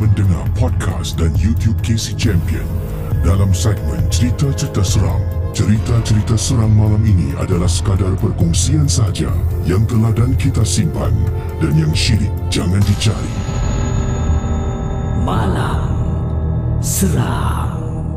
mendengar podcast dan YouTube KC Champion. Dalam segmen cerita-cerita seram, cerita-cerita seram malam ini adalah sekadar perkongsian sahaja yang teladan kita simpan dan yang syirik jangan dicari. Malam Seram.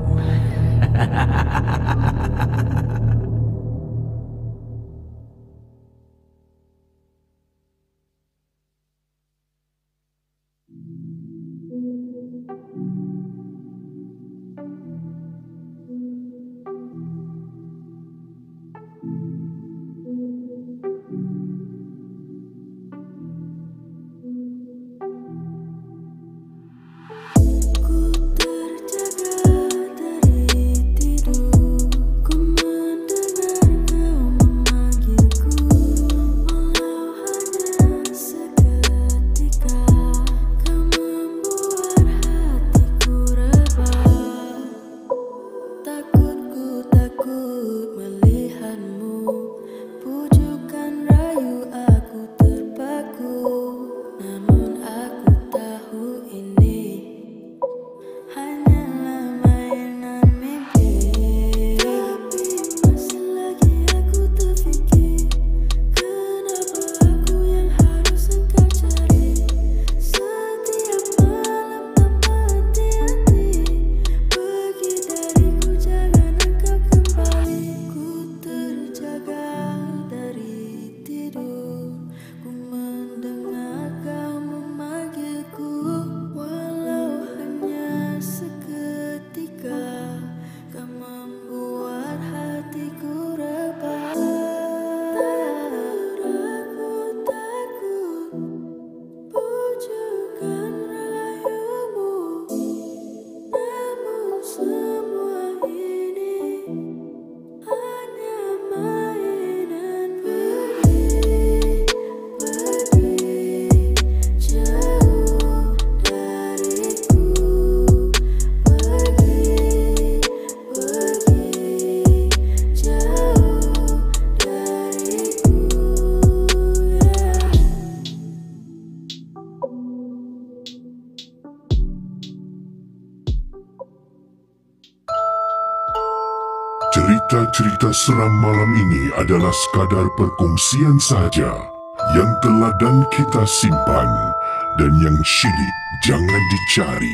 Cerita-cerita seram malam ini adalah sekadar perkongsian sahaja yang teladan kita simpan dan yang syirik jangan dicari.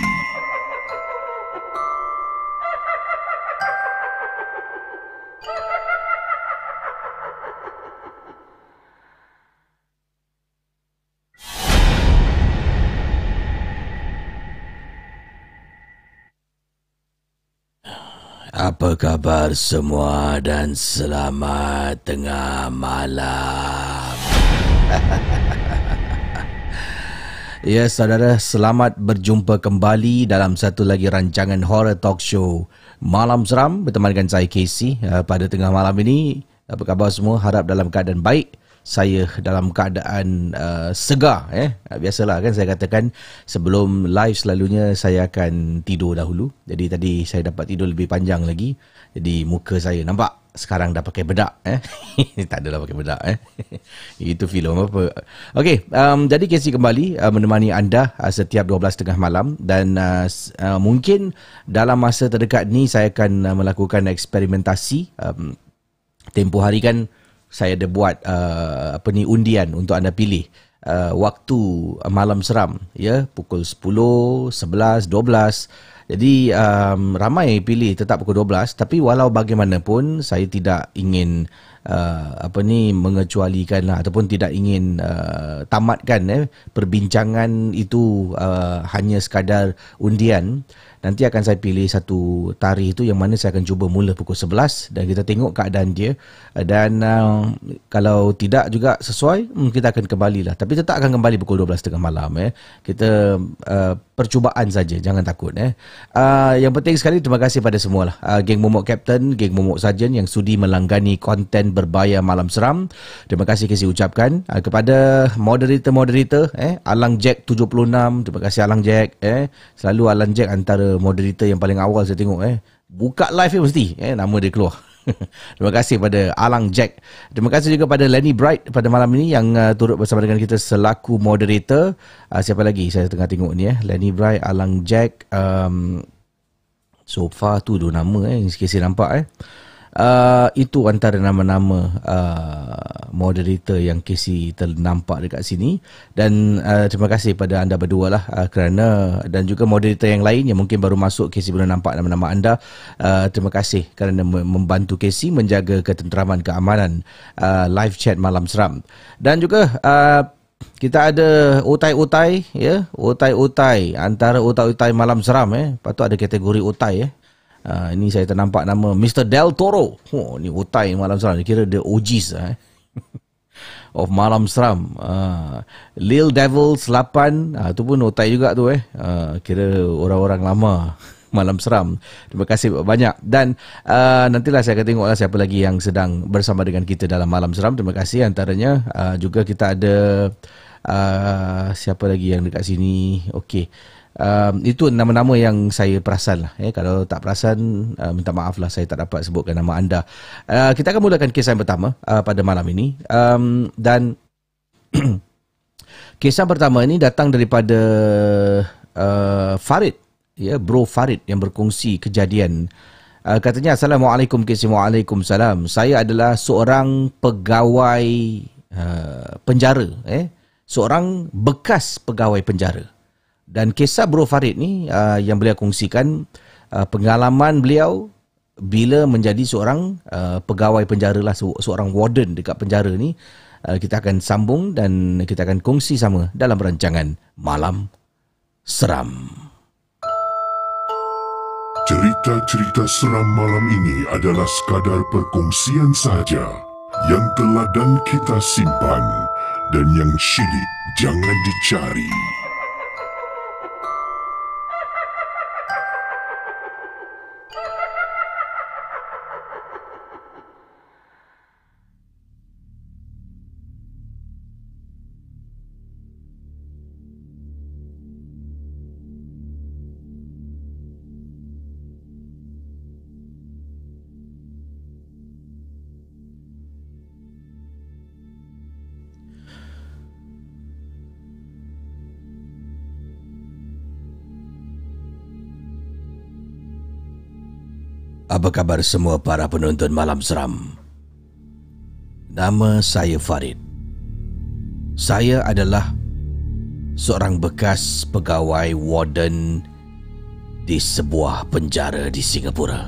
Apa khabar semua dan selamat tengah malam. Ya saudara, selamat berjumpa kembali dalam satu lagi rancangan horror talk show Malam Seram bertemankan saya Casey. Pada tengah malam ini, apa khabar semua? Harap dalam keadaan baik. Saya dalam keadaan segar. Biasalah kan saya katakan sebelum live selalunya saya akan tidur dahulu. Jadi tadi saya dapat tidur lebih panjang lagi. Jadi muka saya nampak sekarang dah pakai bedak. Tak adalah pakai bedak. Itu filem apa. Okey, jadi Casey kembali menemani anda setiap 12.30 malam. Dan mungkin dalam masa terdekat ni saya akan melakukan eksperimentasi. Tempoh hari kan saya ada buat undian untuk anda pilih waktu malam seram, ya, pukul 10, 11, 12. Jadi ramai pilih tetap pukul 12, tapi walau bagaimanapun saya tidak ingin mengecualikan ataupun tidak ingin tamatkan perbincangan itu hanya sekadar undian. Nanti akan saya pilih satu tarikh itu yang mana saya akan cuba mula pukul 11 dan kita tengok keadaan dia. Dan kalau tidak juga sesuai, kita akan kembalilah. Tapi tetap akan kembali pukul 12.30 malam. Kita percubaan saja, jangan takut. Yang penting sekali, terima kasih pada semualah. Geng Momok Captain, Geng Momok Sarjan yang sudi melanggani konten berbayar Malam Seram. Terima kasih saya ucapkan kepada moderator-moderator, Alang Jack 76. Terima kasih Alang Jack. Selalu Alang Jack antara moderator yang paling awal saya tengok. Buka live mesti nama dia keluar. Terima kasih pada Alang Jack. Terima kasih juga pada Lenny Bright pada malam ini yang turut bersama dengan kita selaku moderator. Siapa lagi saya tengah tengok ni Lenny Bright, Alang Jack, so far tu dua nama yang sikit nampak itu antara nama-nama moderator yang Casey ternampak dekat sini. Dan terima kasih pada anda berdua lah kerana, dan juga moderator yang lain yang mungkin baru masuk, Casey belum nampak nama-nama anda. Terima kasih kerana membantu Casey menjaga ketenteraman keamanan live chat Malam Seram. Dan juga kita ada utai-utai utai-utai antara utai-utai Malam Seram patut ada kategori utai ini saya ternampak nama Mr. Del Toro. Ni utai Malam Seram, kira the OGs of Malam Seram. Lil Devils 8 tu pun utai juga tu kira orang-orang lama Malam Seram. Terima kasih banyak. Dan nantilah saya akan tengoklah siapa lagi yang sedang bersama dengan kita dalam Malam Seram. Terima kasih. Antaranya juga kita ada siapa lagi yang dekat sini. Okey. Itu nama-nama yang saya perasan lah. Kalau tak perasan, minta maaf lah, saya tak dapat sebutkan nama anda. Kita akan mulakan kisah yang pertama pada malam ini. Dan kisah pertama ini datang daripada Farid, Bro Farid yang berkongsi kejadian. Katanya, Assalamualaikum Casey. Waalaikumsalam. Saya adalah seorang pegawai penjara, seorang bekas pegawai penjara. Dan kisah Bro Farid ni yang beliau kongsikan pengalaman beliau bila menjadi seorang pegawai penjara lah, seorang warden dekat penjara ni. Kita akan sambung dan kita akan kongsi sama dalam rancangan Malam Seram. Cerita-cerita seram malam ini adalah sekadar perkongsian sahaja yang teladan kita simpan dan yang syilid jangan dicari. Apa khabar semua para penonton Malam Seram? Nama saya Farid. Saya adalah seorang bekas pegawai warden di sebuah penjara di Singapura.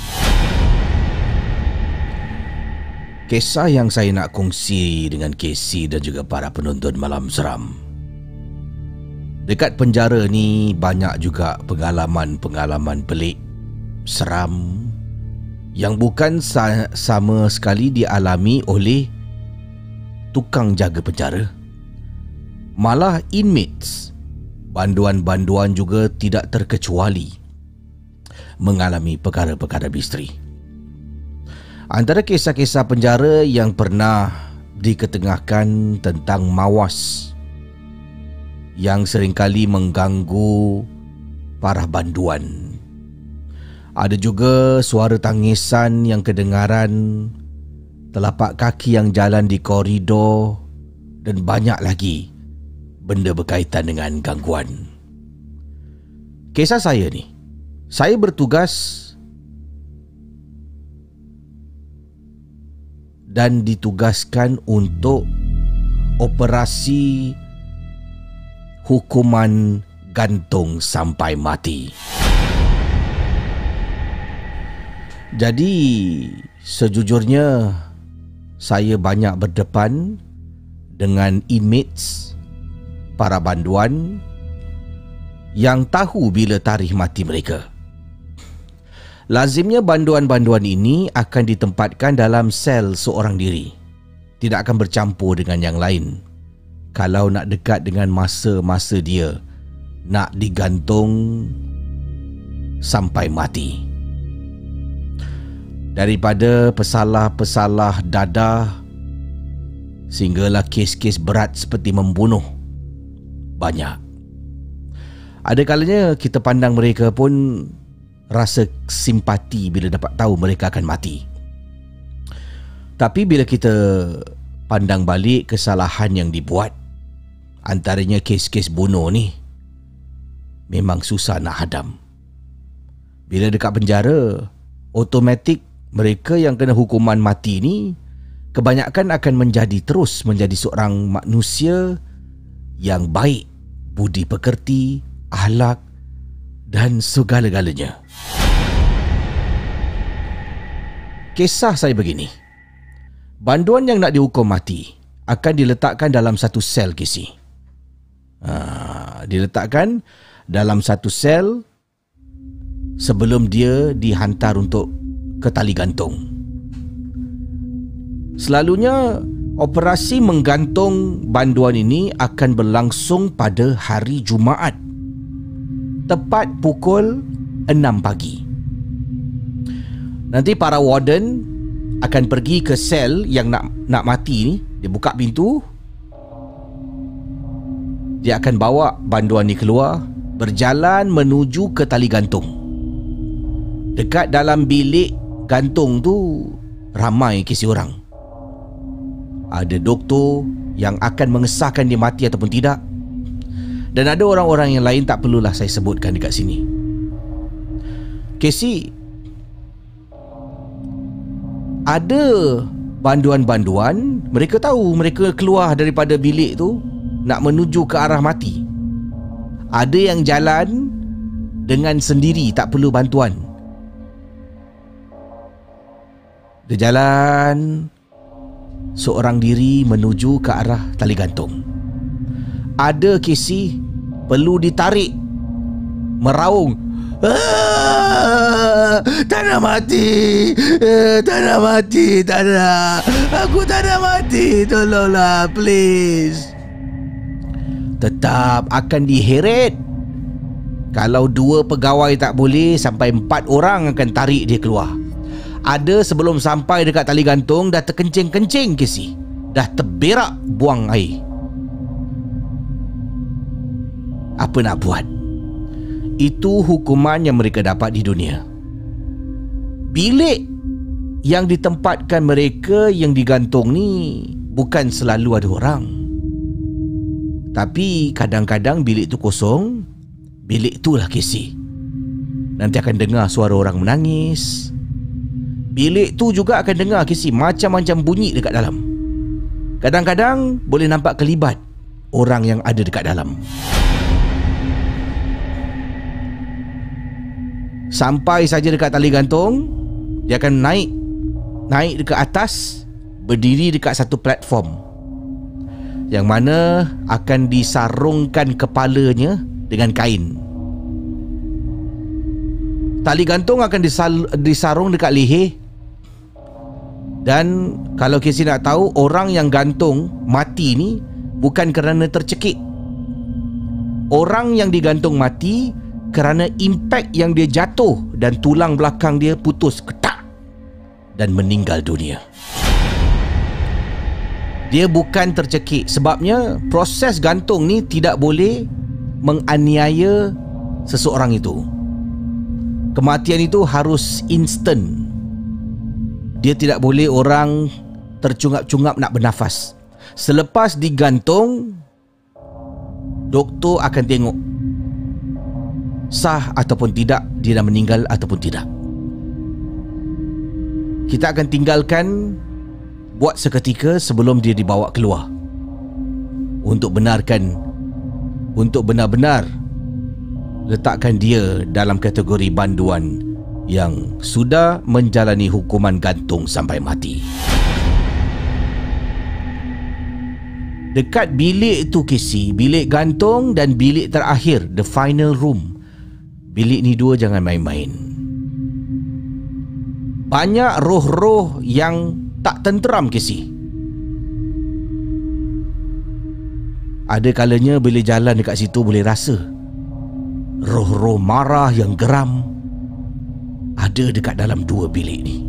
Kisah yang saya nak kongsi dengan Casey dan juga para penonton Malam Seram. Dekat penjara ni banyak juga pengalaman-pengalaman pelik, seram yang bukan sama sekali dialami oleh tukang jaga penjara. Malah inmates, banduan-banduan juga tidak terkecuali mengalami perkara-perkara misteri. Antara kisah-kisah penjara yang pernah diketengahkan tentang mawas yang seringkali mengganggu para banduan. Ada juga suara tangisan yang kedengaran, telapak kaki yang jalan di koridor dan banyak lagi benda berkaitan dengan gangguan. Kisah saya ni, saya bertugas dan ditugaskan untuk operasi hukuman gantung sampai mati. Jadi sejujurnya saya banyak berdepan dengan inmates, para banduan yang tahu bila tarikh mati mereka. Lazimnya banduan-banduan ini akan ditempatkan dalam sel seorang diri, tidak akan bercampur dengan yang lain kalau nak dekat dengan masa-masa dia nak digantung sampai mati. Daripada pesalah-pesalah dadah sehinggalah kes-kes berat seperti membunuh, banyak. Ada kalanya kita pandang mereka pun rasa simpati bila dapat tahu mereka akan mati. Tapi bila kita pandang balik kesalahan yang dibuat, antaranya kes-kes bunuh ni, memang susah nak hadam. Bila dekat penjara, automatik mereka yang kena hukuman mati ni kebanyakan akan terus menjadi seorang manusia yang baik, budi pekerti, akhlak dan segala-galanya. Kisah saya begini. Banduan yang nak dihukum mati akan diletakkan dalam satu sel, Casey. Diletakkan dalam satu sel sebelum dia dihantar untuk ke tali gantung. Selalunya operasi menggantung banduan ini akan berlangsung pada hari Jumaat, tepat pukul 6 pagi. Nanti para warden akan pergi ke sel yang nak mati ni. Dia buka pintu, dia akan bawa banduan ni keluar, berjalan menuju ke tali gantung. Dekat dalam bilik gantung tu ramai kisi orang. Ada doktor yang akan mengesahkan dia mati ataupun tidak, dan ada orang-orang yang lain tak perlulah saya sebutkan dekat sini. Casey, ada banduan-banduan, mereka tahu mereka keluar daripada bilik tu nak menuju ke arah mati. Ada yang jalan dengan sendiri, tak perlu bantuan. Dia jalan seorang diri menuju ke arah tali gantung. Ada Casey perlu ditarik, meraung, tak nak mati, tak nak mati, tak nak, aku tak nak mati, tolonglah please. Tetap akan diheret. Kalau 2 pegawai tak boleh, sampai 4 orang akan tarik dia keluar. Ada sebelum sampai dekat tali gantung dah terkencing-kencing, Casey, dah terberak buang air. Apa nak buat? Itu hukuman yang mereka dapat di dunia. Bilik yang ditempatkan mereka yang digantung ni bukan selalu ada orang. Tapi kadang-kadang bilik tu kosong. Bilik itulah Casey, nanti akan dengar suara orang menangis. Bilik tu juga akan dengar, Casey, macam-macam bunyi dekat dalam. Kadang-kadang boleh nampak kelibat orang yang ada dekat dalam. Sampai saja dekat tali gantung, dia akan naik dekat atas, berdiri dekat satu platform yang mana akan disarungkan kepalanya dengan kain. Tali gantung akan disarung dekat leher. Dan kalau Casey nak tahu, orang yang gantung mati ni bukan kerana tercekik. Orang yang digantung mati kerana impak yang dia jatuh dan tulang belakang dia putus ketak dan meninggal dunia. Dia bukan tercekik. Sebabnya proses gantung ni tidak boleh menganiaya seseorang itu. Kematian itu harus instant. Dia tidak boleh orang tercungap-cungap nak bernafas. Selepas digantung, doktor akan tengok sah ataupun tidak, dia dah meninggal ataupun tidak. Kita akan tinggalkan buat seketika sebelum dia dibawa keluar untuk benar-benar letakkan dia dalam kategori banduan yang sudah menjalani hukuman gantung sampai mati. Dekat bilik tu, Casey, bilik gantung dan bilik terakhir, the final room, bilik ni dua jangan main-main. Banyak roh-roh yang tak tenteram, Casey. Ada kalanya bila jalan dekat situ boleh rasa roh-roh marah yang geram ada dekat dalam 2 bilik ni.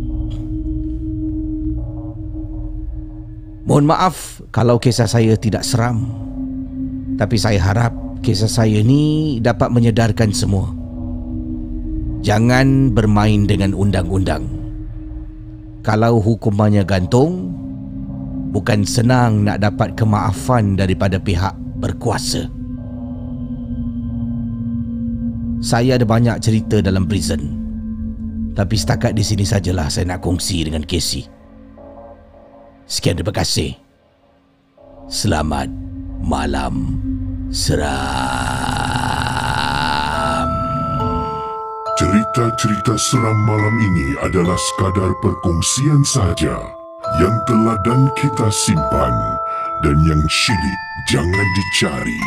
Mohon maaf kalau kisah saya tidak seram, tapi saya harap kisah saya ni dapat menyedarkan semua. Jangan bermain dengan undang-undang. kalau hukumannya gantung, bukan senang nak dapat kemaafan daripada pihak berkuasa. Saya ada banyak cerita dalam prison, tapi setakat di sini sajalah saya nak kongsi dengan Casey. Sekian, terima kasih. Selamat malam seram. Cerita-cerita seram malam ini adalah sekadar perkongsian saja yang teladan kita simpan dan yang syilid jangan dicari.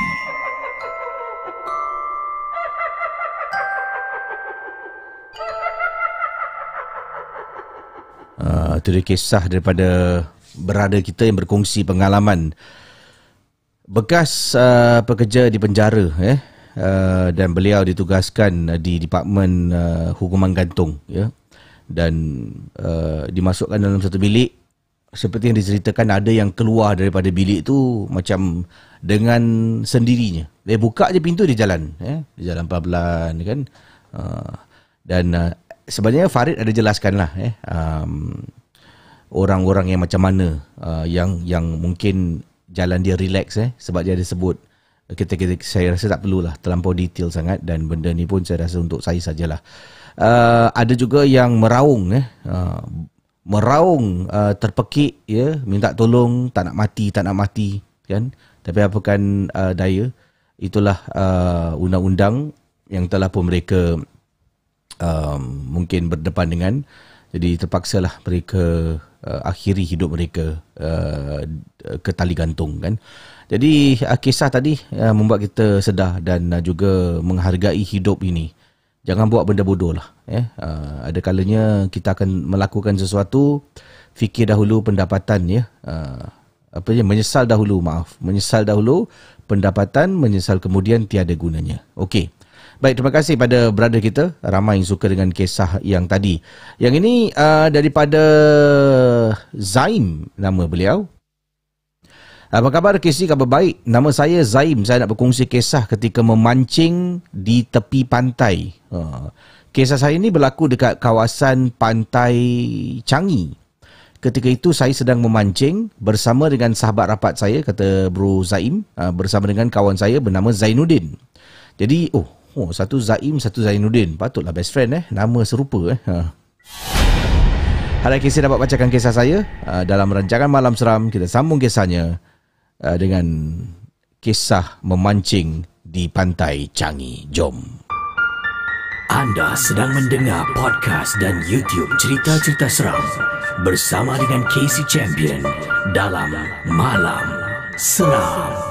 Itu dia kisah daripada berada kita yang berkongsi pengalaman bekas pekerja di penjara, dan beliau ditugaskan di Departmen Hukuman Gantung, dan dimasukkan dalam satu bilik. Seperti yang diceritakan, ada yang keluar daripada bilik tu macam dengan sendirinya. Dia buka je pintu, dia jalan, dia jalan pelan-pelan kan. Dan sebenarnya Farid ada jelaskan lah, orang-orang yang macam mana yang mungkin jalan dia relax, sebab dia ada sebut. Kita saya rasa tak perlulah terlampau detail sangat, dan benda ni pun saya rasa untuk saya sajalah. Ada juga yang meraung, terpekik, minta tolong, tak nak mati kan. Tapi apakan daya, itulah undang-undang yang telah pun mereka mungkin berdepan dengan. Jadi terpaksalah mereka akhiri hidup mereka ke tali gantung kan. Jadi kisah tadi membuat kita sedar dan juga menghargai hidup ini. Jangan buat benda bodoh lah. Ada kalanya kita akan melakukan sesuatu, fikir dahulu pendapatan, menyesal dahulu, menyesal dahulu pendapatan, menyesal kemudian tiada gunanya. Okey. Baik, terima kasih pada brother kita. Ramai yang suka dengan kisah yang tadi. Yang ini daripada Zaim, nama beliau. Apa khabar Casey? Khabar baik. Nama saya Zaim. Saya nak berkongsi kisah ketika memancing di tepi pantai. Kisah saya ini berlaku dekat kawasan Pantai Changi. Ketika itu saya sedang memancing bersama dengan sahabat rapat saya, kata Bro Zaim, bersama dengan kawan saya bernama Zainuddin. Jadi, satu Zaim, satu Zainuddin. Patutlah best friend, nama serupa. Harap Casey dapat bacakan kisah saya dalam rancangan Malam Seram. Kita sambung kisahnya dengan kisah memancing di Pantai Changi. Jom. Anda sedang mendengar podcast dan YouTube cerita-cerita seram bersama dengan Casey Champion dalam Malam Seram.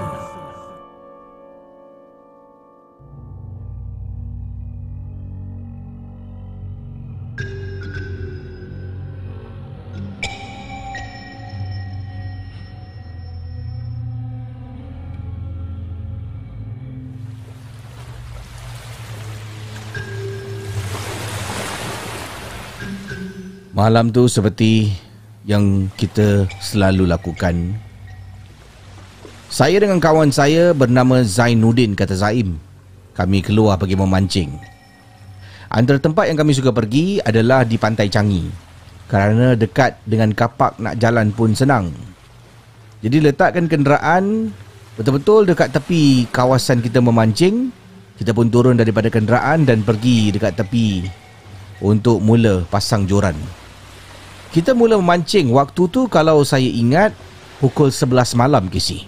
Malam tu seperti yang kita selalu lakukan. Saya dengan kawan saya bernama Zainuddin, kata Zaim. Kami keluar pergi memancing. Antara tempat yang kami suka pergi adalah di Pantai Changi, kerana dekat dengan kapak, nak jalan pun senang. Jadi letakkan kenderaan betul-betul dekat tepi kawasan kita memancing. Kita pun turun daripada kenderaan dan pergi dekat tepi untuk mula pasang joran. Kita mula memancing waktu tu, kalau saya ingat, pukul 11 malam, Casey.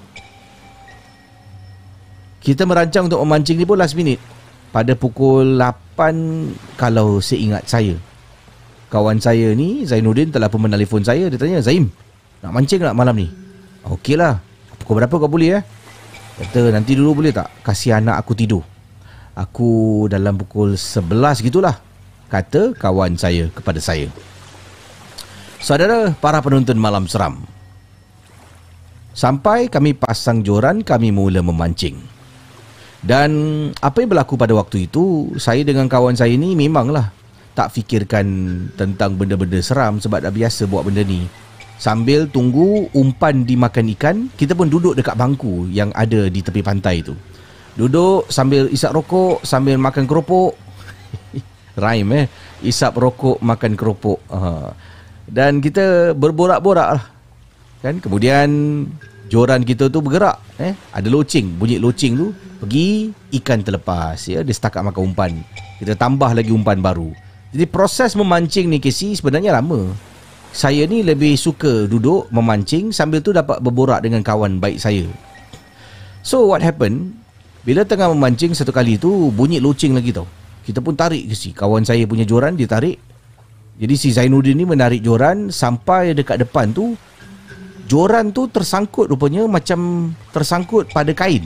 Kita merancang untuk memancing ni pun last minute. Pada pukul 8, kalau seingat saya. Kawan saya ni, Zainuddin, telah pun menelefon saya. Dia tanya, Zaim, nak mancing tak malam ni? Okeylah. Pukul berapa kau boleh? Kata, nanti dulu boleh tak? Kasih anak aku tidur. Aku dalam pukul 11 gitulah, kata kawan saya kepada saya. Saudara para penonton Malam Seram, sampai kami pasang joran, kami mula memancing. Dan apa yang berlaku pada waktu itu, saya dengan kawan saya ni memanglah tak fikirkan tentang benda-benda seram, sebab dah biasa buat benda ni. Sambil tunggu umpan dimakan ikan, kita pun duduk dekat bangku yang ada di tepi pantai tu. Duduk sambil isap rokok, sambil makan keropok. Rhyme isap rokok, makan keropok. Dan kita berborak-borak lah kan. Kemudian joran kita tu bergerak, ada loceng, bunyi loceng tu pergi, ikan terlepas, dia setakat makan umpan. Kita tambah lagi umpan baru. Jadi proses memancing ni Casey sebenarnya lama. Saya ni lebih suka duduk memancing sambil tu dapat berborak dengan kawan baik saya. So what happened, bila tengah memancing satu kali tu bunyi loceng lagi tau. Kita pun tarik Casey, kawan saya punya joran dia tarik. Jadi si Zainuddin ni menarik joran sampai dekat depan tu. Joran tu tersangkut rupanya, macam tersangkut pada kain.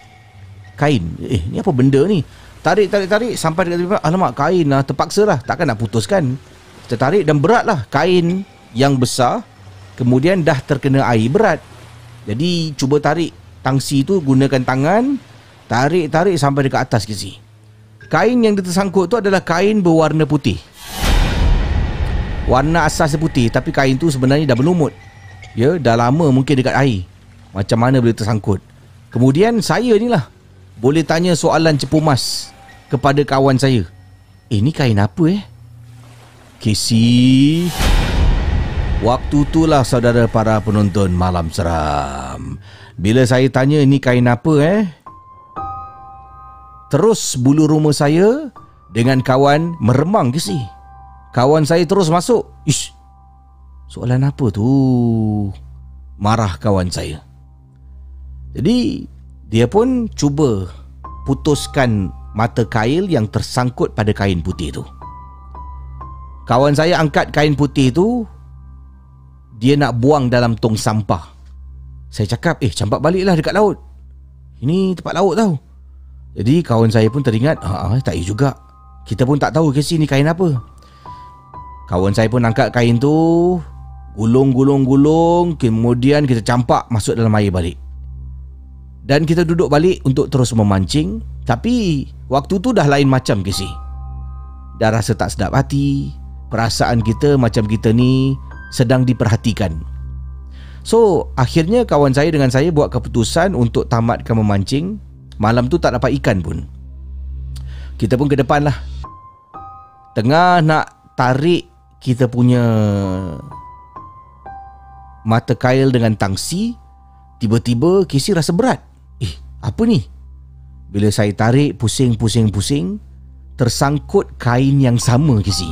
Ni apa benda ni? Tarik sampai dekat depan. Alamak, kain lah, terpaksa lah, takkan nak putuskan. Kita tarik dan berat lah. Kain yang besar, kemudian dah terkena air, berat. Jadi cuba tarik tangsi tu gunakan tangan. Tarik sampai dekat atas ke si. Kain yang tersangkut tu adalah kain berwarna putih. Warna asasnya putih, tapi kain tu sebenarnya dah berlumut. Ya, dah lama mungkin dekat air. Macam mana boleh tersangkut? Kemudian saya ni lah boleh tanya soalan cepu mas kepada kawan saya. Ni kain apa Casey? Waktu tu lah saudara para penonton Malam Seram, bila saya tanya ni kain apa terus bulu rumah saya dengan kawan meremang Casey. Kawan saya terus masuk. Ish, soalan apa tu? Marah kawan saya. Jadi dia pun cuba putuskan mata kail yang tersangkut pada kain putih tu. Kawan saya angkat kain putih tu, dia nak buang dalam tong sampah. Saya cakap, campak baliklah dekat laut. Ini tempat laut tau. Jadi kawan saya pun teringat, tak juga. Kita pun tak tahu ke sini kain apa. Kawan saya pun angkat kain tu, gulung, kemudian kita campak masuk dalam air balik. Dan kita duduk balik untuk terus memancing. Tapi waktu tu dah lain macam ke si. Dah rasa tak sedap hati. Perasaan kita macam kita ni sedang diperhatikan. So akhirnya kawan saya dengan saya buat keputusan untuk tamatkan memancing. Malam tu tak dapat ikan pun. Kita pun ke depan lah. Tengah nak tarik kita punya mata kail dengan tangsi, tiba-tiba Casey rasa berat. Apa ni? Bila saya tarik, pusing, tersangkut kain yang sama Casey.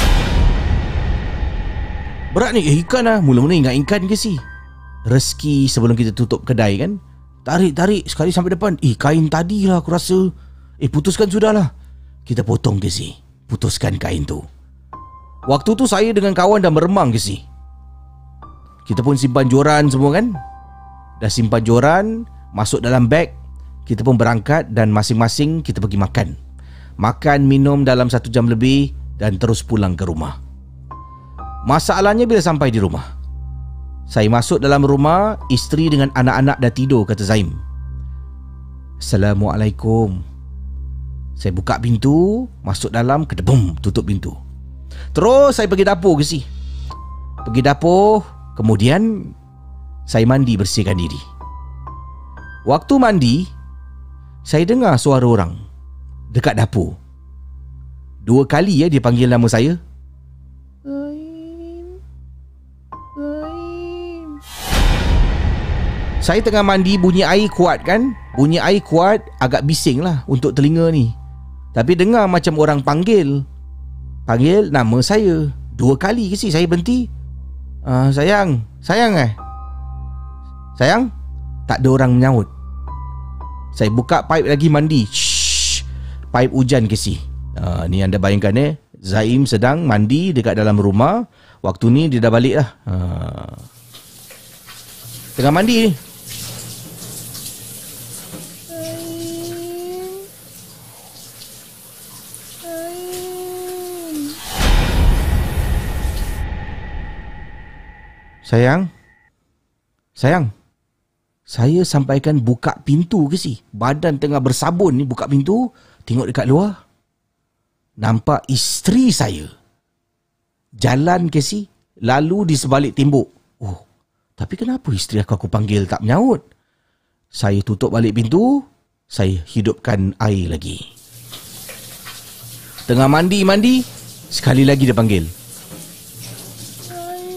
Berat ni, ikan lah. Mula-mula ingat ikan Casey. Rezeki sebelum kita tutup kedai kan. Tarik sekali sampai depan. Kain tadi lah aku rasa. Putuskan sudah lah. Kita potong Casey. Putuskan kain tu. Waktu tu saya dengan kawan dah meremang Casey. Kita pun simpan joran semua kan. Dah simpan joran, masuk dalam beg. Kita pun berangkat dan masing-masing kita pergi makan. Makan, minum dalam 1 jam lebih dan terus pulang ke rumah. Masalahnya bila sampai di rumah, saya masuk dalam rumah, isteri dengan anak-anak dah tidur, kata Zaim. Assalamualaikum. Saya buka pintu, masuk dalam, kedebum, tutup pintu. Terus saya pergi dapur ke si. Pergi dapur, kemudian saya mandi, bersihkan diri. Waktu mandi, saya dengar suara orang dekat dapur. 2 kali dia panggil nama saya. Saya tengah mandi, bunyi air kuat kan. Bunyi air kuat, agak bising lah untuk telinga ni. Tapi dengar macam orang panggil nama saya 2 kali ke si. Saya berhenti. Sayang. Sayang. Tak ada orang menyaut. Saya buka pipe lagi mandi. Pipe hujan ke si. Ni anda bayangkan Zaim sedang mandi dekat dalam rumah. Waktu ni dia dah balik lah. Tengah mandi ni. Sayang. Saya sampaikan buka pintu ke si. Badan tengah bersabun ni, buka pintu, tengok dekat luar. Nampak isteri saya jalan ke si, lalu di sebalik tembok. Tapi kenapa isteri aku panggil tak menyaut? Saya tutup balik pintu, saya hidupkan air lagi. Tengah mandi, sekali lagi dia panggil.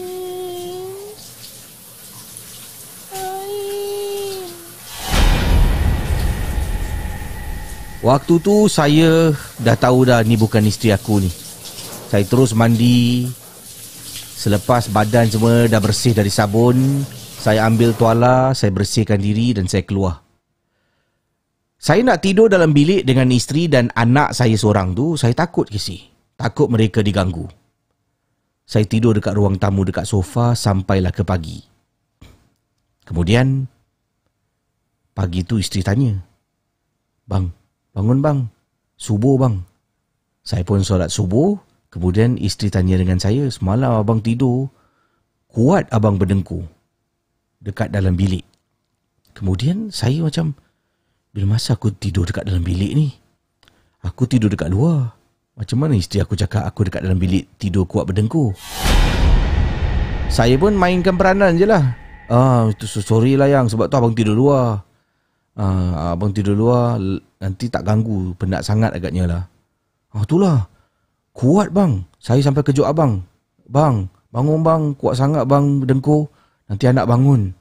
Waktu tu saya dah tahu dah ni bukan isteri aku ni. Saya terus mandi. Selepas badan semua dah bersih dari sabun, saya ambil tuala, saya bersihkan diri dan saya keluar. Saya nak tidur dalam bilik dengan isteri dan anak saya seorang tu, saya takut Casey. Takut mereka diganggu. Saya tidur dekat ruang tamu dekat sofa sampailah ke pagi. Kemudian, pagi tu isteri tanya, "Bang, bangun bang. Subuh bang." Saya pun solat subuh. Kemudian isteri tanya dengan saya, "Semalam abang tidur, kuat abang berdengkur dekat dalam bilik." Kemudian saya macam, bila masa aku tidur dekat dalam bilik ni? Aku tidur dekat luar. Macam mana isteri aku cakap aku dekat dalam bilik tidur kuat berdengkur? Saya pun mainkan peranan je lah. Itu sorry lah yang, sebab tu abang tidur luar. Abang tidur luar, nanti tak ganggu, penat sangat agaknya lah. Itulah. Kuat bang. Saya sampai kejut abang. "Bang, bangun bang. Kuat sangat bang berdengkur. Nanti anak bangun."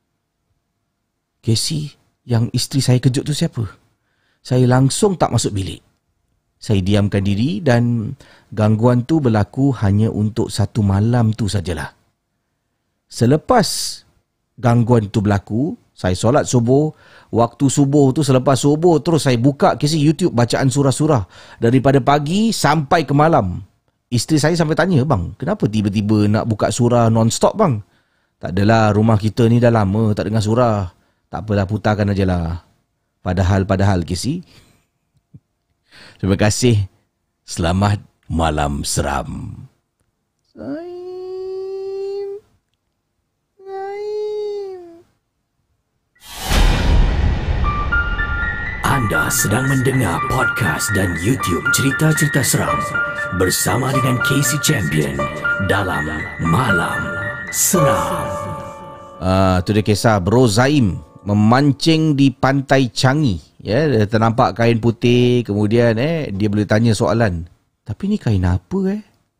Casey, yang isteri saya kejut tu siapa? Saya langsung tak masuk bilik. Saya diamkan diri dan gangguan tu berlaku hanya untuk satu malam tu sajalah. Selepas gangguan tu berlaku, saya solat subuh. Waktu subuh tu, selepas subuh terus saya buka Casey YouTube bacaan surah-surah. Daripada pagi sampai ke malam. Isteri saya sampai tanya, "Bang, kenapa tiba-tiba nak buka surah non-stop bang?" "Tak adalah, rumah kita ni dah lama tak dengar surah. Tak apalah, putarkan aja lah. Padahal Casey." Terima kasih. Selamat malam seram. Anda sedang mendengar podcast dan YouTube cerita-cerita seram bersama dengan Casey Champion dalam Malam Seram. Tu dia kisah Bro Zaim memancing di pantai Changi. Ya, dia ternampak kain putih, kemudian dia boleh tanya soalan. "Tapi ni kain apa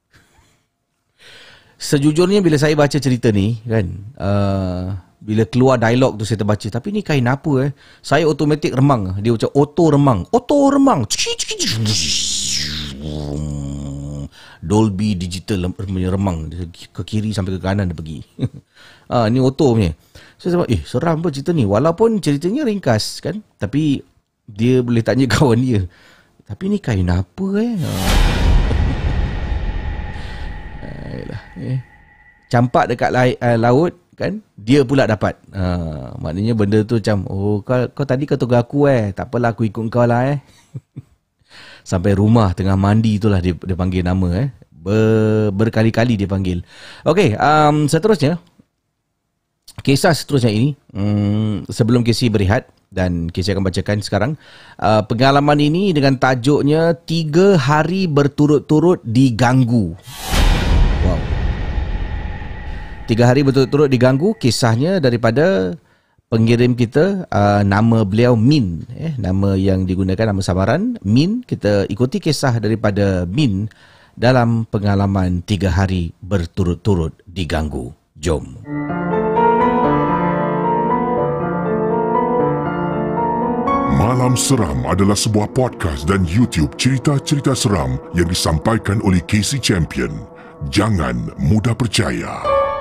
Sejujurnya bila saya baca cerita ni kan, bila keluar dialog tu saya terbaca, "Tapi ni kain apa Saya automatik remang. Dia macam auto remang. Dolby Digital remang ke kiri sampai ke kanan dia pergi. Ni auto punya. Saya sebab seram pun cerita ni. Walaupun ceritanya ringkas kan, tapi dia boleh tanya kawan dia, "Tapi ni kain apa Campak dekat laut kan, dia pula dapat. Maknanya benda tu macam, kau tadi kau tunggu aku tak apalah, aku ikut kau lah Sampai rumah tengah mandi itulah dia panggil nama berkali-kali dia panggil. Okey, seterusnya, kisah seterusnya ini, sebelum Casey berehat, dan Casey akan bacakan sekarang pengalaman ini dengan tajuknya 3 hari berturut-turut diganggu. Wow. 3 hari berturut-turut diganggu. Kisahnya daripada pengirim kita, nama beliau Min. Nama yang digunakan, nama samaran Min. Kita ikuti kisah daripada Min dalam pengalaman 3 hari berturut-turut diganggu. Jom. Malam Seram adalah sebuah podcast dan YouTube cerita-cerita seram yang disampaikan oleh Casey Champion. Jangan mudah percaya.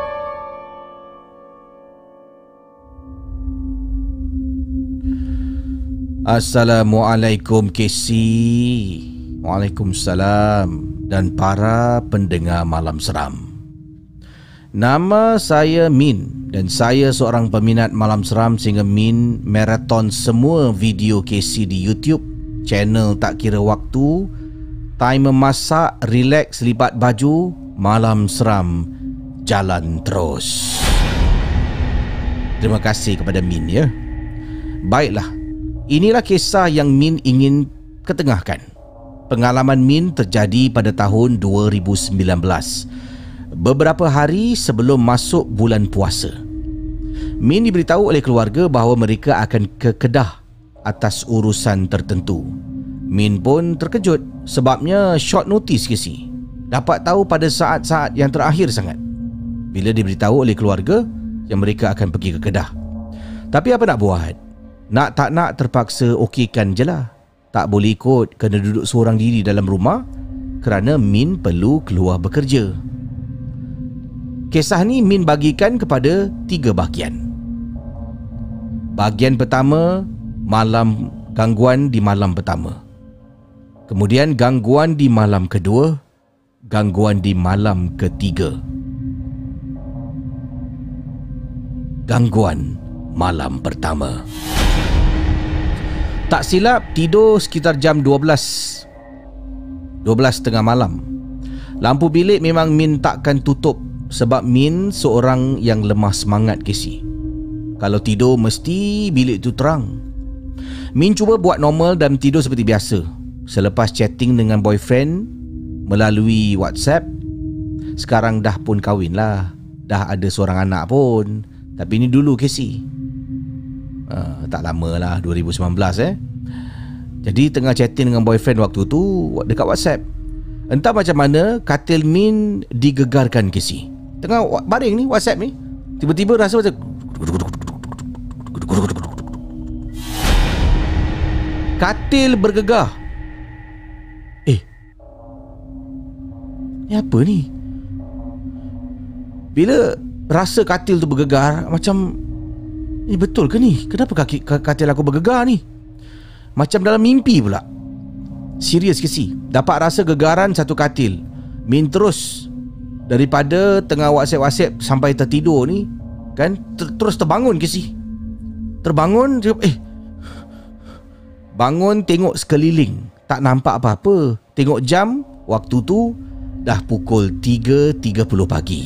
Assalamualaikum Casey. Waalaikumsalam. Dan para pendengar Malam Seram. Nama saya Min dan saya seorang peminat Malam Seram sehingga Min marathon semua video Casey di YouTube, channel Tak Kira Waktu, time memasak, relax, lipat baju, Malam Seram jalan terus. Terima kasih kepada Min ya. Baiklah, inilah kisah yang Min ingin ketengahkan. Pengalaman Min terjadi pada tahun 2019. Beberapa hari sebelum masuk bulan puasa. Min diberitahu oleh keluarga bahawa mereka akan ke Kedah atas urusan tertentu. Min pun terkejut sebabnya short notice Casey. Dapat tahu pada saat-saat yang terakhir sangat. Bila diberitahu oleh keluarga yang mereka akan pergi ke Kedah. Tapi apa nak buat? Nak tak nak terpaksa okeykan je lah. tak boleh ikut, kena duduk seorang diri dalam rumah kerana Min perlu keluar bekerja. Kisah ni Min bagikan kepada 3 bahagian. Bahagian pertama, gangguan di malam pertama. Kemudian gangguan di malam kedua, gangguan di malam ketiga. Gangguan malam pertama. Tak silap tidur sekitar jam 12 tengah malam. Lampu bilik memang Min takkan tutup sebab Min seorang yang lemah semangat, Casey. Kalau tidur mesti bilik tu terang. Min cuba buat normal dan tidur seperti biasa. Selepas chatting dengan boyfriend melalui WhatsApp. Sekarang dah pun kahwin lah, dah ada seorang anak pun. Tapi ni dulu, Casey. Tak lama lah, 2019 Jadi tengah chatting dengan boyfriend waktu tu dekat WhatsApp. Entah macam mana katil Min digegarkan, Casey. Tengah baring ni WhatsApp ni, tiba-tiba rasa macam katil bergegar. Ni apa ni? Bila rasa katil tu bergegar, macam betul ke ni? Kenapa katil aku bergegar ni? Macam dalam mimpi pula. Serius ke si? Dapat rasa gegaran satu katil. Min terus daripada tengah WhatsApp sampai tertidur ni kan, terus terbangun ke si? Terbangun, bangun tengok sekeliling, tak nampak apa-apa. Tengok jam, waktu tu dah pukul 3.30 pagi.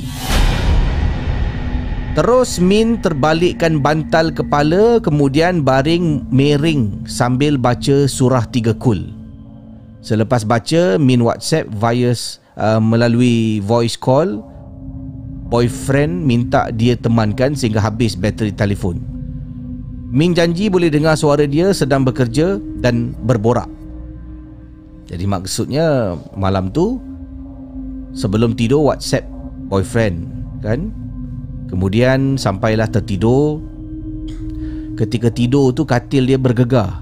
Terus Min terbalikkan bantal kepala, kemudian baring miring sambil baca surah 3 Kul. Selepas baca, Min WhatsApp melalui voice call boyfriend, minta dia temankan sehingga habis bateri telefon. Min janji boleh dengar suara dia sedang bekerja dan berborak. Jadi maksudnya malam tu sebelum tidur WhatsApp boyfriend kan. Kemudian sampailah tertidur. Ketika tidur tu katil dia bergegar.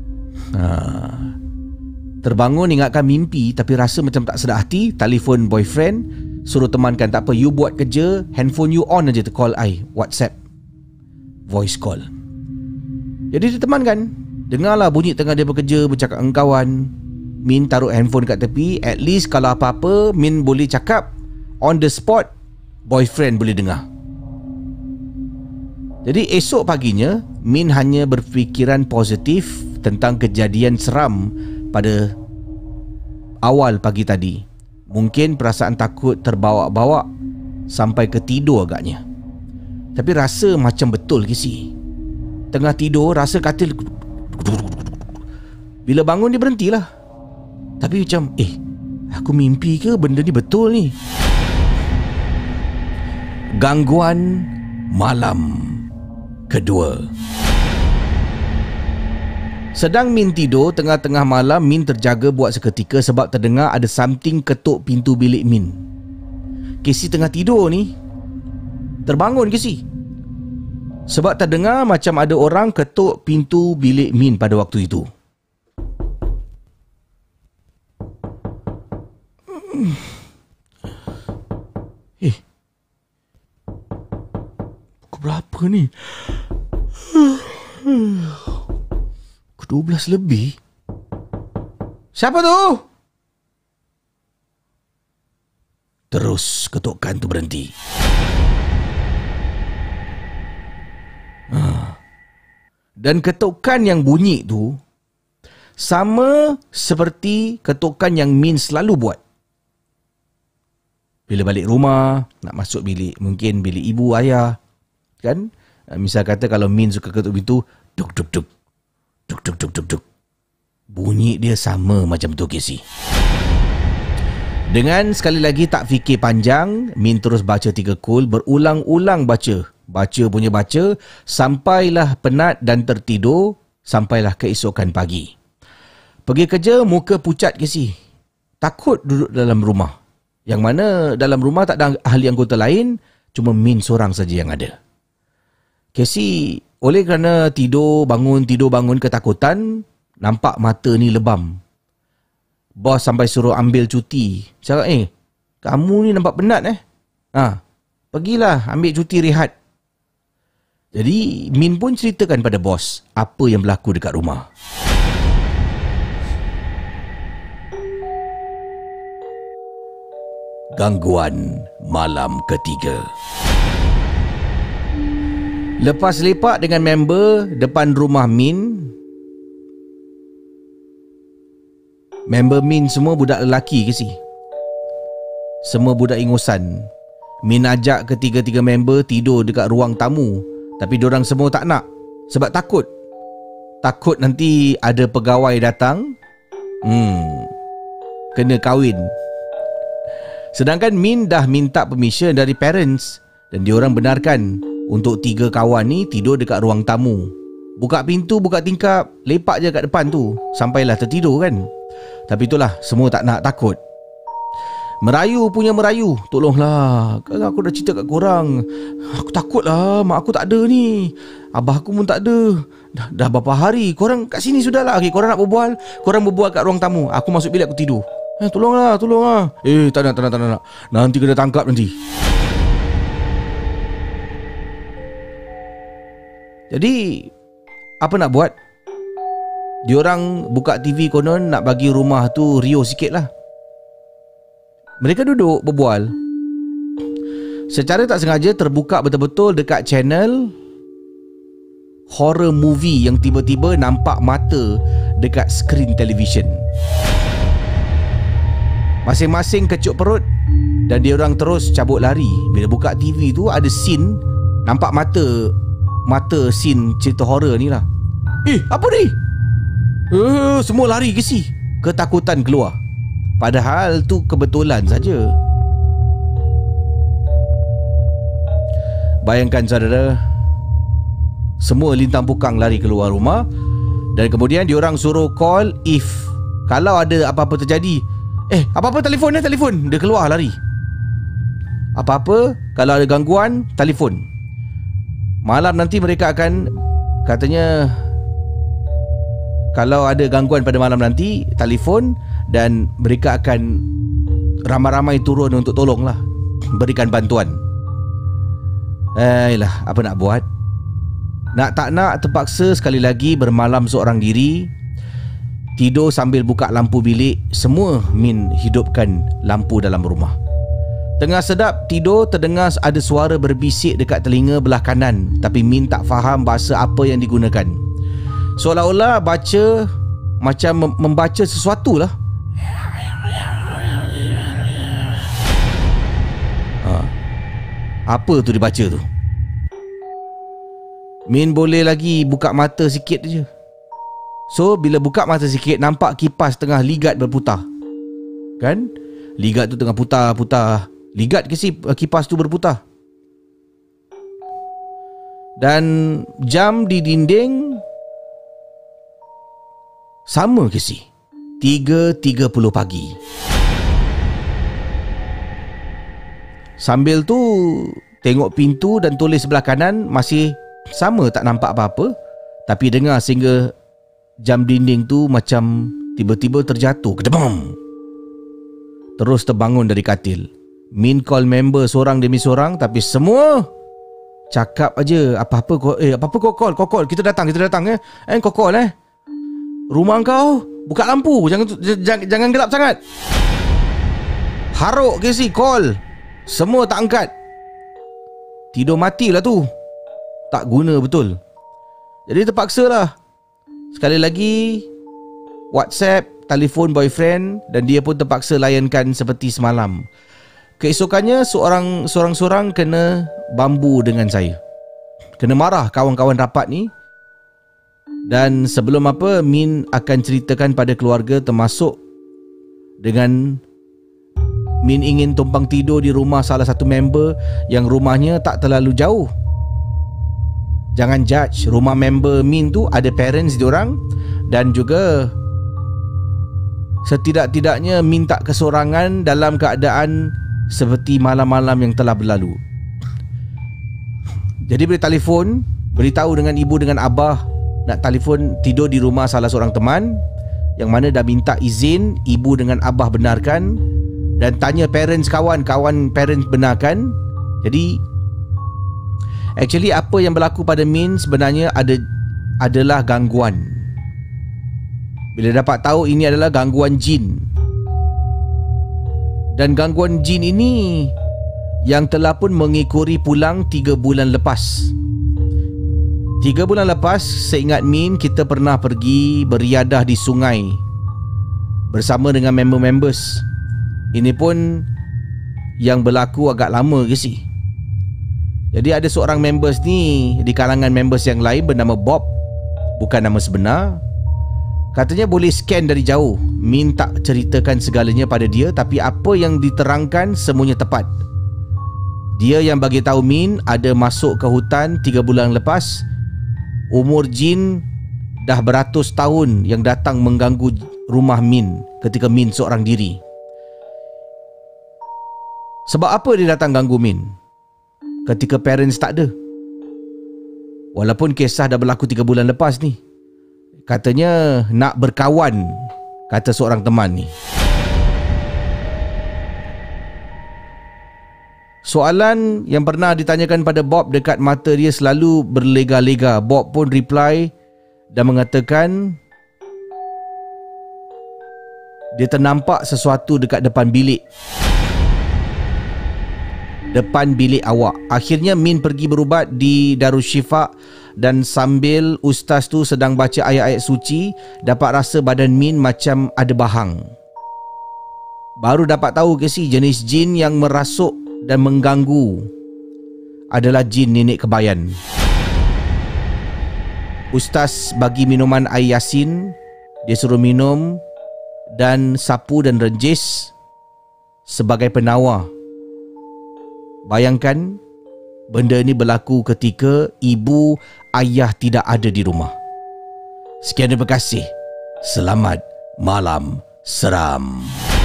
Terbangun ingatkan mimpi, tapi rasa macam tak sedar hati. Telefon boyfriend, suruh temankan. Tak apa, you buat kerja, handphone you on aja tu, call I, WhatsApp voice call. Jadi dia temankan. Dengarlah bunyi tengah dia bekerja, bercakap dengan kawan. Min taruh handphone kat tepi. At least kalau apa-apa Min boleh cakap on the spot, boyfriend boleh dengar. Jadi esok paginya Min hanya berfikiran positif tentang kejadian seram pada awal pagi tadi. Mungkin perasaan takut terbawa-bawa sampai ke tidur agaknya. Tapi rasa macam betul ke si? Tengah tidur rasa katil. Bila bangun dia berhentilah. Tapi macam aku mimpi ke benda ni betul ni? Gangguan malam kedua. Sedang Min tidur, tengah-tengah malam Min terjaga buat seketika sebab terdengar ada something ketuk pintu bilik Min. Casey tengah tidur ni terbangun Casey sebab terdengar macam ada orang ketuk pintu bilik Min pada waktu itu. Pukul berapa ni? 12 lebih. Siapa tu? Terus ketukan tu berhenti. Dan ketukan yang bunyi tu sama seperti ketukan yang Min selalu buat bila balik rumah, nak masuk bilik, mungkin bilik ibu, ayah kan. Misal kata kalau Min suka ketuk pintu, duk duk duk duk duk duk duk duk, bunyi dia sama macam tu Casey. Dengan sekali lagi tak fikir panjang, Min terus baca 3 Kul, berulang-ulang baca sampailah penat dan tertidur, sampailah keesokan pagi. Pergi kerja muka pucat Casey. Takut duduk dalam rumah, yang mana dalam rumah tak ada ahli anggota lain, cuma Min seorang saja yang ada. Casey oleh kerana tidur bangun ketakutan, nampak mata ni lebam. Bos sampai suruh ambil cuti. Cakap, kamu ni nampak penat pergilah ambil cuti rehat. Jadi Min pun ceritakan pada bos apa yang berlaku dekat rumah. Gangguan malam ketiga. Lepas lepak dengan member depan rumah Min, member Min semua budak lelaki ke si? Semua budak ingusan. Min ajak ketiga-tiga member tidur dekat ruang tamu, tapi diorang semua tak nak sebab takut. Takut nanti ada pegawai datang, kena kahwin. Sedangkan Min dah minta permission dari parents dan diorang benarkan untuk 3 kawan ni tidur dekat ruang tamu. Buka pintu, buka tingkap, lepak je kat depan tu sampailah tertidur kan. Tapi itulah, semua tak nak, takut. Merayu punya merayu, tolonglah, kan aku dah cerita kat korang, aku takut lah, mak aku tak ada ni, abah aku pun tak ada. Dah berapa hari, korang kat sini sudahlah. Okay, korang nak berbual, korang berbual kat ruang tamu, aku masuk bilik aku tidur. Tolonglah. Tak nak. Nanti kena tangkap nanti. Jadi apa nak buat? Diorang buka TV konon nak bagi rumah tu rio sikit lah. Mereka duduk berbual. Secara tak sengaja terbuka betul-betul dekat channel horror movie yang tiba-tiba nampak mata dekat skrin televisyen. Masing-masing kecut perut dan diorang terus cabut lari. Bila buka TV tu ada scene nampak mata scene cerita horror ni lah. Apa ni? Semua lari ke si? Ketakutan keluar. Padahal tu kebetulan saja. Bayangkan saudara, semua lintang pukang lari keluar rumah. Dan kemudian diorang suruh call kalau ada apa-apa terjadi. Apa-apa telefon. Dia keluar lari. Apa-apa, kalau ada gangguan, telefon. Malam nanti mereka akan, katanya, kalau ada gangguan pada malam nanti, telefon, dan mereka akan ramai-ramai turun untuk tolonglah, berikan bantuan. Apa nak buat? Nak tak nak terpaksa sekali lagi bermalam seorang diri. Tidur sambil buka lampu bilik. Semua Min hidupkan lampu dalam rumah. Tengah sedap tidur, terdengar ada suara berbisik dekat telinga belah kanan. Tapi Min tak faham bahasa apa yang digunakan. Seolah-olah baca macam membaca sesuatu lah. Apa tu dibaca tu? Min boleh lagi buka mata sikit je. So bila buka mata sikit, nampak kipas tengah ligat berputar. Kan? Ligat tu tengah putar. Ligat ke si kipas tu berputar. Dan jam di dinding sama ke si? 3.30 pagi. Sambil tu tengok pintu dan tulis sebelah kanan masih sama, tak nampak apa-apa. Tapi dengar sehingga jam dinding tu macam tiba-tiba terjatuh. Kedebam. Terus terbangun dari katil. Min call member seorang demi seorang, tapi semua cakap aja apa-apa kau call. Kita datang kau call rumah kau buka lampu, jangan gelap sangat. Haruk ke si call. Semua tak angkat. Tidur matilah tu. Tak guna betul. Jadi terpaksa lah. Sekali lagi WhatsApp, telefon boyfriend, dan dia pun terpaksa layankan seperti semalam. Keesokannya seorang-seorang kena bambu dengan saya. Kena marah kawan-kawan rapat ni. Dan sebelum apa, Min akan ceritakan pada keluarga, termasuk dengan Min ingin tumpang tidur di rumah salah satu member yang rumahnya tak terlalu jauh. Jangan judge, rumah member Min tu ada parents diorang, dan juga setidak-tidaknya Min tak kesorangan dalam keadaan seperti malam-malam yang telah berlalu. Jadi boleh telefon, beritahu dengan ibu dengan abah nak telefon tidur di rumah salah seorang teman yang mana dah minta izin, ibu dengan abah benarkan, dan tanya parents kawan parents benarkan. Jadi actually apa yang berlaku pada Min sebenarnya adalah gangguan. Bila dapat tahu ini adalah gangguan jin, dan gangguan jin ini yang telah pun mengikuri pulang 3 bulan lepas. 3 bulan lepas, seingat Min, kita pernah pergi beriadah di sungai bersama dengan members. Ini pun yang berlaku agak lama ke sih. Jadi ada seorang members ni di kalangan members yang lain bernama Bob, bukan nama sebenar. Katanya boleh scan dari jauh. Min tak ceritakan segalanya pada dia, tapi apa yang diterangkan semuanya tepat. Dia yang bagi tahu Min ada masuk ke hutan 3 bulan lepas. Umur jin dah beratus tahun yang datang mengganggu rumah Min ketika Min seorang diri. Sebab apa dia datang ganggu Min ketika parents tak ada? Walaupun kisah dah berlaku 3 bulan lepas ni. Katanya nak berkawan, kata seorang teman ni. Soalan yang pernah ditanyakan pada Bob dekat mata dia selalu berlega-lega. Bob pun reply dan mengatakan dia ternampak sesuatu dekat depan bilik. Depan bilik awak. Akhirnya Min pergi berubat di Darusshifa, dan sambil ustaz tu sedang baca ayat-ayat suci, dapat rasa badan Min macam ada bahang. Baru dapat tahu ke si jenis jin yang merasuk dan mengganggu adalah jin nenek kebayan. Ustaz bagi minuman air yasin. Dia suruh minum dan sapu dan renjis sebagai penawar. Bayangkan benda ni berlaku ketika ibu ayah tidak ada di rumah. Sekian, terima kasih. Selamat malam seram.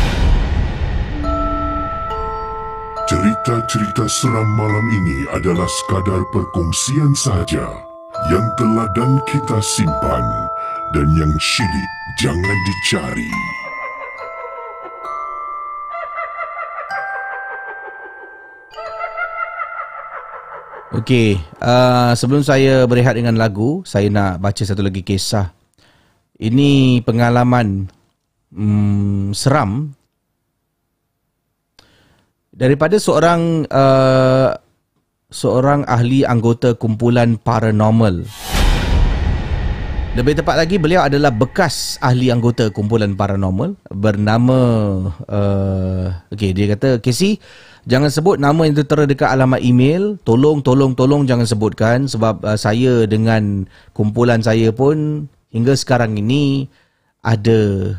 Cerita-cerita seram malam ini adalah sekadar perkongsian sahaja yang telah dan kita simpan, dan yang syilid jangan dicari. Okey, sebelum saya berehat dengan lagu, saya nak baca satu lagi kisah. Ini pengalaman seram daripada seorang ahli anggota kumpulan paranormal. Lebih tepat lagi, beliau adalah bekas ahli anggota kumpulan paranormal bernama dia kata, Casey, jangan sebut nama yang tertera dekat alamat email. Tolong jangan sebutkan, sebab saya dengan kumpulan saya pun hingga sekarang ini ada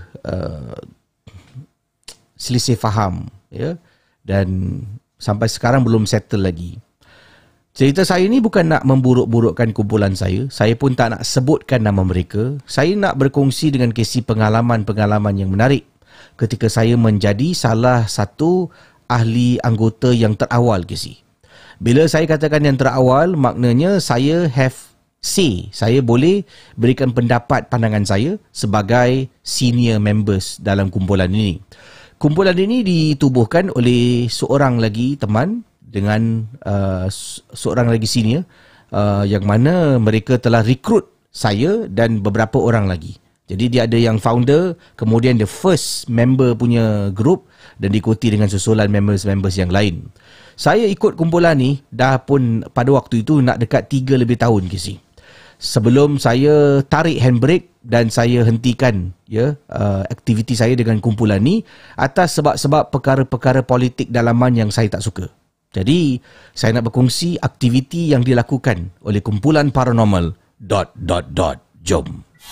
selisih faham, ya. Dan sampai sekarang belum settle lagi. Cerita saya ni bukan nak memburuk-burukkan kumpulan saya. Saya pun tak nak sebutkan nama mereka. Saya nak berkongsi dengan Casey pengalaman-pengalaman yang menarik ketika saya menjadi salah satu ahli anggota yang terawal, Casey. Bila saya katakan yang terawal, maknanya saya have say. Saya boleh berikan pendapat pandangan saya sebagai senior members dalam kumpulan ini. Kumpulan ini ditubuhkan oleh seorang lagi teman dengan seorang lagi senior, yang mana mereka telah rekrut saya dan beberapa orang lagi. Jadi dia ada yang founder, kemudian the first member punya group, dan diikuti dengan susulan members-members yang lain. Saya ikut kumpulan ni dah pun pada waktu itu nak dekat 3 lebih tahun, Casey. Sebelum saya tarik handbrake dan saya hentikan aktiviti saya dengan kumpulan ni atas sebab-sebab perkara-perkara politik dalaman yang saya tak suka. Jadi saya nak berkongsi aktiviti yang dilakukan oleh kumpulan paranormal ... Jom.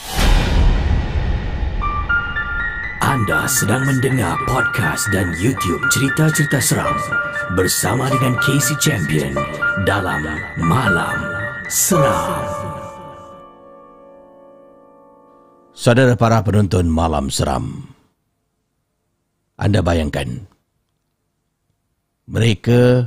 Anda sedang mendengar podcast dan YouTube cerita-cerita seram bersama dengan Casey Champion dalam Malam Seram. Saudara para penonton Malam Seram, anda bayangkan mereka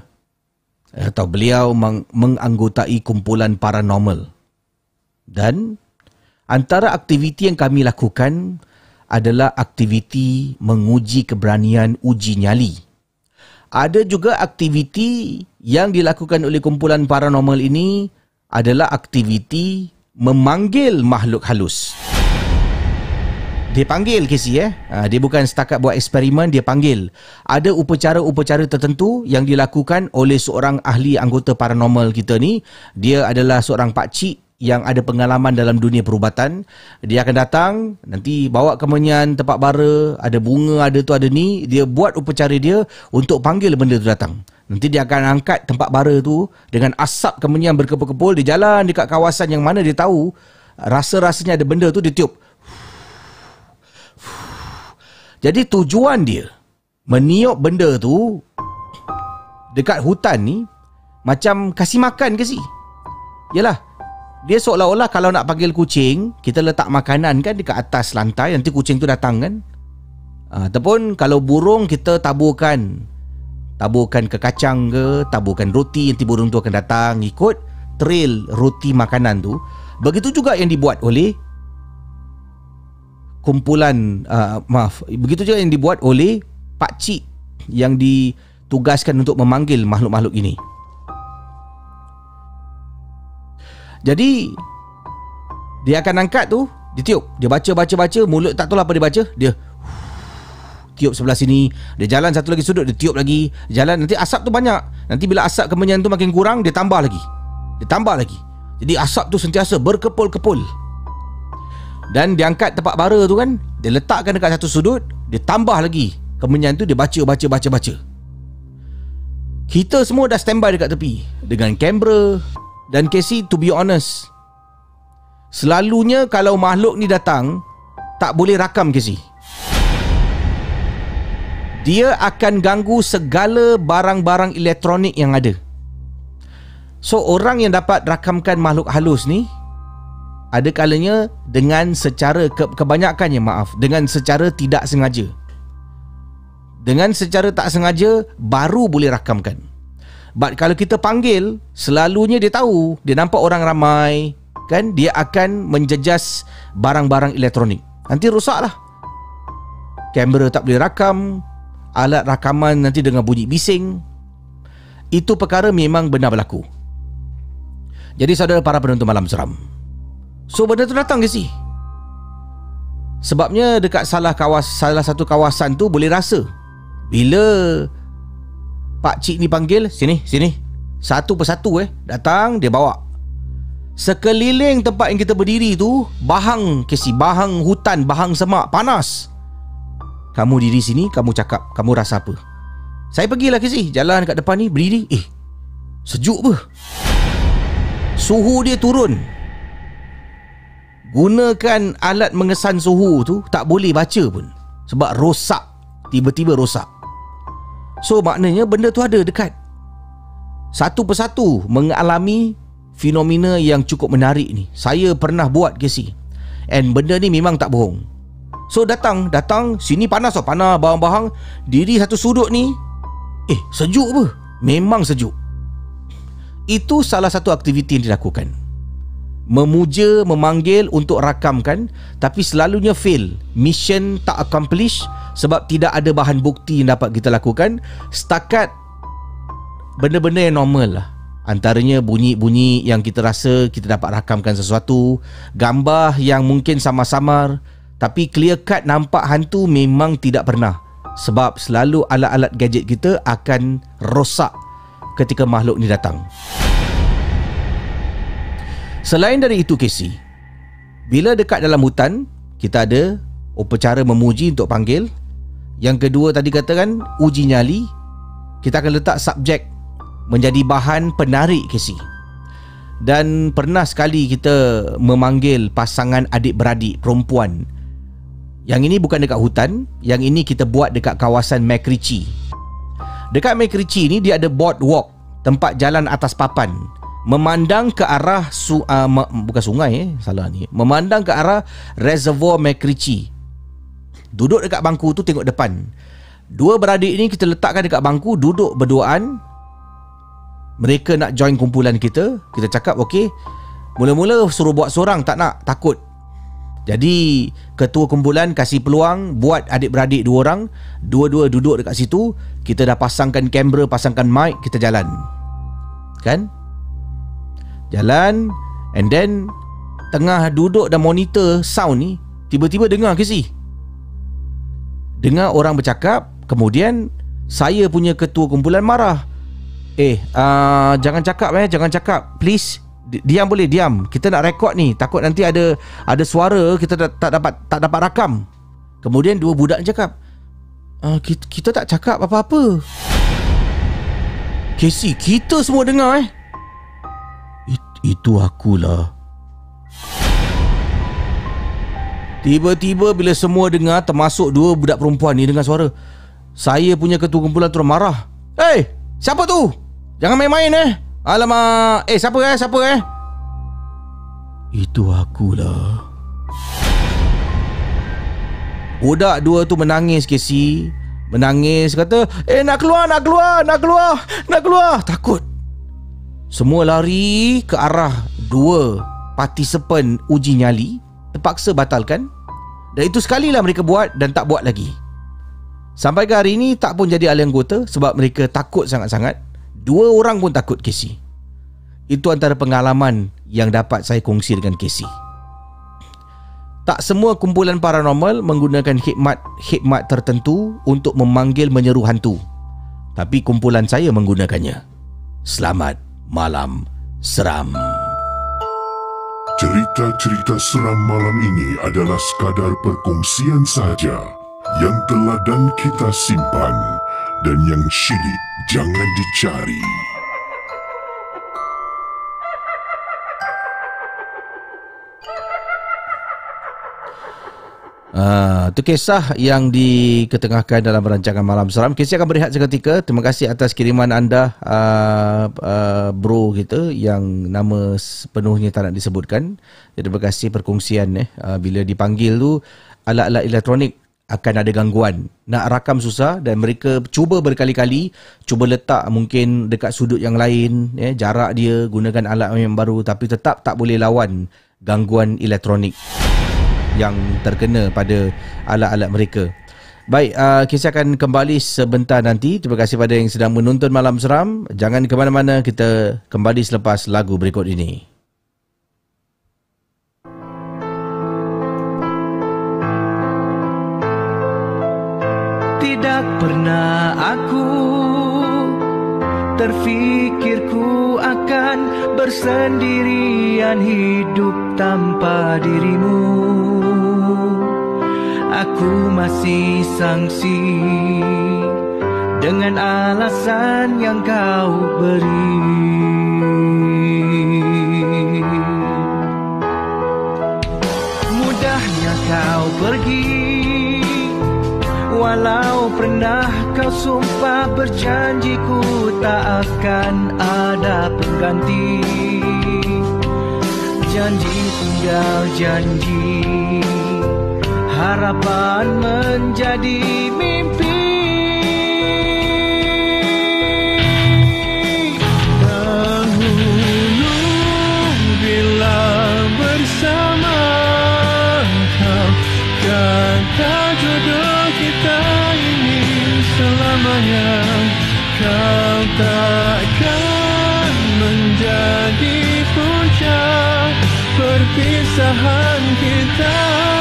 atau beliau menganggotai kumpulan paranormal, dan Antara aktiviti yang kami lakukan adalah aktiviti menguji keberanian uji nyali. Ada juga aktiviti yang dilakukan oleh kumpulan paranormal ini adalah aktiviti memanggil makhluk halus. Dia panggil Casey dia bukan setakat buat eksperimen, dia panggil. Ada upacara-upacara tertentu yang dilakukan oleh seorang ahli anggota paranormal kita ni. Dia adalah seorang pakcik yang ada pengalaman dalam dunia perubatan. Dia akan datang, nanti bawa kemenyan, tempat bara, ada bunga, ada tu ada ni. Dia buat upacara dia untuk panggil benda tu datang. Nanti dia akan angkat tempat bara tu dengan asap kemenyan berkepul-kepul. Dia jalan dekat kawasan yang mana dia tahu rasa-rasanya ada benda tu, dia tiup. Jadi tujuan dia meniup benda tu dekat hutan ni macam kasih makan ke si? Yalah, dia seolah-olah kalau nak panggil kucing, kita letak makanan kan dekat atas lantai, nanti kucing tu datang kan. Ataupun kalau burung, kita taburkan ke kacang ke, taburkan roti, nanti burung tu akan datang ikut trail roti makanan tu. Begitu juga yang dibuat oleh kumpulan begitu juga yang dibuat oleh pakcik yang ditugaskan untuk memanggil makhluk-makhluk ini. Jadi dia akan angkat tu, dia tiup, dia baca, mulut tak tahu apa dia baca, dia tiup sebelah sini, dia jalan satu lagi sudut, dia tiup lagi, jalan, nanti asap tu banyak. Nanti bila asap kemenyan tu makin kurang, dia tambah lagi. Jadi asap tu sentiasa berkepul-kepul. Dan dia angkat tempat bara tu kan, dia letakkan dekat satu sudut, dia tambah lagi kemenyan tu, dia baca. Kita semua dah standby dekat tepi dengan kamera. Dan Casey, to be honest, selalunya kalau makhluk ni datang, tak boleh rakam Casey. Dia akan ganggu segala barang-barang elektronik yang ada. So orang yang dapat rakamkan makhluk halus ni, ada kalanya dengan secara kebanyakannya dengan secara tidak sengaja. Dengan secara tak sengaja baru boleh rakamkan. But kalau kita panggil, selalunya dia tahu, dia nampak orang ramai kan, dia akan menjejas barang-barang elektronik. Nanti rosaklah. Kamera tak boleh rakam, alat rakaman nanti dengan bunyi bising. Itu perkara memang benar berlaku. Jadi saudara para penonton Malam Seram, so benda tu datang ke si? Sebabnya dekat salah satu kawasan tu boleh rasa bila pakcik ni panggil, sini, satu persatu datang, dia bawa. Sekeliling tempat yang kita berdiri tu bahang Casey, bahang hutan, bahang semak, panas. Kamu diri sini, kamu cakap, kamu rasa apa? Saya pergilah Casey, jalan kat depan ni, berdiri, sejuk apa? Suhu dia turun. Gunakan alat mengesan suhu tu, tak boleh baca pun, sebab rosak, tiba-tiba rosak. So maknanya benda tu ada dekat. Satu persatu mengalami fenomena yang cukup menarik ni. Saya pernah buat Casey, and benda ni memang tak bohong. So datang, sini panas panas, bahang-bahang, diri satu sudut ni, sejuk apa? Memang sejuk. Itu salah satu aktiviti yang dilakukan. Memuja, memanggil untuk rakamkan, tapi selalunya fail. Mission tak accomplish sebab tidak ada bahan bukti yang dapat kita lakukan. Setakat benda-benda yang normal lah. Antaranya bunyi-bunyi yang kita rasa kita dapat rakamkan sesuatu, gambar yang mungkin samar-samar, tapi clear cut nampak hantu memang tidak pernah. Sebab selalu alat-alat gadget kita akan rosak ketika makhluk ni datang. Selain dari itu Casey, bila dekat dalam hutan, kita ada upacara memuji untuk panggil. Yang kedua tadi katakan uji nyali. Kita akan letak subjek menjadi bahan penarik Casey. Dan pernah sekali kita memanggil pasangan adik-beradik perempuan. Yang ini bukan dekat hutan, yang ini kita buat dekat kawasan MacRitchie. Dekat MacRitchie ni dia ada boardwalk, tempat jalan atas papan, memandang ke arah bukan sungai salah ni. Memandang ke arah reservoir MacRitchie. Duduk dekat bangku tu, tengok depan. Dua beradik ni kita letakkan dekat bangku, duduk berduaan. Mereka nak join kumpulan kita. Kita cakap okey, mula-mula suruh buat seorang, tak nak, takut. Jadi ketua kumpulan kasih peluang buat adik-beradik 2 orang, dua-dua duduk dekat situ. Kita dah pasangkan kamera, pasangkan mic, kita jalan. Kan? Jalan. And then tengah duduk dan monitor sound ni, tiba-tiba dengar Casey, dengar orang bercakap. Kemudian saya punya ketua kumpulan marah. Jangan cakap jangan cakap. Please, diam boleh, diam. Kita nak rekod ni. Takut nanti ada suara kita tak dapat rakam. Kemudian 2 budak ni cakap, kita tak cakap apa-apa. Casey, kita semua dengar Itu akulah. Tiba-tiba bila semua dengar, termasuk 2 budak perempuan ni dengar suara, saya punya ketua kumpulan terus marah. Siapa tu? Jangan main-main Alamak. Siapa Itu akulah. Budak 2 tu menangis, Casey. Menangis, kata, nak keluar. Takut. Semua lari ke arah 2 partisipan uji nyali. Terpaksa batalkan. Dan itu sekalilah mereka buat dan tak buat lagi. Sampai ke hari ini tak pun jadi ahli anggota sebab mereka takut sangat-sangat. 2 orang pun takut, Casey. Itu antara pengalaman yang dapat saya kongsi dengan Casey. Tak semua kumpulan paranormal menggunakan hikmat tertentu untuk memanggil menyeru hantu. Tapi kumpulan saya menggunakannya. Selamat malam seram. Cerita-cerita seram malam ini adalah sekadar perkongsian saja yang telah dan kita simpan, dan yang syilid jangan dicari. Itu kisah yang diketengahkan dalam rancangan Malam Seram. Casey akan berehat seketika. Terima kasih atas kiriman anda, bro kita yang nama sepenuhnya tak nak disebutkan. Terima kasih perkongsian. Bila dipanggil tu, alat-alat elektronik akan ada gangguan. Nak rakam susah dan mereka cuba berkali-kali, cuba letak mungkin dekat sudut yang lain, jarak dia, gunakan alat yang baru, tapi tetap tak boleh lawan gangguan elektronik yang terkena pada alat-alat mereka. Baik, kita akan kembali sebentar nanti. Terima kasih pada yang sedang menonton Malam Seram. Jangan ke mana-mana, kita kembali selepas lagu berikut ini. Tidak pernah aku terfikirku akan bersendirian hidup tanpa dirimu. Aku masih sangsi dengan alasan yang kau beri. Mudahnya kau pergi, walau pernah kau sumpah berjanji ku tak akan ada pengganti. Janji tinggal janji, harapan menjadi mimpi. Dahulu bila bersama kau, kata jodoh kita ini selamanya. Kau takkan menjadi puncak perpisahan kita.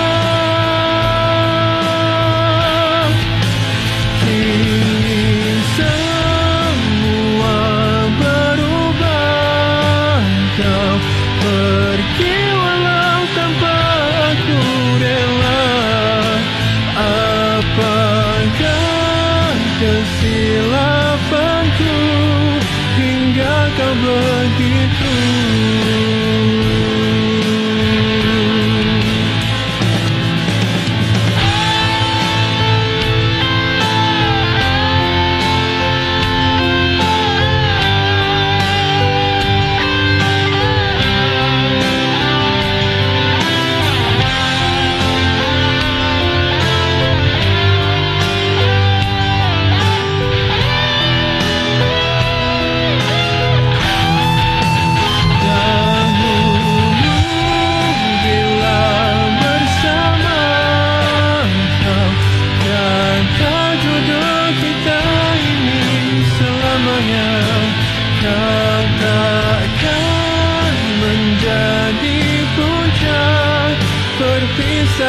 Kesilapanku hingga kau begitu.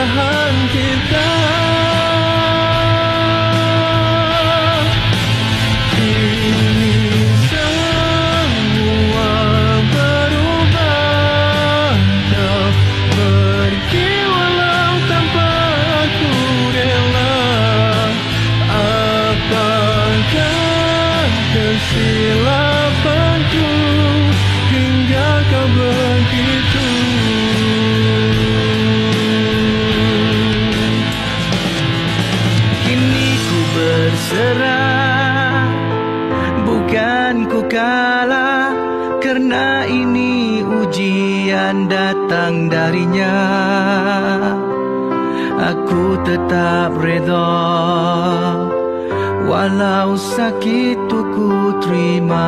pernikahan kita. Kini semua berubah, kau pergi walau tanpa aku rela. Apakah kesilapanku hingga kau begitu? Kini ku berserah, bukan ku kalah, karena ini ujian datang darinya. Aku tetap redha, walau sakit ku terima.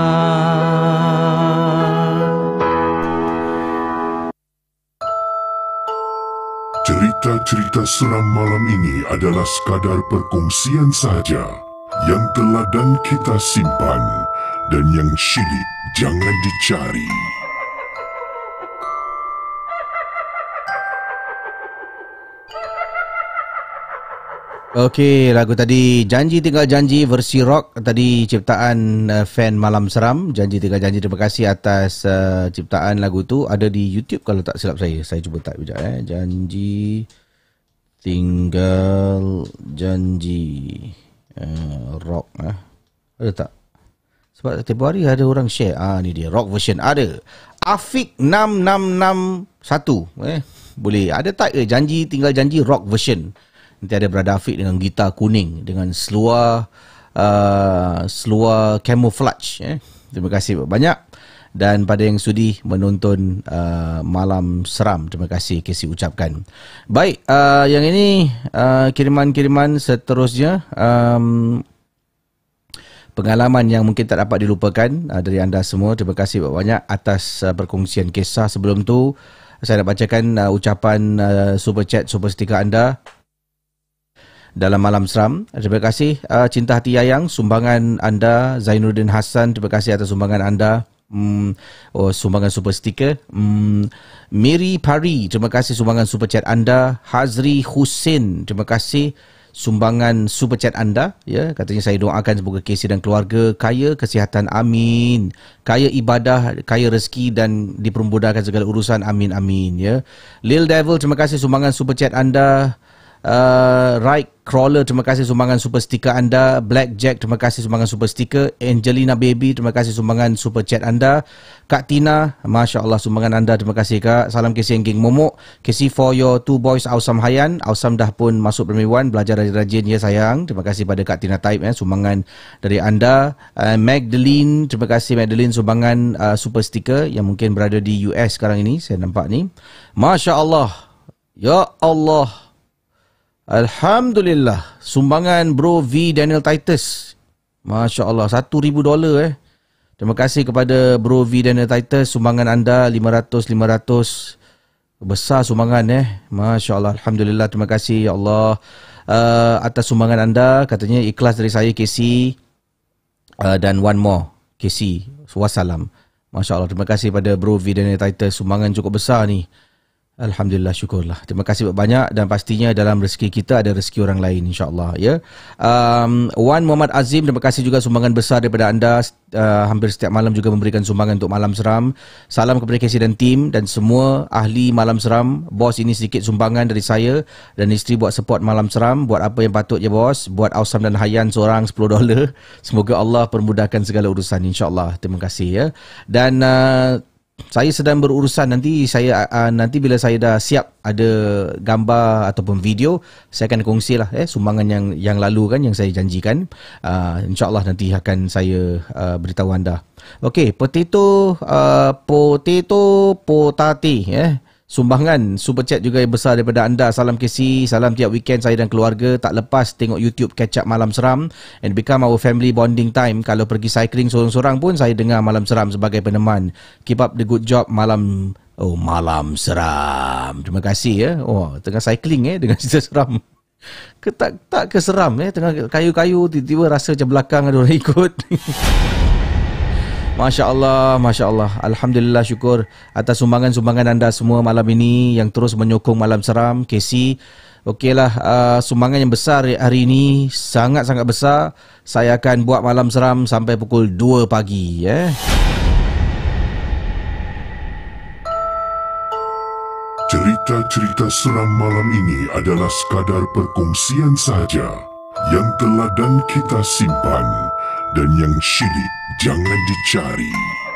Cerita-cerita seram malam ini adalah sekadar perkongsian sahaja yang telah dan kita simpan, dan yang syilid jangan dicari. Okey, lagu tadi Janji Tinggal Janji versi rock tadi ciptaan fan Malam Seram. Janji Tinggal Janji, terima kasih atas ciptaan lagu tu. Ada di YouTube kalau tak silap saya. Saya cuba type sekejap Janji Tinggal Janji rock ada tak? Sebab tiap hari ada orang share. Ni dia rock version ada. Afiq 6661 boleh ada type Janji Tinggal Janji rock version. Nanti ada Brother Afiq dengan gitar kuning dengan seluar camouflage. Terima kasih banyak. Dan pada yang sudi menonton Malam Seram, terima kasih KC ucapkan. Baik, yang ini kiriman-kiriman seterusnya. Pengalaman yang mungkin tak dapat dilupakan dari anda semua. Terima kasih banyak atas perkongsian kisah. Sebelum tu saya nak bacakan ucapan super chat, super stiker anda dalam Malam Seram. Terima kasih Cinta Hati Yayang, sumbangan anda. Zainuddin Hassan, terima kasih atas sumbangan anda. Sumbangan super stiker. Miri Pari, terima kasih sumbangan super chat anda. Hazri Hussein, terima kasih sumbangan super chat anda. Ya, katanya saya doakan semoga KC dan keluarga kaya kesihatan, amin. Kaya ibadah, kaya rezeki dan dipermudahkan segala urusan, amin amin ya. Lil Devil, terima kasih sumbangan super chat anda. Right Crawler, terima kasih sumbangan super stiker anda. Black Jack, terima kasih sumbangan super stiker. Angelina Baby, terima kasih sumbangan super chat anda. Kak Tina, Masya Allah sumbangan anda, terima kasih Kak. Salam KC Geng Momok. KC for your two boys Awesome Hayan. Awesome dah pun masuk Primary 1, belajar rajin ya sayang. Terima kasih pada Kak Tina Type sumbangan dari anda. Magdalene, terima kasih Magdalene sumbangan super stiker yang mungkin berada di US sekarang ini, saya nampak ni. Masya Allah, ya Allah, Alhamdulillah. Sumbangan Bro V Daniel Titus, Masya Allah, $1,000. Terima kasih kepada Bro V Daniel Titus, sumbangan anda 500. Besar sumbangan Masya Allah, Alhamdulillah. Terima kasih ya Allah atas sumbangan anda. Katanya ikhlas dari saya KC, dan one more KC, wassalam. Masya Allah, terima kasih pada Bro V Daniel Titus, sumbangan cukup besar ni. Alhamdulillah, syukurlah. Terima kasih banyak, dan pastinya dalam rezeki kita ada rezeki orang lain insya-Allah ya. Wan Muhammad Azim, terima kasih juga sumbangan besar daripada anda. Hampir setiap malam juga memberikan sumbangan untuk Malam Seram. Salam kepada KC dan tim dan semua ahli Malam Seram. Bos, ini sedikit sumbangan dari saya dan isteri buat support Malam Seram. Buat apa yang patut ya bos. Buat Awesome dan Hayan seorang $10. Semoga Allah permudahkan segala urusan insya-Allah. Terima kasih ya. Dan saya sedang berurusan, nanti nanti bila saya dah siap ada gambar ataupun video, saya akan kongsilah sumbangan yang lalu kan, yang saya janjikan. InsyaAllah nanti akan saya beritahu anda. Okey, potato potati sumbangan super chat juga yang besar daripada anda. Salam KC, salam tiap weekend saya dan keluarga tak lepas tengok YouTube catch up Malam Seram and become our family bonding time. Kalau pergi cycling sorang-sorang pun saya dengar Malam Seram sebagai peneman. Keep up the good job Malam Seram. Terima kasih tengah cycling dengan cerita seram. Tak keseram tengah kayu-kayu tiba-tiba rasa macam belakang ada orang ikut. Masya Allah, Masya Allah. Alhamdulillah, syukur atas sumbangan-sumbangan anda semua malam ini yang terus menyokong Malam Seram, Casey. Okeylah, sumbangan yang besar hari ini, sangat-sangat besar. Saya akan buat Malam Seram sampai pukul 2 pagi. Cerita-cerita seram malam ini adalah sekadar perkongsian sahaja yang teladan kita simpan dan yang syilid jangan dicari.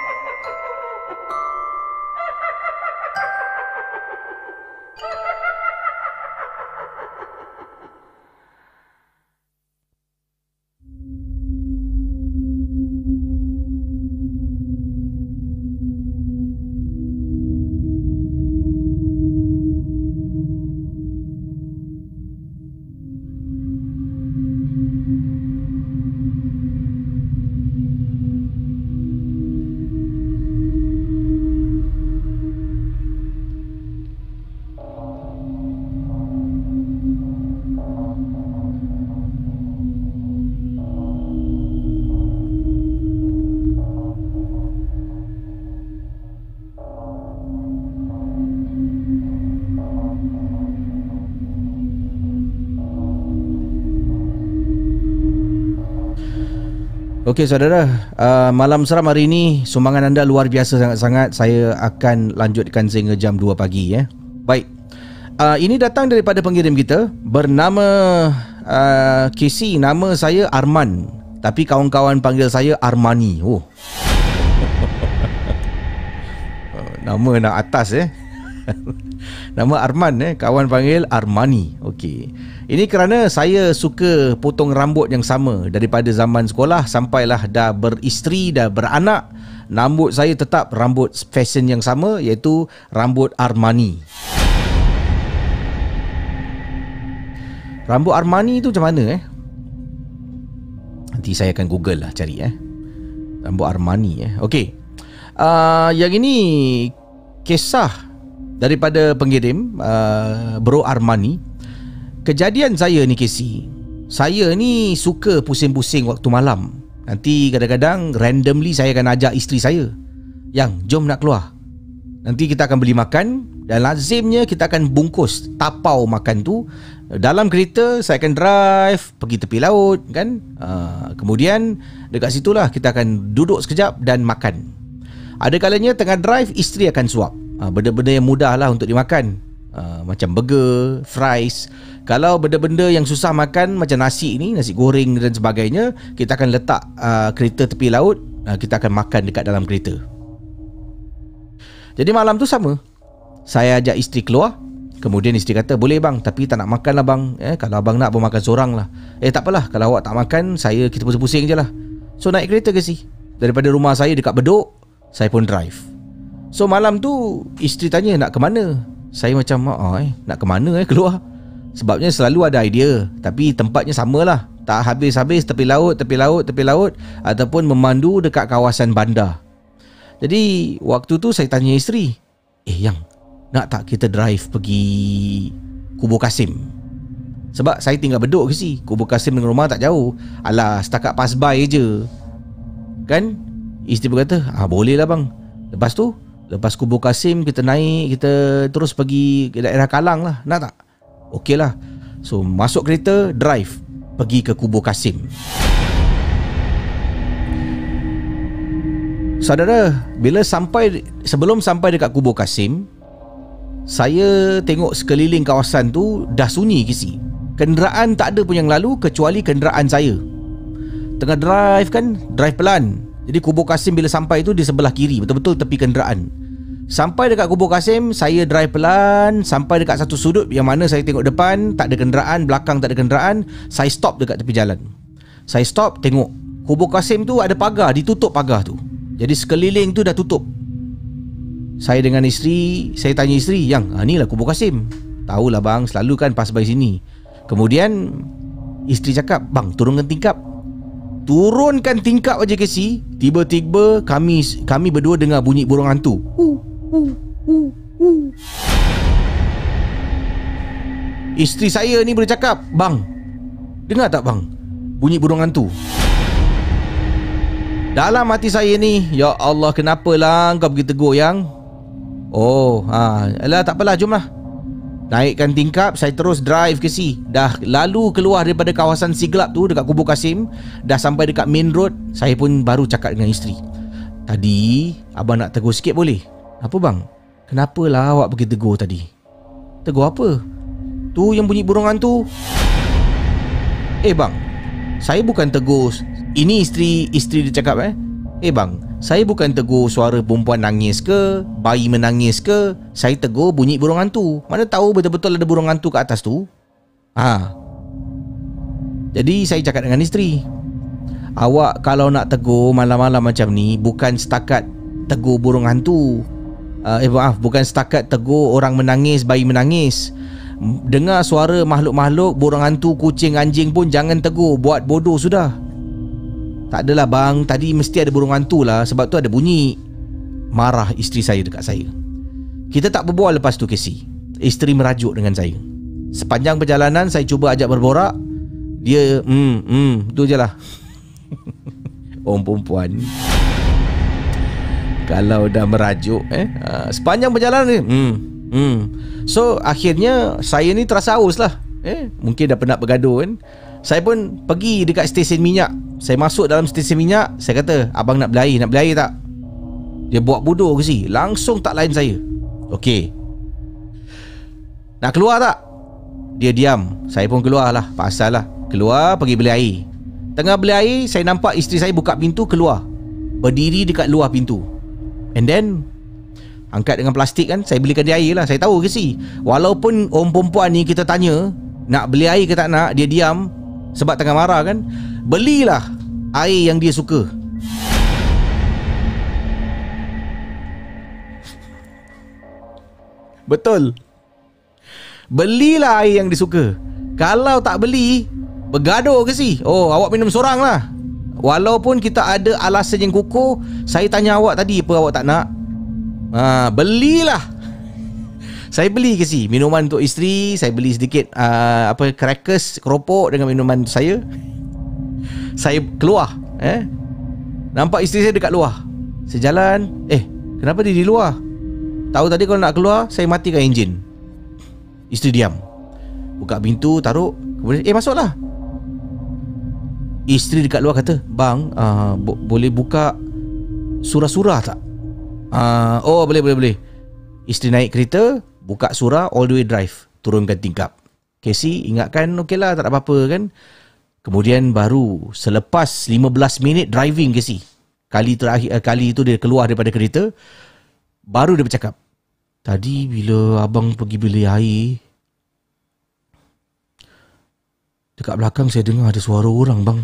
Okey saudara, Malam Seram hari ini sumbangan anda luar biasa sangat-sangat. Saya akan lanjutkan sehingga jam 2 pagi. Baik, ini datang daripada pengirim kita bernama Casey. Nama saya Arman, tapi kawan-kawan panggil saya Armani. Nama nak atas Nama Arman, kawan panggil Armani. Okey. Ini kerana saya suka potong rambut yang sama daripada zaman sekolah sampailah dah beristeri, dah beranak. Rambut saya tetap rambut fashion yang sama, iaitu rambut Armani. Rambut Armani tu macam mana Nanti saya akan Google lah cari rambut Armani Okey. Yang ini kisah daripada pengirim Bro Armani. Kejadian saya ni Casey, saya ni suka pusing-pusing waktu malam. Nanti kadang-kadang randomly saya akan ajak isteri saya, yang jom nak keluar, nanti kita akan beli makan. Dan lazimnya kita akan bungkus tapau makan tu dalam kereta. Saya akan drive pergi tepi laut kan. Kemudian dekat situlah kita akan duduk sekejap dan makan. Ada kalanya tengah drive, isteri akan suap benda-benda yang mudah lah untuk dimakan, macam burger, fries. Kalau benda-benda yang susah makan macam nasi ni, nasi goreng dan sebagainya, kita akan letak kereta tepi laut, kita akan makan dekat dalam kereta. Jadi malam tu sama, saya ajak isteri keluar. Kemudian isteri kata, boleh bang, tapi tak nak makan lah bang. Kalau abang nak, abang makan seorang lah. Tak apalah, kalau awak tak makan, kita pusing-pusing je lah. So naik kereta ke si, daripada rumah saya dekat Bedok, saya pun drive. So malam tu isteri tanya nak ke mana. Saya macam nak ke mana keluar. Sebabnya selalu ada idea, tapi tempatnya samalah. Tak habis-habis tepi laut ataupun memandu dekat kawasan bandar. Jadi waktu tu saya tanya isteri, yang nak tak kita drive pergi Kubur Kasim? Sebab saya tinggal Bedok ke si, Kubur Kasim dengan rumah tak jauh. Alah, setakat pass by je kan. Isteri berkata, boleh lah bang. Lepas tu, lepas Kubur Kasim kita naik, kita terus pergi ke daerah Kalang lah. Nak tak? Okey lah. So masuk kereta, drive pergi ke Kubur Kasim. Saudara, sebelum sampai dekat Kubur Kasim, saya tengok sekeliling kawasan tu dah sunyi kisi. Kenderaan tak ada pun yang lalu kecuali kenderaan saya. Tengah drive kan, drive pelan. Jadi Kubur Kasim bila sampai tu di sebelah kiri, betul-betul tepi kenderaan. Sampai dekat Kubur Kasim, saya drive pelan sampai dekat satu sudut yang mana saya tengok depan tak ada kenderaan, belakang tak ada kenderaan. Saya stop dekat tepi jalan. Saya stop, tengok Kubur Kasim tu ada pagar, ditutup pagar tu. Jadi sekeliling tu dah tutup. Saya dengan isteri, saya tanya isteri, yang ni lah Kubur Kasim. Tahulah bang, selalu kan pas by sini. Kemudian isteri cakap, bang turunkan tingkap. Turunkan tingkap aja Casey, tiba-tiba kami berdua dengar bunyi burung hantu. Isteri saya ni boleh cakap, bang, dengar tak bang bunyi burung hantu? Dalam hati saya ni, ya Allah, kenapalah kau pergi tegur yang? Oh, alah, tak apalah, jomlah. Naikkan tingkap, saya terus drive ke si. Dah lalu keluar daripada kawasan Siglap tu dekat Kubur Kasim, dah sampai dekat main road, saya pun baru cakap dengan isteri. Tadi abang nak tegur sikit boleh? Apa bang? Kenapalah awak pergi tegur tadi? Tegur apa? Tu yang bunyi burung hantu. Bang, saya bukan tegur. Ini isteri dia cakap bang, saya bukan tegur suara perempuan nangis ke, bayi menangis ke. Saya tegur bunyi burung hantu. Mana tahu betul-betul ada burung hantu kat atas tu. Jadi saya cakap dengan isteri, awak kalau nak tegur malam-malam macam ni, bukan setakat tegur burung hantu. Bukan setakat tegur orang menangis, bayi menangis. Dengar suara makhluk-makhluk, burung hantu, kucing, anjing pun jangan tegur. Buat bodoh sudah. Tak adalah bang, tadi mesti ada burung hantu lah, sebab tu ada bunyi. Marah isteri saya dekat saya. Kita tak berbual lepas tu, Casey. Isteri merajuk dengan saya. Sepanjang perjalanan saya cuba ajak berborak, dia tu je lah. Orang perempuan kalau dah merajuk sepanjang perjalanan ni So akhirnya saya ni terasa haus lah. Mungkin dah penat bergaduh kan. Saya pun pergi dekat stesen minyak. Saya masuk dalam stesen minyak. Saya kata, abang nak beli air tak? Dia buat bodoh ke si, langsung tak layan saya. Okey, nak keluar tak? Dia diam. Saya pun keluar lah, pasal lah. Keluar pergi beli air. Tengah beli air, saya nampak isteri saya buka pintu keluar, berdiri dekat luar pintu. And then angkat dengan plastik kan. Saya belikan dia air lah. Saya tahu ke si, walaupun orang perempuan ni kita tanya nak beli air ke tak nak, dia diam sebab tengah marah kan. Belilah air yang dia suka. Betul, belilah air yang dia suka. Kalau tak beli, bergaduh ke si? Oh, awak minum sorang lah. Walaupun kita ada alasan yang kukuh. Saya tanya awak tadi, apa awak tak nak? Belilah. Saya beli ke si minuman untuk isteri. Saya beli sedikit crackers, keropok dengan minuman saya. Saya keluar. Nampak isteri saya dekat luar. Saya jalan. Kenapa dia di luar? Tahu tadi kalau nak keluar, saya matikan enjin. Isteri diam. Buka pintu, taruh. Kemudian masuklah. Isteri dekat luar kata, bang, boleh buka surah-surah tak? Oh, boleh. Isteri naik kereta, buka surah, all the way drive, turunkan tingkap. Casey ingatkan, okey lah, tak ada apa-apa kan. Kemudian baru selepas 15 minit driving Casey, kali itu dia keluar daripada kereta, baru dia bercakap, tadi bila abang pergi beli air, dekat belakang saya dengar ada suara orang bang.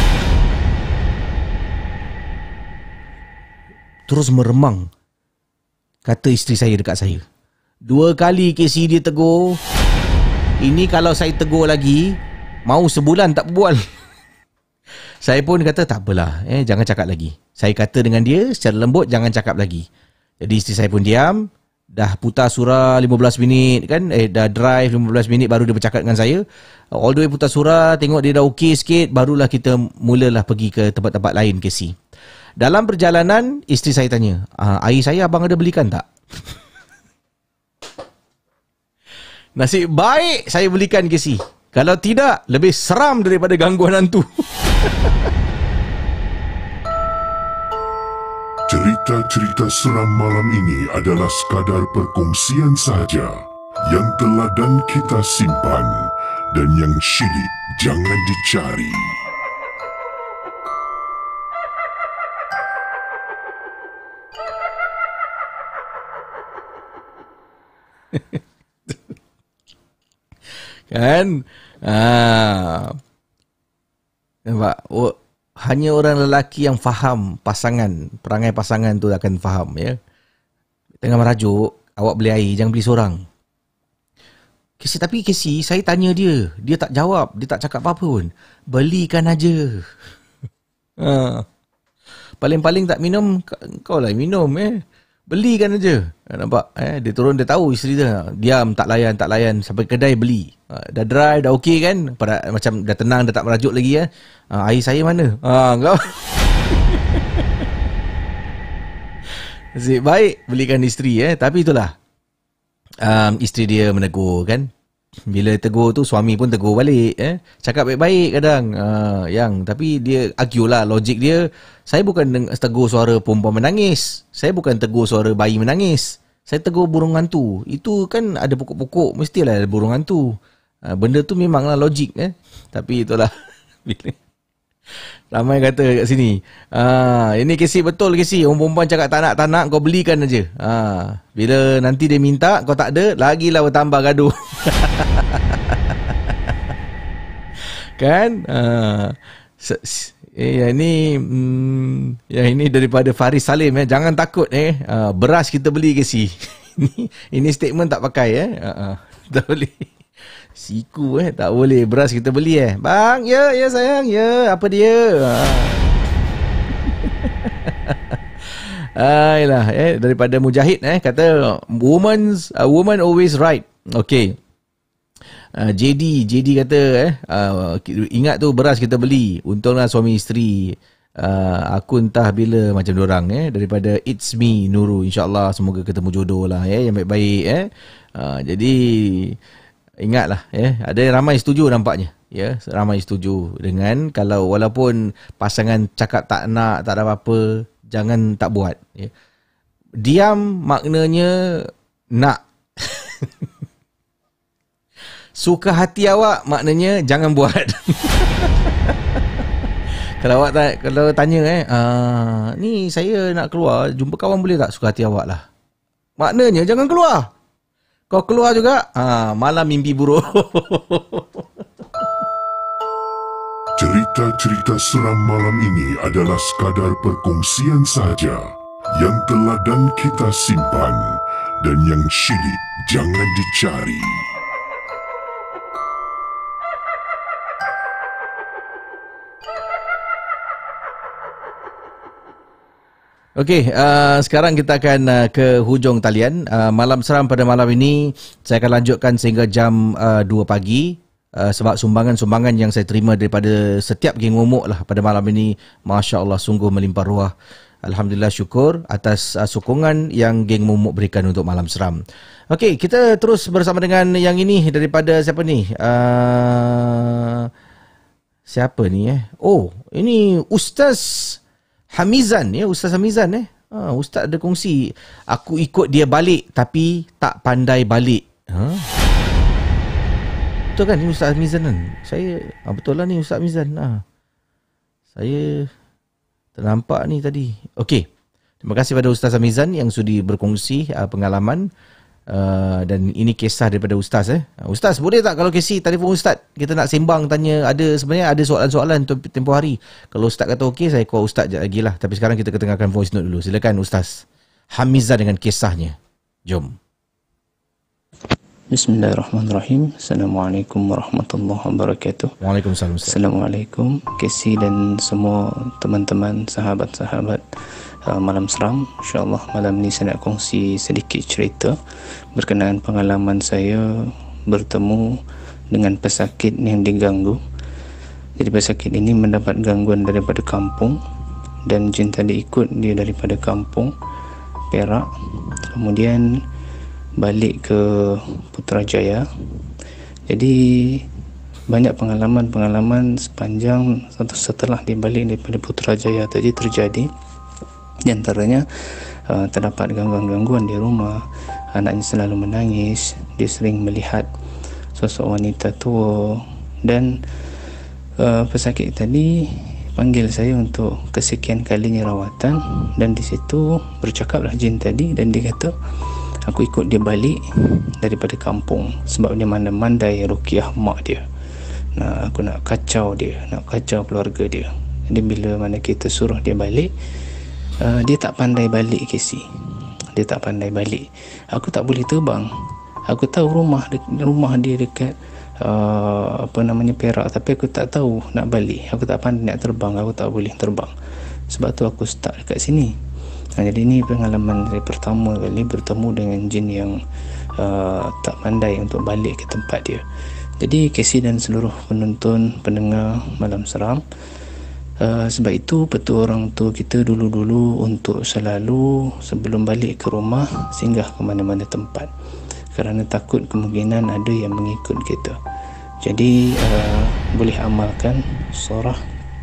Terus meremang, kata isteri saya dekat saya. 2 kali Casey dia tegur. Ini kalau saya tegur lagi, mau sebulan tak berbual. Saya pun kata tak apalah, jangan cakap lagi. Saya kata dengan dia secara lembut, jangan cakap lagi. Jadi isteri saya pun diam. Dah putar surah 15 minit kan, dah drive 15 minit baru dia bercakap dengan saya. All the way putar surah, tengok dia dah okey sikit, barulah kita mulalah pergi ke tempat-tempat lain, Casey. Dalam perjalanan, isteri saya tanya, air saya abang ada belikan tak? Nasib baik saya belikan, Casey. Kalau tidak, lebih seram daripada gangguan hantu. Cerita-cerita seram malam ini adalah sekadar perkongsian sahaja yang teladan kita simpan dan yang syilid jangan dicari. Kan? Nampak? Hanya orang lelaki yang faham pasangan, perangai pasangan tu akan faham ya. Tengah merajuk, awak beli air, jangan beli seorang. Tapi Casey, saya tanya dia, dia tak jawab, dia tak cakap apa-apa pun. Belikan aja. Paling-paling tak minum, kau lah minum belikan aja. Nampak? Dia turun, dia tahu isteri dia diam, tak layan sampai kedai beli. Dah dry, dah okey kan? Macam dah tenang, dah tak merajuk lagi air saya mana? Kau Nasib baik belikan isteri tapi itulah isteri dia menegur kan. Bila tegur tu suami pun tegur balik cakap baik-baik kadang tapi dia argue lah logik dia. Saya bukan tegur suara perempuan menangis, saya bukan tegur suara bayi menangis, saya tegur burung hantu. Itu kan ada pokok-pokok, mestilah ada burung hantu. Benda tu memanglah logik tapi itulah bila ramai kata kat sini ini Casey betul Casey, orang perempuan cakap tak nak kau belikan aja. Bila nanti dia minta kau tak ada, lagilah bertambah gaduh. Kan ini daripada Faris Salim jangan takut beras kita beli Casey. ini statement tak pakai tak boleh. Siku tak boleh, beras kita beli bang, ya sayang, ya apa dia. Ayolah daripada Mujahid kata woman always right. Okay. JD kata ingat tu beras kita beli, untunglah suami isteri. Aku entah bila macam diorang daripada It's Me Nurul, insyaAllah semoga ketemu jodoh lah yang baik-baik jadi ingatlah ada ramai setuju nampaknya ramai setuju dengan kalau walaupun pasangan cakap tak nak, tak ada apa-apa, jangan tak buat diam maknanya nak. Suka hati awak maknanya jangan buat. Kalau awak kalau tanya ni saya nak keluar jumpa kawan boleh tak, suka hati awak lah, maknanya jangan keluar. Kau keluar juga, malam mimpi buruk. Cerita-cerita seram malam ini adalah sekadar perkongsian sahaja yang telah dan kita simpan, dan yang syilid jangan dicari. Okey, sekarang kita akan ke hujung talian. Malam seram pada malam ini saya akan lanjutkan sehingga jam 2 pagi sebab sumbangan-sumbangan yang saya terima daripada setiap geng momok lah pada malam ini, Masya Allah sungguh melimpah ruah. Alhamdulillah, syukur atas sokongan yang geng momok berikan untuk malam seram. Okey, kita terus bersama dengan yang ini daripada siapa ni? Siapa ni Oh, ini Ustaz Hamizan Ustaz Hamizan Ustaz ada kongsi, aku ikut dia balik tapi tak pandai balik. Betul kan ni Ustaz Hamizan kan? Saya betul lah ni Ustaz Hamizan. Saya ternampak ni tadi. Okey, terima kasih pada Ustaz Hamizan yang sudi berkongsi pengalaman. Dan ini kisah daripada Ustaz Ustaz, boleh tak kalau Casey telefon Ustaz, kita nak sembang tanya, sebenarnya ada soalan-soalan tempoh hari. Kalau Ustaz kata okey, saya call Ustaz lagi lah. Tapi sekarang kita ketengahkan voice note dulu. Silakan Ustaz Hamizan dengan kisahnya. Jom. Bismillahirrahmanirrahim. Assalamualaikum warahmatullahi wabarakatuh. Waalaikumsalam. Assalamualaikum Casey dan semua teman-teman, sahabat-sahabat malam seram. InsyaAllah malam ni saya nak kongsi sedikit cerita berkenaan pengalaman saya bertemu dengan pesakit yang diganggu. Jadi pesakit ini mendapat gangguan daripada kampung, dan jin tadi ikut dia daripada kampung Perak, kemudian balik ke Putrajaya. Jadi banyak pengalaman-pengalaman sepanjang setelah dia balik daripada Putrajaya tadi terjadi. Di antaranya terdapat gangguan-gangguan di rumah, anaknya selalu menangis, dia sering melihat sosok wanita tua, dan pesakit tadi panggil saya untuk kesekian kalinya rawatan. Dan di situ bercakaplah jin tadi, dan dia kata aku ikut dia balik daripada kampung sebab dia mandai-mandai ruqyah mak dia. Aku nak kacau dia, nak kacau keluarga dia. Jadi bila mana kita suruh dia balik, dia tak pandai balik Casey. Dia tak pandai balik. Aku tak boleh terbang. Aku tahu rumah dia dekat Perak, tapi aku tak tahu nak balik. Aku tak pandai nak terbang. Aku tak boleh terbang. Sebab tu aku stuck dekat sini. Jadi ini pengalaman saya pertama kali bertemu dengan jin yang tak pandai untuk balik ke tempat dia. Jadi Casey dan seluruh penonton, pendengar malam seram, Sebab itu betul orang tua kita dulu-dulu untuk selalu sebelum balik ke rumah singgah ke mana-mana tempat, kerana takut kemungkinan ada yang mengikut kita. Jadi boleh amalkan surah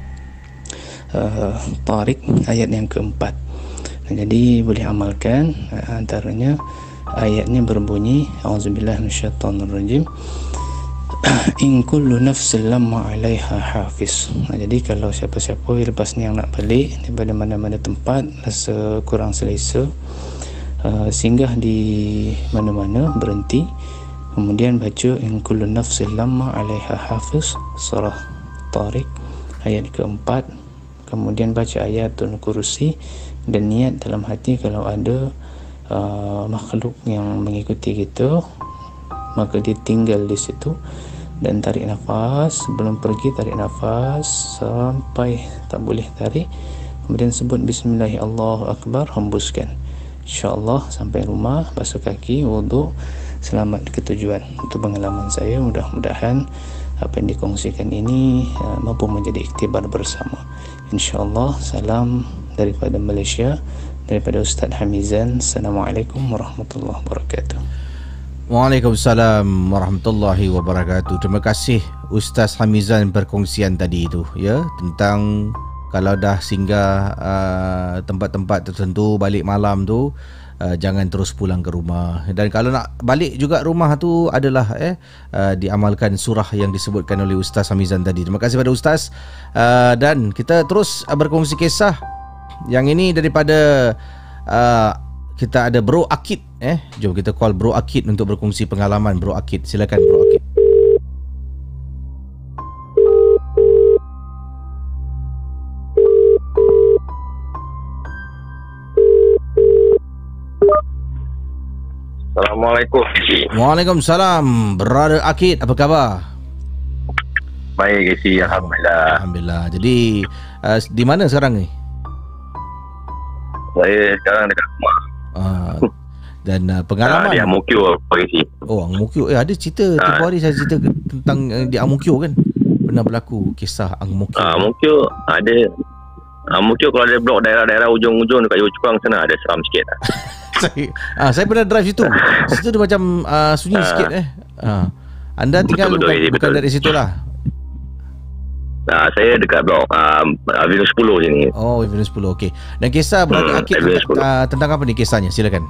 Tariq ayat yang keempat. Jadi boleh amalkan, antaranya ayatnya berbunyi auzubillahi minasyaitonirrajim, in kullu nafsin lamma 'alaiha hafiz. Jadi kalau siapa-siapa lepas ni yang nak balik daripada mana-mana tempat rasa kurang selesa, singgah di mana-mana, berhenti, kemudian baca in kullu nafsin lamma 'alaiha hafiz surah Tariq ayat keempat, kemudian baca ayatul kursi dan niat dalam hati kalau ada makhluk yang mengikuti kita, maka dia tinggal di situ, dan tarik nafas. Sebelum pergi tarik nafas sampai tak boleh tarik, kemudian sebut bismillah Allahu Akbar, hembuskan. InsyaAllah sampai rumah, basuh kaki, wuduk, selamat ke tujuan. Itu pengalaman saya. Mudah-mudahan apa yang dikongsikan ini mampu menjadi iktibar bersama. InsyaAllah. Salam daripada Malaysia, daripada Ustaz Hamizan. Assalamualaikum warahmatullahi wabarakatuh. Waalaikumsalam warahmatullahi wabarakatuh. Terima kasih Ustaz Hamizan perkongsian tadi itu, ya, tentang kalau dah singgah tempat-tempat tertentu balik malam tu, jangan terus pulang ke rumah. Dan kalau nak balik juga rumah tu adalah diamalkan surah yang disebutkan oleh Ustaz Hamizan tadi. Terima kasih pada Ustaz. Dan kita terus berkongsi kisah. Yang ini daripada kita ada Bro Akid. Jom kita call Bro Akid untuk berkongsi pengalaman. Bro Akid, silakan Bro Akid. Assalamualaikum. Waalaikumsalam. Brother Akid, apa khabar? Baik, Kesi. Alhamdulillah. Alhamdulillah. Jadi di mana sekarang ni? Saya sekarang dekat rumah. Dan pengalaman di Ang Mo Kio, Kesi. Oh, Ang Mo Kio. Ada cerita tempoh hari saya cerita tentang di Ang Mo Kio kan? Pernah berlaku kisah Ang Mo Kio. Ang Mo Kio ada. Ang Mo Kio kalau ada blok daerah-daerah ujung-ujung dekat Yio sana ada seram sikit lah. Saya pernah drive situ. Situ dia macam sunyi sikit Anda tinggal bukan dari situ lah. Saya dekat blok Avenue 10 sini. Oh, Avenue 10. Okey. Dan kisah Brother Akid tentang apa ni kisahnya? Silakan.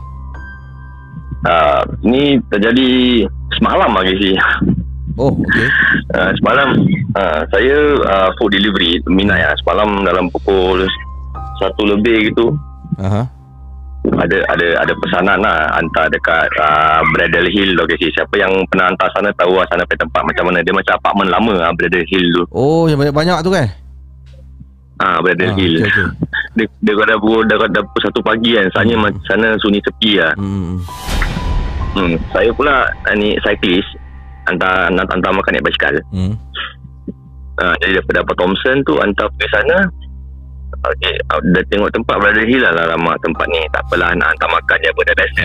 Ni terjadi semalam lagi sih. Oh, okey. Semalam saya food delivery minat ya. Semalam dalam pukul 1 lebih gitu. Ada pesanan lah hantar dekat Bradley Hill lokasi. Siapa yang pernah hantar sana tahu lah sana tempat macam mana. Dia macam apartmen lama Bradley Hill tu. Oh, yang banyak-banyak tu kan? Bradley Hill. Okay. Dia dah pukul 1 pagi kan. Sana sunyi sepi lah. Saya pula ni cyclist, hantar makan naik basikal. Jadi daripada Thompson tu hantar pergi sana. Okay, dah tengok tempat Bradley Hill lah lama tempat ni. Tak apalah, nak hantar makan je apa dah biasa.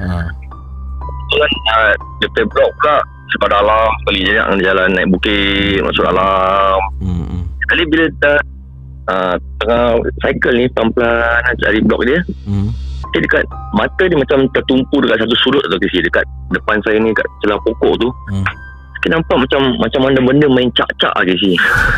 Dia punya blok pula sebab dalam sekali jalan naik bukit masuk dalam. Sekali bila dah tengah cycle ni pelan-pelan nak cari blok dia, dekat mata dia macam tertumpu dekat satu sudut tu kasi, dekat depan saya ni kat celah pokok tu. Kita nampak macam mana benda main cak-cak je sih.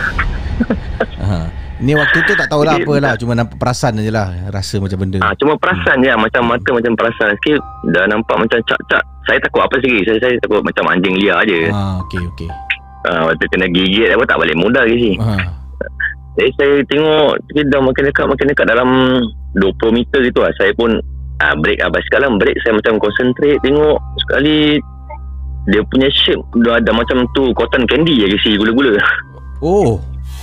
Ni waktu tu tak tahulah apalah, cuma nampak perasan je lah, rasa macam benda. Cuma perasan je, macam mata macam perasan sikit. Dah nampak macam cak-cak. Saya takut apa sikit, saya takut macam anjing liar je. Okey. Waktu kena gigit apa tak balik modal ke sih. Jadi saya tengok dia dah makin dekat dalam 20 meter gitu lah. Saya pun break basikal lah, break. Saya macam concentrate tengok. Sekali dia punya shape dah ada macam tu cotton candy je sih, gula-gula. Oh.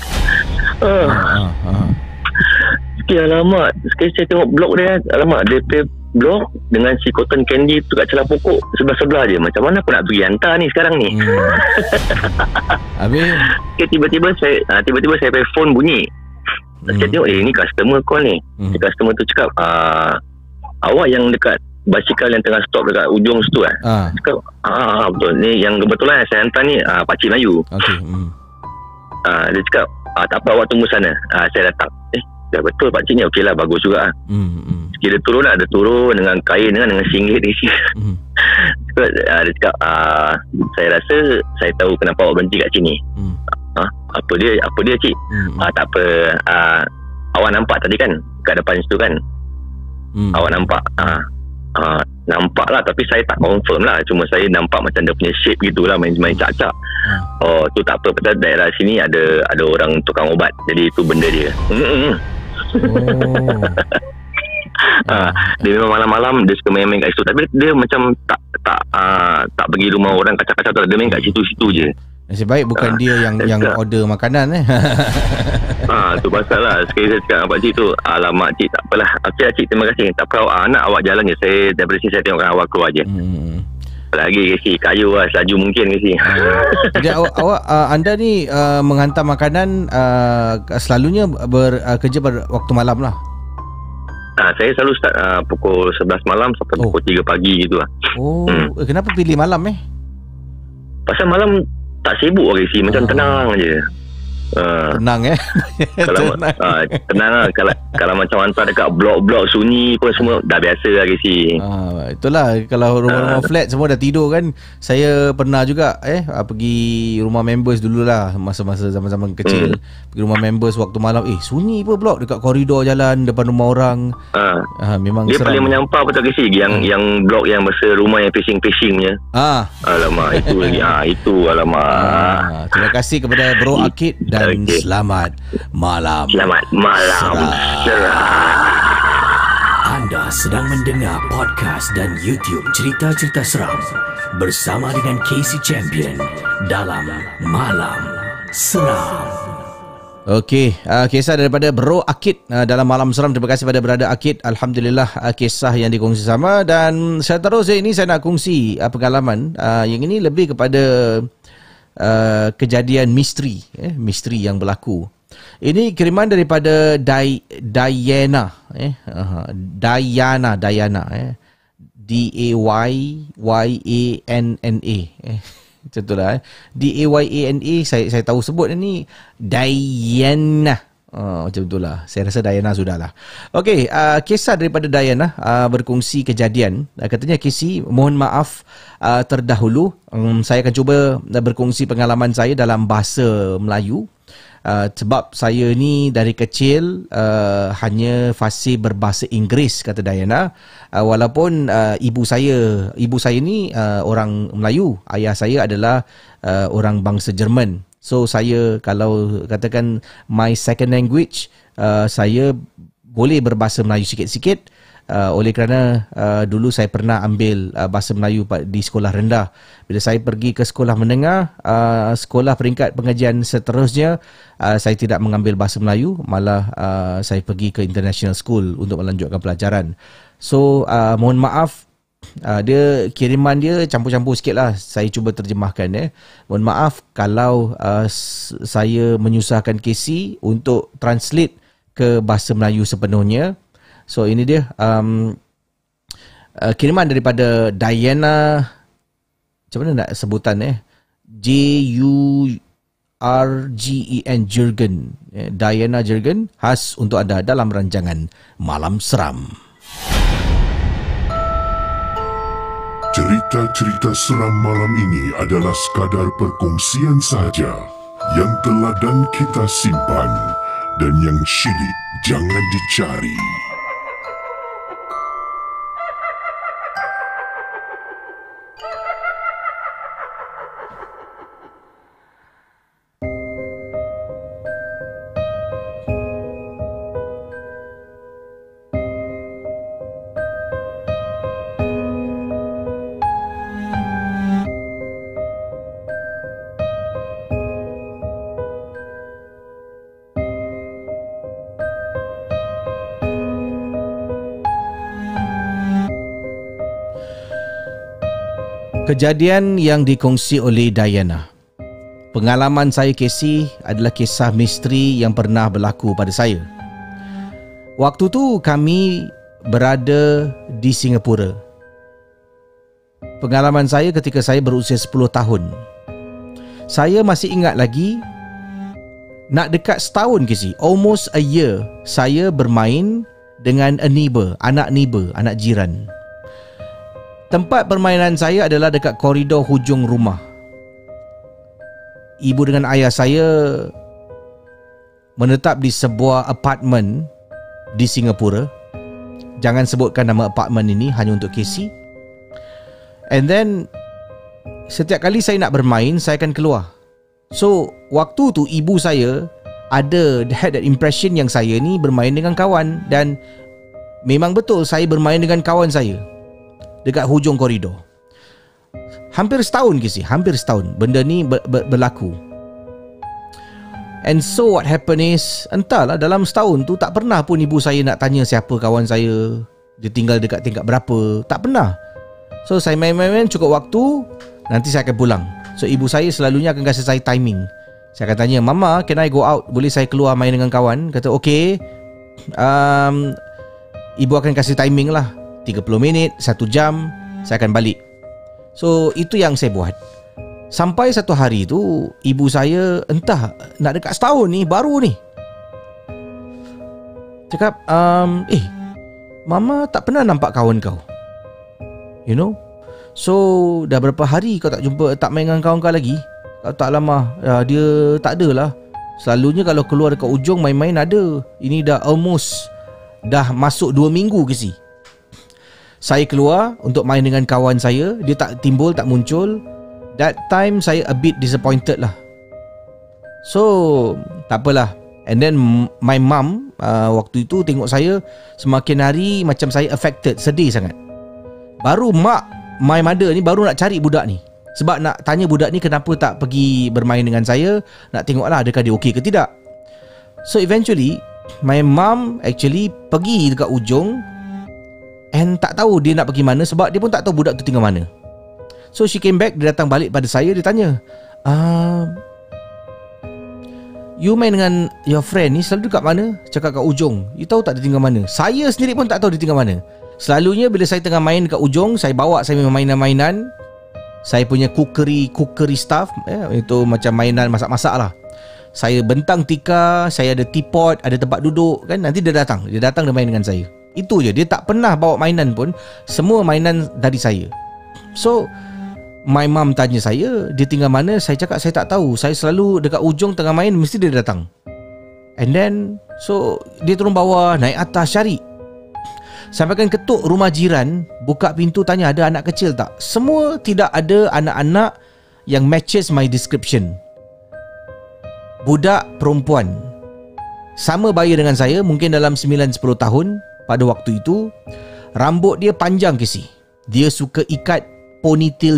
Sekali alamak, sekali saya tengok blok dia, alamak dia pay blok dengan si cotton candy tu kat celah pokok sebelah-sebelah je. Macam mana aku nak pergi hantar ni sekarang ni. Habis tiba-tiba saya pay phone bunyi. Saya tengok ni customer call ni. Si customer tu cakap awak yang dekat basikal yang tengah stop dekat ujung situ Cakap betul ni yang kebetulan saya hantar ni Pakcik Melayu. Dia cakap tak apa, awak tunggu sana. Saya datang. Dah betul pakcik ni, okey lah, bagus juga. Dia turun lah, dia turun dengan kain dengan singlet ni. Dia cakap saya rasa saya tahu kenapa awak berhenti kat sini. Apa dia cik? Tak apa, awak nampak tadi kan kat depan situ kan? Awak nampak? Nampak lah, tapi saya tak confirm lah. Cuma saya nampak macam dia punya shape gitulah, main cak-cak. Tu tak apa, pasal daerah sini ada orang tukang ubat, jadi itu benda dia. Dia memang malam-malam dia suka main-main kat situ, tapi dia macam tak pergi rumah orang kacau-kacau tu. Dia main kat situ-situ je. Nasib baik bukan dia yang order makanan Tu pasal lah. Sekali saya cakap pakcik tu, alamak cik, tak apalah. Okey cik, terima kasih. Tak apa, anak awak jalan je. Saya daripada sini saya tengokkan awak keluar je. Lagi kasi kayu lah, selaju mungkin kasi. Jadi anda ni menghantar makanan selalunya bekerja pada waktu malam lah. Saya selalu start pukul 11 malam sampai pukul 3 pagi gitu lah. Kenapa pilih malam Pasal malam tak sibuk lagi sih, macam tenang je. Tenang kalau tenang lah. Kalau macam hantar dekat blok-blok sunyi pun semua dah biasa lagi sih. Itulah, kalau rumah-rumah flat semua dah tidur kan. Saya pernah juga pergi rumah members dululah, masa-masa zaman-zaman kecil. Pergi rumah members waktu malam, sunyi pun blok dekat koridor jalan depan rumah orang. Memang dia seram. Paling menyampah betul ke sih yang blok yang besar, rumah yang facing-facingnya. Alamak, itu lagi. Itu alamak. Terima kasih kepada Bro Akid dan selamat malam. Selamat malam. Anda sedang mendengar podcast dan YouTube cerita-cerita seram bersama dengan Casey Champion dalam Malam Seram. Okey, kisah daripada Bro Akid dalam Malam Seram. Terima kasih pada Brother Akid. Alhamdulillah, kisah yang dikongsi sama. Dan seterusnya ini saya nak kongsi pengalaman yang ini lebih kepada kejadian misteri yang berlaku. Ini kiriman daripada Diana Diana Dayyanna macam tu lah Dayyanna. Saya tahu sebut ni Diana. Macam itulah. Saya rasa Diana sudahlah. Okey, kisah daripada Diana berkongsi kejadian. Katanya, Casey, mohon maaf terdahulu. Saya akan cuba berkongsi pengalaman saya dalam bahasa Melayu. Sebab saya ni dari kecil hanya fasih berbahasa Inggeris, kata Diana. Walaupun ibu saya ni orang Melayu, ayah saya adalah orang bangsa Jerman. So saya kalau katakan my second language, saya boleh berbahasa Melayu sikit-sikit. Oleh kerana dulu saya pernah ambil bahasa Melayu di sekolah rendah. Bila saya pergi ke sekolah menengah, sekolah peringkat pengajian seterusnya, saya tidak mengambil bahasa Melayu, malah saya pergi ke international school untuk melanjutkan pelajaran. So mohon maaf, dia kiriman dia campur-campur sikit lah. Saya cuba terjemahkan. Mohon maaf kalau saya menyusahkan Casey untuk translate ke bahasa Melayu sepenuhnya. So ini dia kiriman daripada Diana. Macam mana nak sebutan Jurgen Jurgen. Diana Jurgen, khas untuk anda dalam rancangan Malam Seram. Cerita-cerita seram malam ini adalah sekadar perkongsian sahaja yang teladan kita simpan dan yang syilid jangan dicari. Kejadian yang dikongsi oleh Diana. Pengalaman saya, Casey, adalah kisah misteri yang pernah berlaku pada saya. Waktu tu kami berada di Singapura. Pengalaman saya ketika saya berusia 10 tahun. Saya masih ingat lagi nak dekat setahun KC, almost a year, saya bermain dengan a neighbor, anak jiran. Tempat permainan saya adalah dekat koridor hujung rumah. Ibu dengan ayah saya menetap di sebuah apartmen di Singapura. Jangan sebutkan nama apartmen ini, hanya untuk KC. And then setiap kali saya nak bermain, saya akan keluar. So waktu tu ibu saya had that impression yang saya ni bermain dengan kawan. Dan memang betul, saya bermain dengan kawan saya dekat hujung koridor. Hampir setahun KC, hampir setahun benda ni berlaku. And so what happened is, entahlah, dalam setahun tu tak pernah pun ibu saya nak tanya siapa kawan saya, dia tinggal dekat tingkat berapa. Tak pernah. So saya main-main, cukup waktu, nanti saya akan pulang. So ibu saya selalunya akan kasih saya timing. Saya akan tanya, Mama, can I go out? Boleh saya keluar main dengan kawan? Kata okay. Ibu akan kasih timing lah, 30 minit, 1 jam, saya akan balik. So itu yang saya buat. Sampai satu hari tu, ibu saya entah nak dekat setahun ni, baru ni cakap, Mama tak pernah nampak kawan kau, you know. So dah berapa hari kau tak jumpa, tak main dengan kawan kau lagi? Kau tak lama, dia tak ada lah. Selalunya kalau keluar dekat ujung main-main ada. Ini dah masuk 2 minggu ke si. Saya keluar untuk main dengan kawan saya, dia tak timbul, tak muncul. That time saya a bit disappointed lah. So tak apalah. And then my mum waktu itu tengok saya semakin hari macam saya affected, sedih sangat. Baru my mother ni baru nak cari budak ni, sebab nak tanya budak ni kenapa tak pergi bermain dengan saya, nak tengoklah adakah dia okey ke tidak. So eventually my mum actually pergi dekat ujung and tak tahu dia nak pergi mana, sebab dia pun tak tahu budak tu tinggal mana. So she came back, dia datang balik pada saya, dia tanya, you main dengan your friend ni selalu dekat mana? Cakap kat ujung. You tahu tak dia tinggal mana? Saya sendiri pun tak tahu dia tinggal mana. Selalunya bila saya tengah main dekat ujung, saya bawa saya mainan-mainan, saya punya cookery stuff, itu macam mainan masak-masak lah. Saya bentang tikar, saya ada teapot, ada tempat duduk kan. Nanti dia datang dia main dengan saya. Itu je, dia tak pernah bawa mainan pun. Semua mainan dari saya. So my mum tanya saya, dia tinggal mana? Saya cakap saya tak tahu. Saya selalu dekat ujung tengah main, mesti dia datang. And then so dia turun bawah, naik atas, cari. Sampaikan ketuk rumah jiran, buka pintu, tanya ada anak kecil tak. Semua tidak ada anak-anak yang matches my description. Budak perempuan sama baya dengan saya, mungkin dalam 9-10 tahun pada waktu itu. Rambut dia panjang ke si. Dia suka ikat ponytail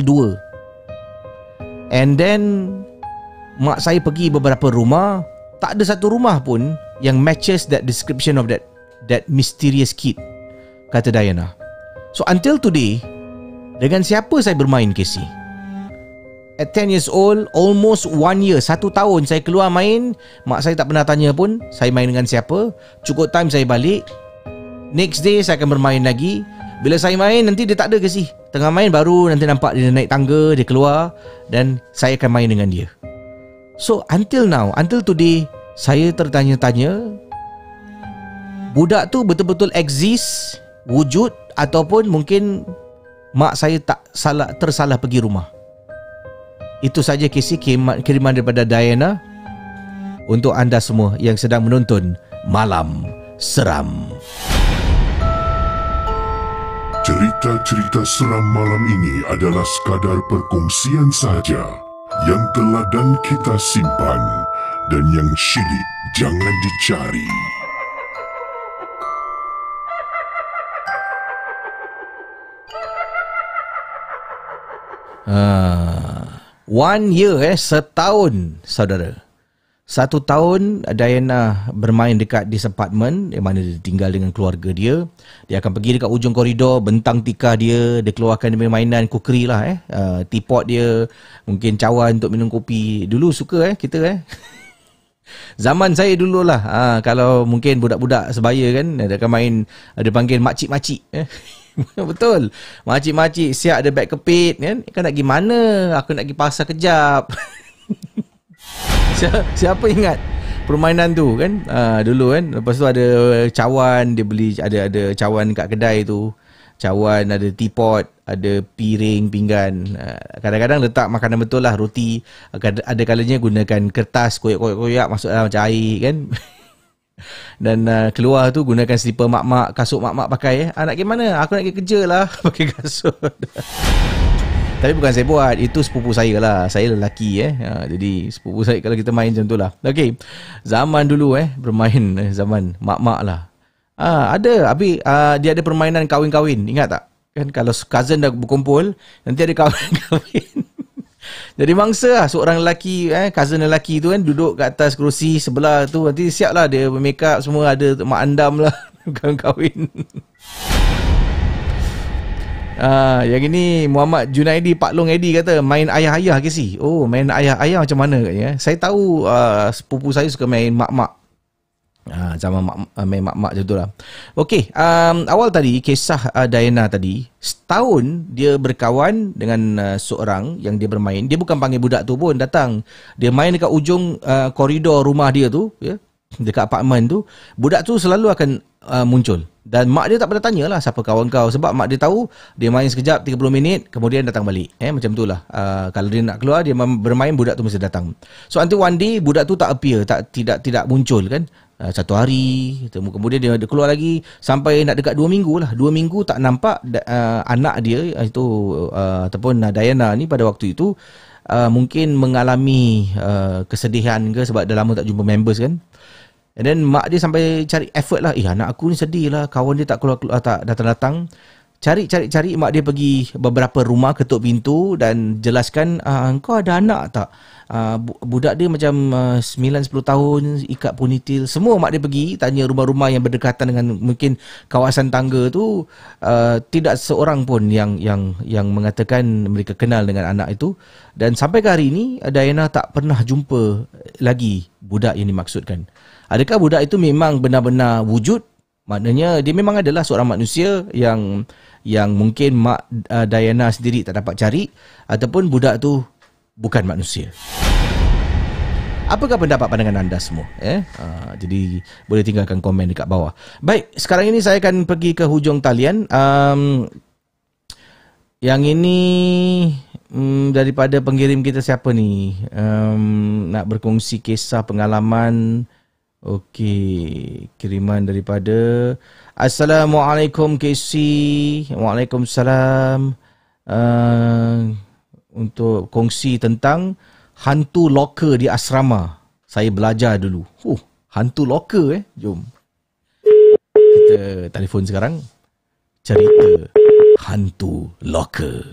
2. And then mak saya pergi beberapa rumah, tak ada satu rumah pun yang matches that description of that mysterious kid, kata Diana. So until today, dengan siapa saya bermain Casey? At 10 years old, almost 1 year, 1 tahun saya keluar main, mak saya tak pernah tanya pun saya main dengan siapa. Cukup time saya balik, next day saya akan bermain lagi. Bila saya main, nanti dia tak ada Casey. Tengah main baru nanti nampak dia naik tangga, dia keluar, dan saya akan main dengan dia. So until now, until today, saya tertanya-tanya, budak tu betul-betul exist, wujud, ataupun mungkin mak saya tersalah pergi rumah. Itu saja Casey, kiriman daripada Diana untuk anda semua yang sedang menonton Malam Seram. Cerita-cerita seram malam ini adalah sekadar perkongsian saja yang teladan kita simpan dan yang syilid jangan dicari. One year, setahun saudara. 1 tahun Diana bermain dekat this apartment di mana dia tinggal dengan keluarga dia. Dia akan pergi dekat ujung koridor, bentang tikar dia keluarkan dia mainan cookery lah, teapot dia, mungkin cawan untuk minum kopi. Dulu suka kita zaman saya dululah, kalau mungkin budak-budak sebaya kan, dia akan main, ada panggil makcik-makcik. Betul, makcik-makcik siap ada beg kepit kan. Kau nak pergi mana? Aku nak pergi pasar kejap. Siapa ingat permainan tu kan. Dulu kan. Lepas tu ada cawan, dia beli ada cawan kat kedai tu. Cawan, ada teapot, ada piring, pinggan. Kadang-kadang letak makanan betul lah, roti. Ada kalanya gunakan kertas, koyak-koyak masuk dalam macam air kan. Dan keluar tu gunakan slipper mak-mak, kasut mak-mak pakai. Nak pergi mana? Aku nak pergi kerja lah pakai kasut. Tapi bukan saya buat, itu sepupu saya lah. Saya lelaki jadi sepupu saya kalau kita main macam tu lah. Okay, zaman dulu bermain zaman mak-mak lah. Ada, habis dia ada permainan kahwin-kahwin. Ingat tak? Kan kalau cousin dah berkumpul, nanti ada kahwin-kahwin. Jadi mangsa lah, seorang lelaki, cousin lelaki tu kan duduk kat atas kerusi sebelah tu. Nanti siap lah dia make up semua, ada mak andam lah. Kahwin-kahwin. Yang ini Muhammad Junaidi Pak Long Edi kata main ayah-ayah ke si? Oh, main ayah-ayah macam mana katanya? Saya tahu sepupu saya suka main mak-mak. Zaman main mak-mak macam tu lah. Okey, awal tadi kisah Diana tadi, setahun dia berkawan dengan seorang yang dia bermain. Dia bukan panggil budak tu pun, datang. Dia main dekat ujung koridor rumah dia tu, dekat apartmen tu. Budak tu selalu akan muncul. Dan mak dia tak pernah tanya lah siapa kawan kau. Sebab mak dia tahu dia main sekejap 30 minit kemudian datang balik. Macam tu lah. Kalau dia nak keluar, dia bermain, budak tu mesti datang. So until one day budak tu tak appear, tidak muncul kan. Satu hari kemudian dia keluar lagi sampai nak dekat 2 minggu lah. 2 minggu tak nampak anak dia itu ataupun Diana ni pada waktu itu mungkin mengalami kesedihan ke sebab dah lama tak jumpa members kan. And then mak dia sampai cari effort lah. Anak aku ni sedih lah, kawan dia tak keluar tak datang-datang. Cari, mak dia pergi beberapa rumah, ketuk pintu dan jelaskan, kau ada anak tak? Budak dia macam 9-10 tahun, ikat ponytail. Semua mak dia pergi tanya rumah-rumah yang berdekatan dengan mungkin kawasan tangga tu. Tidak seorang pun yang mengatakan mereka kenal dengan anak itu. Dan sampai ke hari ini Diana tak pernah jumpa lagi budak yang dimaksudkan. Adakah budak itu memang benar-benar wujud? Maknanya dia memang adalah seorang manusia yang mungkin mak Diana sendiri tak dapat cari, ataupun budak tu bukan manusia. Apakah pendapat pandangan anda semua? Jadi boleh tinggalkan komen dekat bawah. Baik, sekarang ini saya akan pergi ke hujung talian. Yang ini daripada pengirim kita siapa ni? Nak berkongsi kisah pengalaman. Okey, kiriman daripada Assalamualaikum KC. Waalaikumsalam. Untuk kongsi tentang hantu locker di asrama. Saya belajar dulu. Hantu locker Jom kita telefon sekarang. Cerita hantu locker.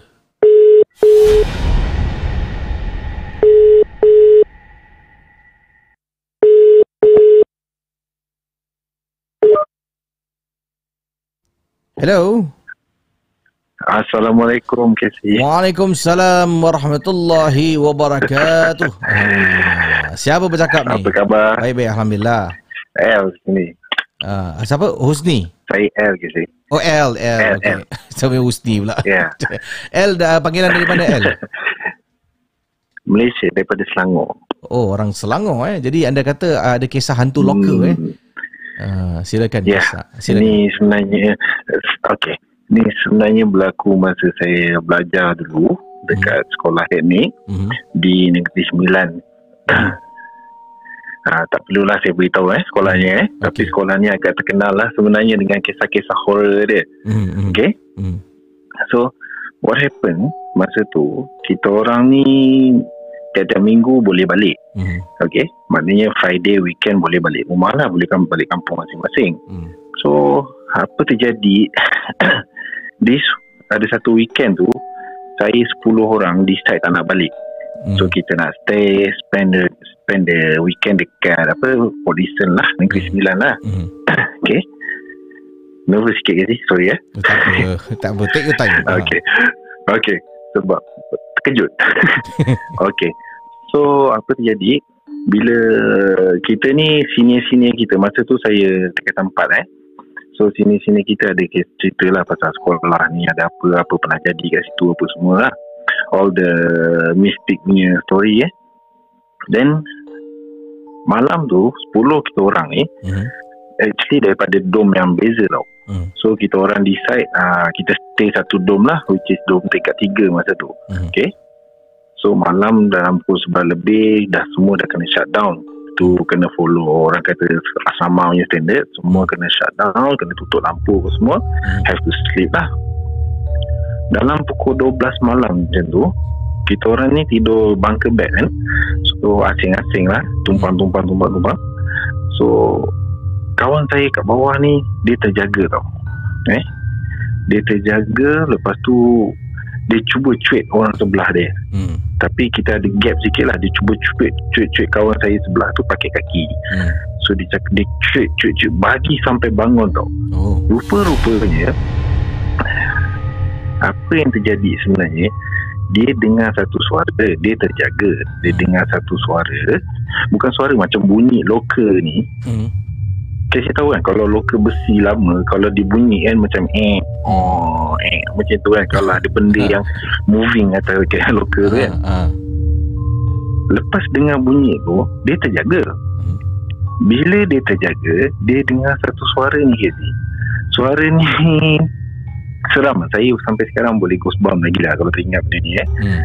Hello. Assalamualaikum KC. Waalaikumsalam warahmatullahi wabarakatuh. Siapa bercakap ni? Apa khabar? Baik-baik, alhamdulillah. El sini. Siapa? Husni? Saya El KC. Oh, El. Okay. Sampai Husni pula. Ya. El, panggilan dari mana El? Malaysia, daripada Selangor. Oh, orang Selangor Jadi anda kata ada kisah hantu locker silakan. Ya. Silakan. Ini sebenarnya Ini sebenarnya berlaku masa saya belajar dulu dekat sekolah teknik di Negeri Sembilan. Tak perlulah saya beritahu sekolahnya tapi sekolahnya agak terkenal lah sebenarnya dengan kisah-kisah horror dia. Okay. So what happened masa tu, kita orang ni tiap-tiap minggu boleh balik. Okay, maknanya Friday weekend boleh balik rumah lah, boleh balik kampung masing-masing. So apa terjadi ada satu weekend tu saya 10 orang decide tak nak balik. So kita nak spend the weekend dekat Polisen lah, Negeri Sembilan lah. Okay, nervous sikit ke sih? Sorry Tak apa, take your time. Okay, sebab terkejut. Okay, so apa terjadi bila kita ni senior kita masa tu, saya dekat tempat so senior kita ada cerita lah pasal sekolah ni ada apa pernah jadi kat situ apa semua lah, all the mystic punya story. Then malam tu 10 kita orang ni actually daripada dom yang beza tau. So kita orang decide kita stay satu dom lah, which is dom tingkat 3 masa tu. Okay. So malam dalam pukul 11 lebih dah semua dah kena shut down. Tu kena follow orang kata asrama punya standard, semua kena shut down, kena tutup lampu semua, have to sleep lah. Dalam pukul 12 malam macam tu, kita orang ni tidur bunker bed kan. So asing-asing lah, tumpang. So kawan saya kat bawah ni dia terjaga tau. Dia terjaga, lepas tu dia cuba cuit orang sebelah dia. Tapi kita ada gap sikit lah. Dia cuba cuit kawan saya sebelah tu pakai kaki. So dia cuit bagi sampai bangun tau. Rupa-rupanya apa yang terjadi sebenarnya, dia dengar satu suara. Dia terjaga, dia dengar satu suara, bukan suara macam bunyi loka ni. Saya tahu kan, kalau loka besi lama, kalau dibunyi kan macam macam tu kan, kalau ada benda yang moving atau kayak loka tu kan. Lepas dengar bunyi tu, dia terjaga. Bila dia terjaga, dia dengar satu suara ni, Hazy. Suara ni seram. Saya sampai sekarang boleh goosebump lagi lah kalau teringat benda ni.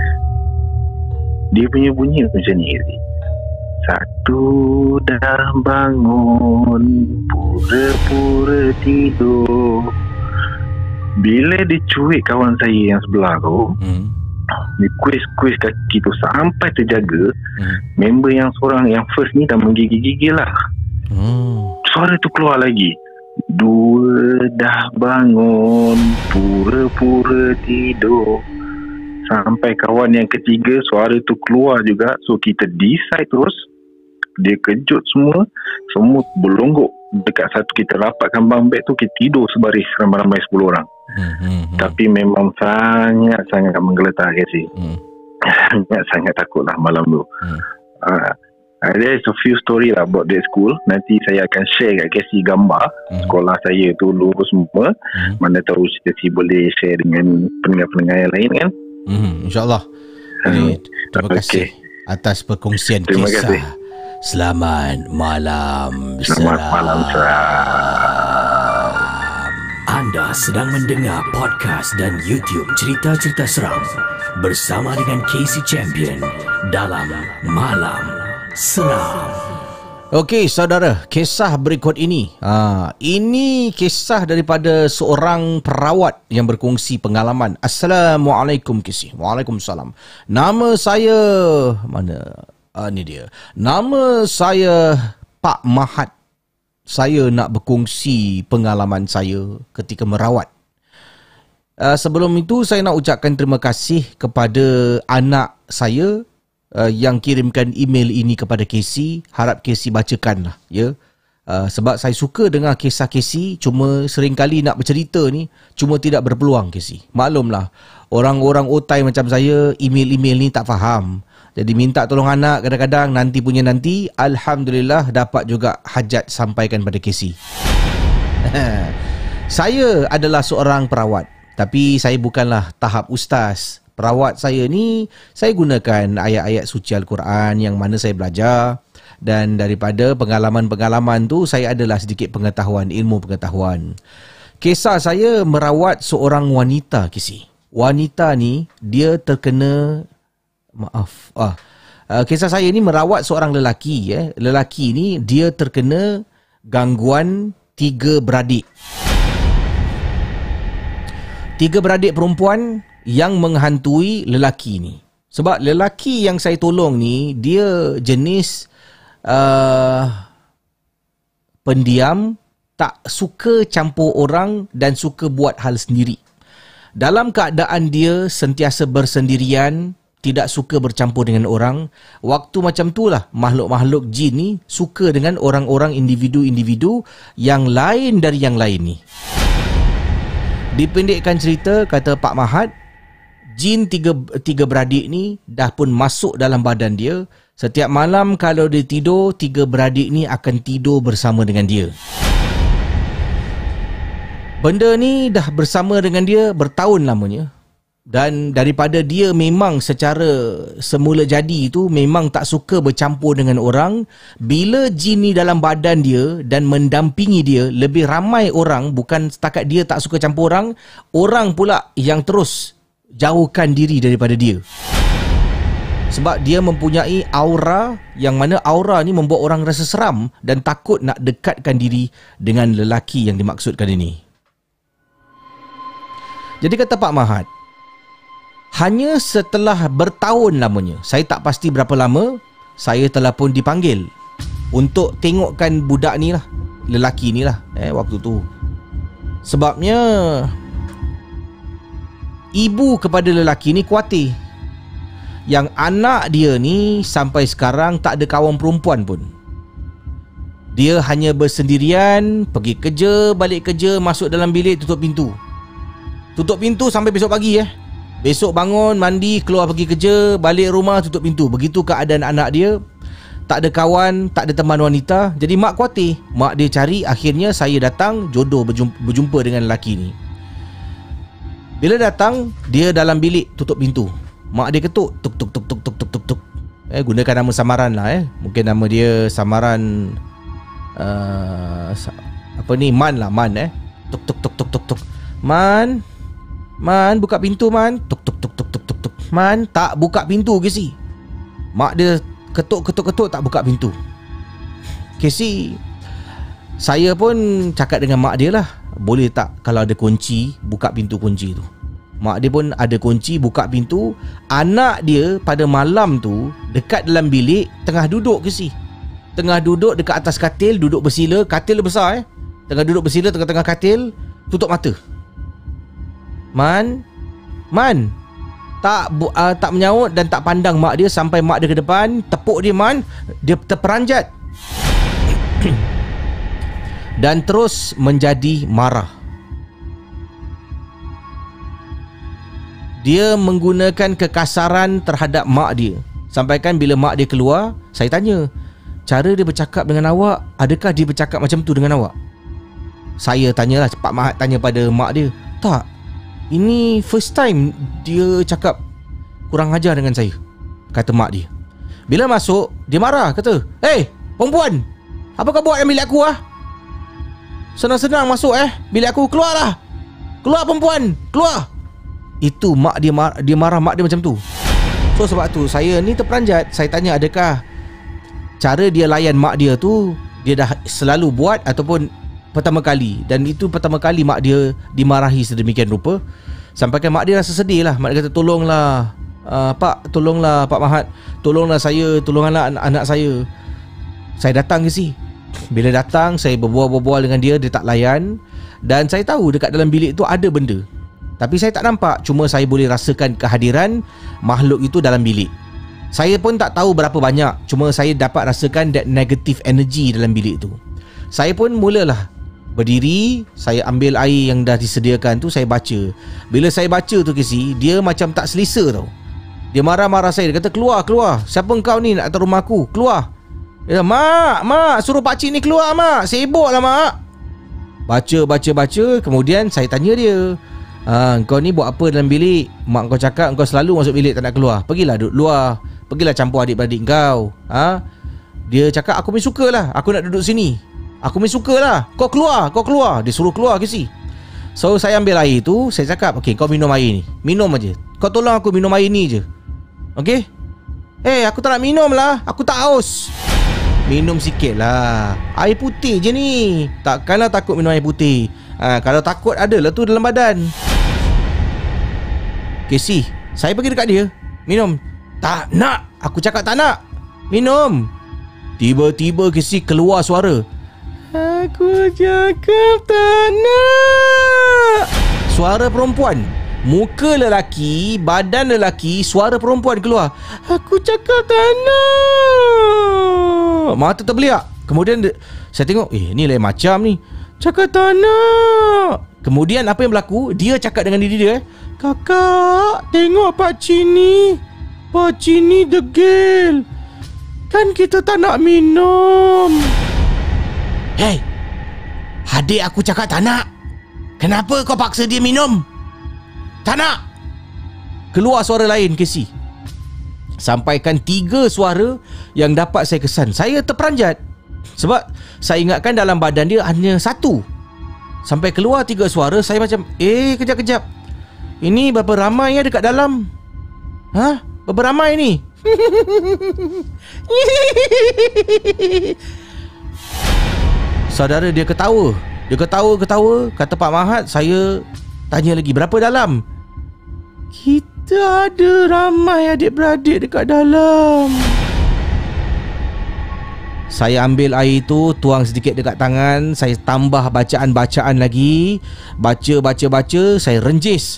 Dia punya bunyi macam ni, Hazy. Satu dah bangun, pura-pura tidur. Bila dia cuik kawan saya yang sebelah tu, dia kuis kaki tu sampai terjaga. Member yang seorang yang first ni dah menggigil-gigil lah. Suara tu keluar lagi. Dua dah bangun, pura-pura tidur. Sampai kawan yang ketiga suara tu keluar juga. So kita decide terus. Dia kejut semua berlonggok dekat satu, kita rapatkan bunk bed tu, kita tidur sebaris ramai-ramai 10 orang. Tapi memang sangat-sangat menggeletar Casey. Sangat takut lah malam tu. There is a few story lah about that school. Nanti saya akan share kat Casey gambar sekolah saya tu dulu semua. Mana tahu Casey boleh share dengan pendengar-pendengar yang lain kan. InsyaAllah. Terima kasih atas perkongsian Terima kisah. Kasih. Selamat malam. Selamat malam. Anda sedang mendengar podcast dan YouTube cerita-cerita seram bersama dengan Casey Champion dalam Malam Seram. Okey saudara, kisah berikut ini. Ini kisah daripada seorang perawat yang berkongsi pengalaman. Assalamualaikum Casey. Waalaikumsalam. Nama saya ni dia. Nama saya Pak Mahat. Saya nak berkongsi pengalaman saya ketika merawat. Sebelum itu saya nak ucapkan terima kasih kepada anak saya yang kirimkan email ini kepada Casey. Harap Casey bacakan lah ya. Sebab saya suka dengar kisah Casey, cuma seringkali nak bercerita ni cuma tidak berpeluang Casey. Maklumlah, orang-orang otai macam saya email-email ni tak faham. Jadi minta tolong anak kadang-kadang, nanti punya nanti, alhamdulillah dapat juga hajat sampaikan pada Casey. Saya adalah seorang perawat, tapi saya bukanlah tahap ustaz. Perawat saya ni, saya gunakan ayat-ayat suci Al-Quran yang mana saya belajar. Dan daripada pengalaman-pengalaman tu, saya adalah sedikit pengetahuan, ilmu pengetahuan. Kisah saya merawat seorang wanita, Casey. Wanita ni, dia terkena... kisah saya ni merawat seorang lelaki. Lelaki ni dia terkena gangguan 3 beradik. 3 beradik perempuan yang menghantui lelaki ni. Sebab lelaki yang saya tolong ni dia jenis pendiam, tak suka campur orang dan suka buat hal sendiri. Dalam keadaan dia sentiasa bersendirian, tidak suka bercampur dengan orang. Waktu macam itulah makhluk-makhluk jin ni suka dengan orang-orang individu-individu yang lain dari yang lain ni. Dipendekkan cerita, kata Pak Mahat, jin tiga beradik ni dah pun masuk dalam badan dia. Setiap malam kalau dia tidur, 3 beradik ni akan tidur bersama dengan dia. Benda ni dah bersama dengan dia bertahun lamanya. Dan daripada dia memang secara semula jadi itu memang tak suka bercampur dengan orang, bila jin ni dalam badan dia dan mendampingi dia, lebih ramai orang, bukan setakat dia tak suka campur orang pula yang terus jauhkan diri daripada dia. Sebab dia mempunyai aura, yang mana aura ni membuat orang rasa seram dan takut nak dekatkan diri dengan lelaki yang dimaksudkan ini. Jadi kata Pak Mahat, hanya setelah bertahun lamanya, saya tak pasti berapa lama, saya telah pun dipanggil untuk tengokkan budak ni lah, lelaki ni lah waktu tu. Sebabnya ibu kepada lelaki ni khuatir yang anak dia ni sampai sekarang tak ada kawan perempuan pun. Dia hanya bersendirian, pergi kerja, balik kerja, masuk dalam bilik, tutup pintu. Tutup pintu sampai besok pagi Besok bangun, mandi, keluar pergi kerja, balik rumah, tutup pintu. Begitu keadaan anak dia. Tak ada kawan, tak ada teman wanita. Jadi mak khuatir. Mak dia cari, akhirnya saya datang, jodoh berjumpa dengan lelaki ni. Bila datang, dia dalam bilik, tutup pintu. Mak dia ketuk, tuk tuk tuk tuk tuk tuk tuk tuk. Gunakan nama samaran lah Mungkin nama dia samaran Man lah, Man Tuk tuk tuk tuk tuk tuk. Man, buka pintu Man. Tuk tuk tuk tuk tuk tuk tuk. Man, tak buka pintu Casey. Mak dia ketuk tak buka pintu. Casey, saya pun cakap dengan mak dia lah, boleh tak kalau ada kunci, buka pintu kunci tu. Mak dia pun ada kunci, buka pintu. Anak dia pada malam tu dekat dalam bilik, tengah duduk Casey. Tengah duduk dekat atas katil, duduk bersila. Katil besar Tengah duduk bersila tengah-tengah katil, tutup mata. Man tak menyaut dan tak pandang mak dia sampai mak dia ke depan, tepuk dia Man. Dia terperanjat dan terus menjadi marah. Dia menggunakan kekasaran terhadap mak dia. Sampaikan bila mak dia keluar, saya tanya, cara dia bercakap dengan awak, adakah dia bercakap macam tu dengan awak? Saya tanyalah, Pak Mahat tanya pada mak dia. Tak, ini first time dia cakap kurang ajar dengan saya, kata mak dia. Bila masuk, dia marah, kata, "Hey, perempuan, apa kau buat dalam bilik aku Senang-senang masuk bilik aku, keluarlah. Keluar perempuan, keluar." Itu mak dia marah, mak dia macam tu. So sebab tu saya ni terperanjat. Saya tanya, adakah cara dia layan mak dia tu dia dah selalu buat ataupun pertama kali? Dan itu pertama kali mak dia dimarahi sedemikian rupa. Sampaikan mak dia rasa sedih lah. Mak dia kata, tolonglah Pak, tolonglah Pak Mahat, tolonglah saya, tolonglah anak saya. Saya datang ke sini. Bila datang, saya berbual-bual dengan dia, dia tak layan. Dan saya tahu dekat dalam bilik tu ada benda, tapi saya tak nampak. Cuma saya boleh rasakan kehadiran makhluk itu dalam bilik. Saya pun tak tahu berapa banyak, cuma saya dapat rasakan that negative energy dalam bilik tu. Saya pun mulalah berdiri, saya ambil air yang dah disediakan tu, saya baca. Bila saya baca tu Casey, dia macam tak selesa tau. Dia marah-marah saya, dia kata, keluar. Siapa kau ni nak datang rumah aku? Keluar. Dia kata, Mak, suruh pakcik ni keluar Mak, sibuk lah Mak. Baca, kemudian saya tanya dia, kau ni buat apa dalam bilik? Mak kau cakap kau selalu masuk bilik tak nak keluar. Pergilah duduk luar, pergilah campur adik-beradik kau. Dia cakap, aku pun suka lah, aku nak duduk sini, aku pun suka lah. Kau keluar. Dia suruh keluar ke si. So saya ambil air tu, saya cakap, okay, kau minum air ni, minum aja. Kau tolong aku minum air ni je, okay? Aku tak nak minum lah, aku tak haus. Minum sikit lah, air putih je ni. Takkanlah takut minum air putih. Kalau takut adalah tu dalam badan. Casey, saya pergi dekat dia, minum. Tak nak, aku cakap tak nak. Minum. Tiba-tiba Casey keluar suara, aku cakap tak nak. Suara perempuan, muka lelaki, badan lelaki, suara perempuan keluar. Aku cakap tak nak. Mata terbeliak. Kemudian saya tengok, ni lain macam ni. Cakap tak nak. Kemudian apa yang berlaku, dia cakap dengan diri dia, kakak, tengok pakcik ni degil. Kan kita tak nak minum. Hey, adik aku cakap tak nak, kenapa kau paksa dia minum? Tak nak. keluar suara lain, Casey. Sampaikan 3 suara yang dapat saya kesan. Saya terperanjat sebab saya ingatkan dalam badan dia hanya 1. Sampai keluar 3 suara, saya macam, kejap-kejap, ini berapa ramai ya dekat dalam? Berapa ramai ni? Saudara, dia ketawa. Dia ketawa. Kata Pak Mahat, saya tanya lagi, berapa dalam? Kita ada ramai adik-beradik dekat dalam. Saya ambil air tu, tuang sedikit dekat tangan. Saya tambah bacaan-bacaan lagi. Baca, saya renjis.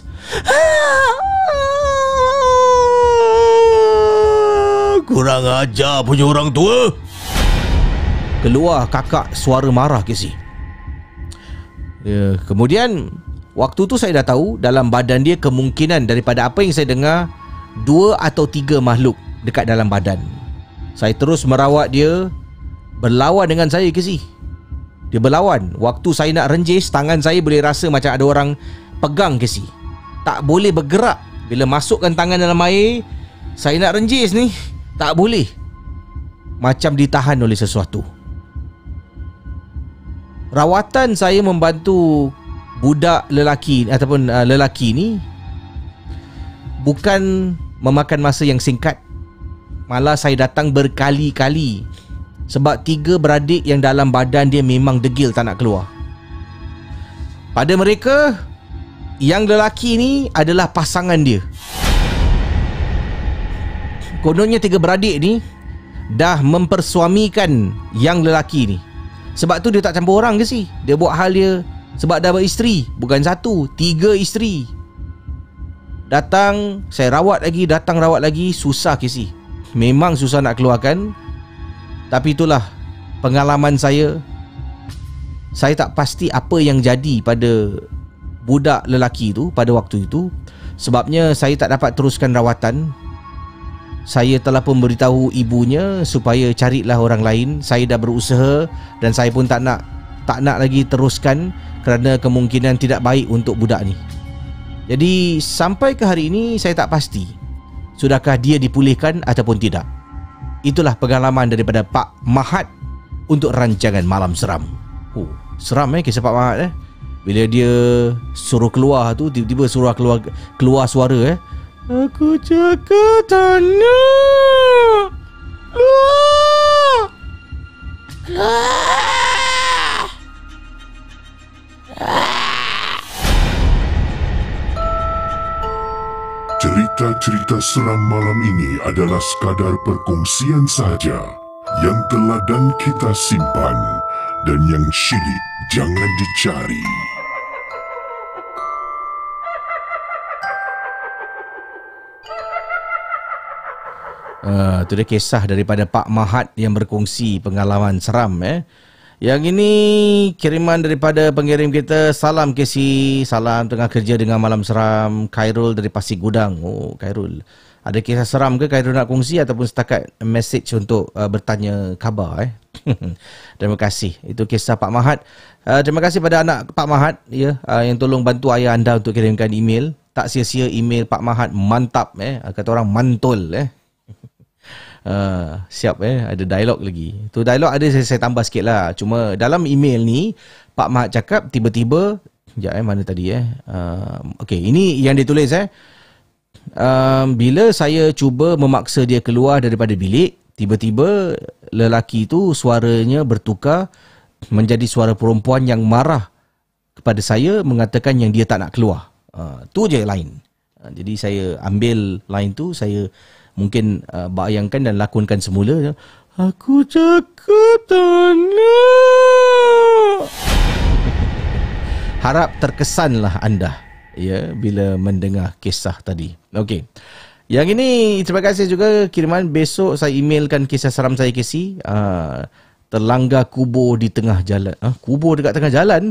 Kurang ajar punya orang tua. Keluar kakak suara marah, Casey. Kemudian waktu tu saya dah tahu dalam badan dia kemungkinan daripada apa yang saya dengar 2 atau 3 makhluk dekat dalam badan. Saya terus merawat dia. Berlawan dengan saya, Casey. Dia berlawan. Waktu saya nak renjis, tangan saya boleh rasa macam ada orang pegang, Casey. Tak boleh bergerak. Bila masukkan tangan dalam air, saya nak renjis ni, tak boleh. Macam ditahan oleh sesuatu. Rawatan saya membantu budak lelaki ataupun lelaki ni bukan memakan masa yang singkat. Malah saya datang berkali-kali. Sebab 3 beradik yang dalam badan dia memang degil tak nak keluar. Pada mereka, yang lelaki ni adalah pasangan dia. Kononnya 3 beradik ni dah mempersuamikan yang lelaki ni. Sebab tu dia tak campur orang ke sih. Dia buat hal dia sebab dah beristeri. Bukan 1, 3 isteri. Datang, saya rawat lagi, datang rawat lagi. Susah ke sih. Memang susah nak keluarkan. Tapi itulah pengalaman saya. Saya tak pasti apa yang jadi pada budak lelaki tu pada waktu itu. Sebabnya saya tak dapat teruskan rawatan. Saya telah pun beritahu ibunya supaya carilah orang lain. Saya dah berusaha dan saya pun tak nak lagi teruskan kerana kemungkinan tidak baik untuk budak ni. Jadi sampai ke hari ini saya tak pasti sudahkah dia dipulihkan ataupun tidak. Itulah pengalaman daripada Pak Mahat untuk rancangan Malam Seram. Seram kisah Pak Mahat Bila dia suruh keluar tu, tiba-tiba suruh keluar suara Aku cakap tak nak. Cerita-cerita seram malam ini adalah sekadar perkongsian sahaja yang telah dan kita simpan, dan yang syilid jangan dicari. Itu dia kisah daripada Pak Mahat yang berkongsi pengalaman seram. Yang ini kiriman daripada pengirim kita. Salam Casey, salam tengah kerja dengan Malam Seram. Khairul dari Pasir Gudang. Oh Khairul, ada kisah seram ke Khairul nak kongsi ataupun setakat message untuk bertanya khabar? Terima kasih. Itu kisah Pak Mahat. Terima kasih pada anak Pak Mahat yang tolong bantu ayah anda untuk kirimkan email. Tak sia-sia email Pak Mahat mantap. Kata orang mantul. Siap ada dialog lagi. Tu dialog ada saya tambah sikit lah. Cuma dalam email ni Pak Mahat cakap tiba-tiba mana tadi okey, ini yang dia tulis bila saya cuba memaksa dia keluar daripada bilik, tiba-tiba lelaki tu suaranya bertukar menjadi suara perempuan yang marah kepada saya, mengatakan yang dia tak nak keluar. Tu je line. Jadi saya ambil line tu, saya mungkin bayangkan dan lakonkan semula. Aku cakap tak nak. Harap terkesanlah anda bila mendengar kisah tadi. Okey. Yang ini terima kasih juga kiriman. Besok saya emailkan kisah seram saya Casey. Terlanggar kubur di tengah jalan. Kubur dekat tengah jalan.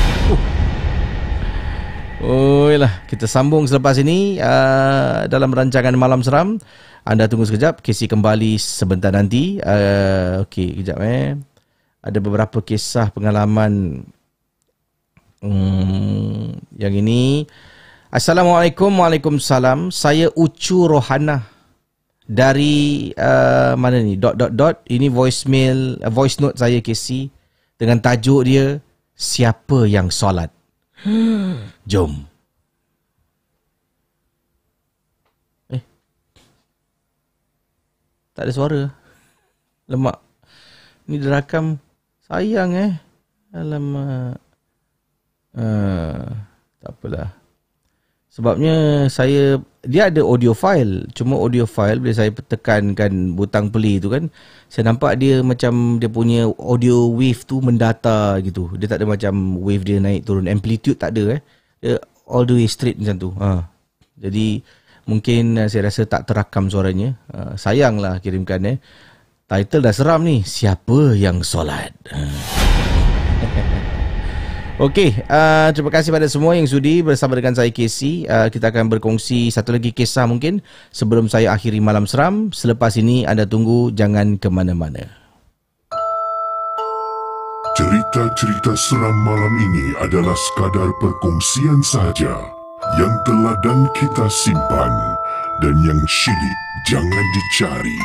Lah, kita sambung selepas ini dalam rancangan Malam Seram. Anda tunggu sekejap, Casey kembali sebentar nanti. Okey, kejap ada beberapa kisah pengalaman. Yang ini Assalamualaikum. Waalaikumsalam. Saya Ucu Rohana dari mana ni? ... Ini voice note saya KC dengan tajuk dia Siapa yang solat. Jom. Tak ada suara. Lemak. Ni dia rakam. Sayang Alamak. Tak apalah. Sebabnya dia ada audio file. Cuma audio file bila saya tekankan butang play tu kan, saya nampak dia macam dia punya audio wave tu mendata gitu. Dia tak ada macam wave dia naik turun. Amplitude tak ada Dia all the way straight macam tu. Jadi mungkin saya rasa tak terakam suaranya. Sayanglah kirimkan Title dah seram ni. Siapa yang solat? Okey, terima kasih pada semua yang sudi bersama dengan saya KC. Kita akan berkongsi satu lagi kisah mungkin sebelum saya akhiri Malam Seram. Selepas ini anda tunggu, jangan ke mana-mana. Cerita-cerita seram malam ini adalah sekadar perkongsian sahaja yang teladan kita simpan dan yang syilid jangan dicari.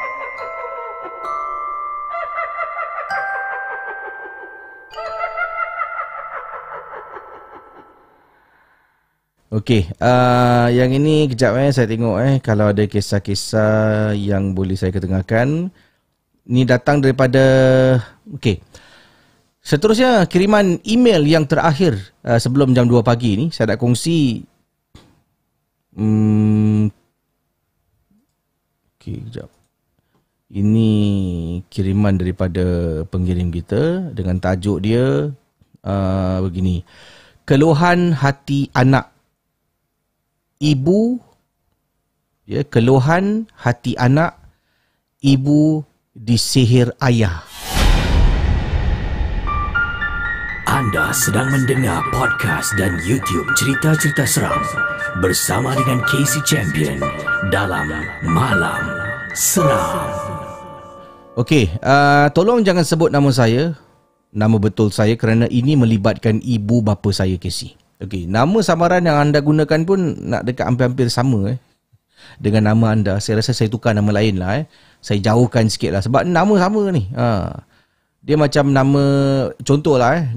Okey, yang ini kejap saya tengok kalau ada kisah-kisah yang boleh saya ketengahkan. Ni datang daripada okey. Seterusnya kiriman email yang terakhir sebelum jam 2 pagi ni saya nak kongsi. Okey, kejap. Ini kiriman daripada pengirim kita dengan tajuk dia begini. Keluhan hati anak. Ibu, keluhan hati anak, ibu disihir ayah. Anda sedang mendengar podcast dan YouTube cerita-cerita seram bersama dengan KC Champion dalam Malam Seram. Okey, tolong jangan sebut nama saya, nama betul saya kerana ini melibatkan ibu bapa saya KC. Okey, nama samaran yang anda gunakan pun nak dekat hampir-hampir sama dengan nama anda. Saya rasa saya tukar nama lain lah Saya jauhkan sikit lah sebab nama sama ni. Dia macam nama, contohlah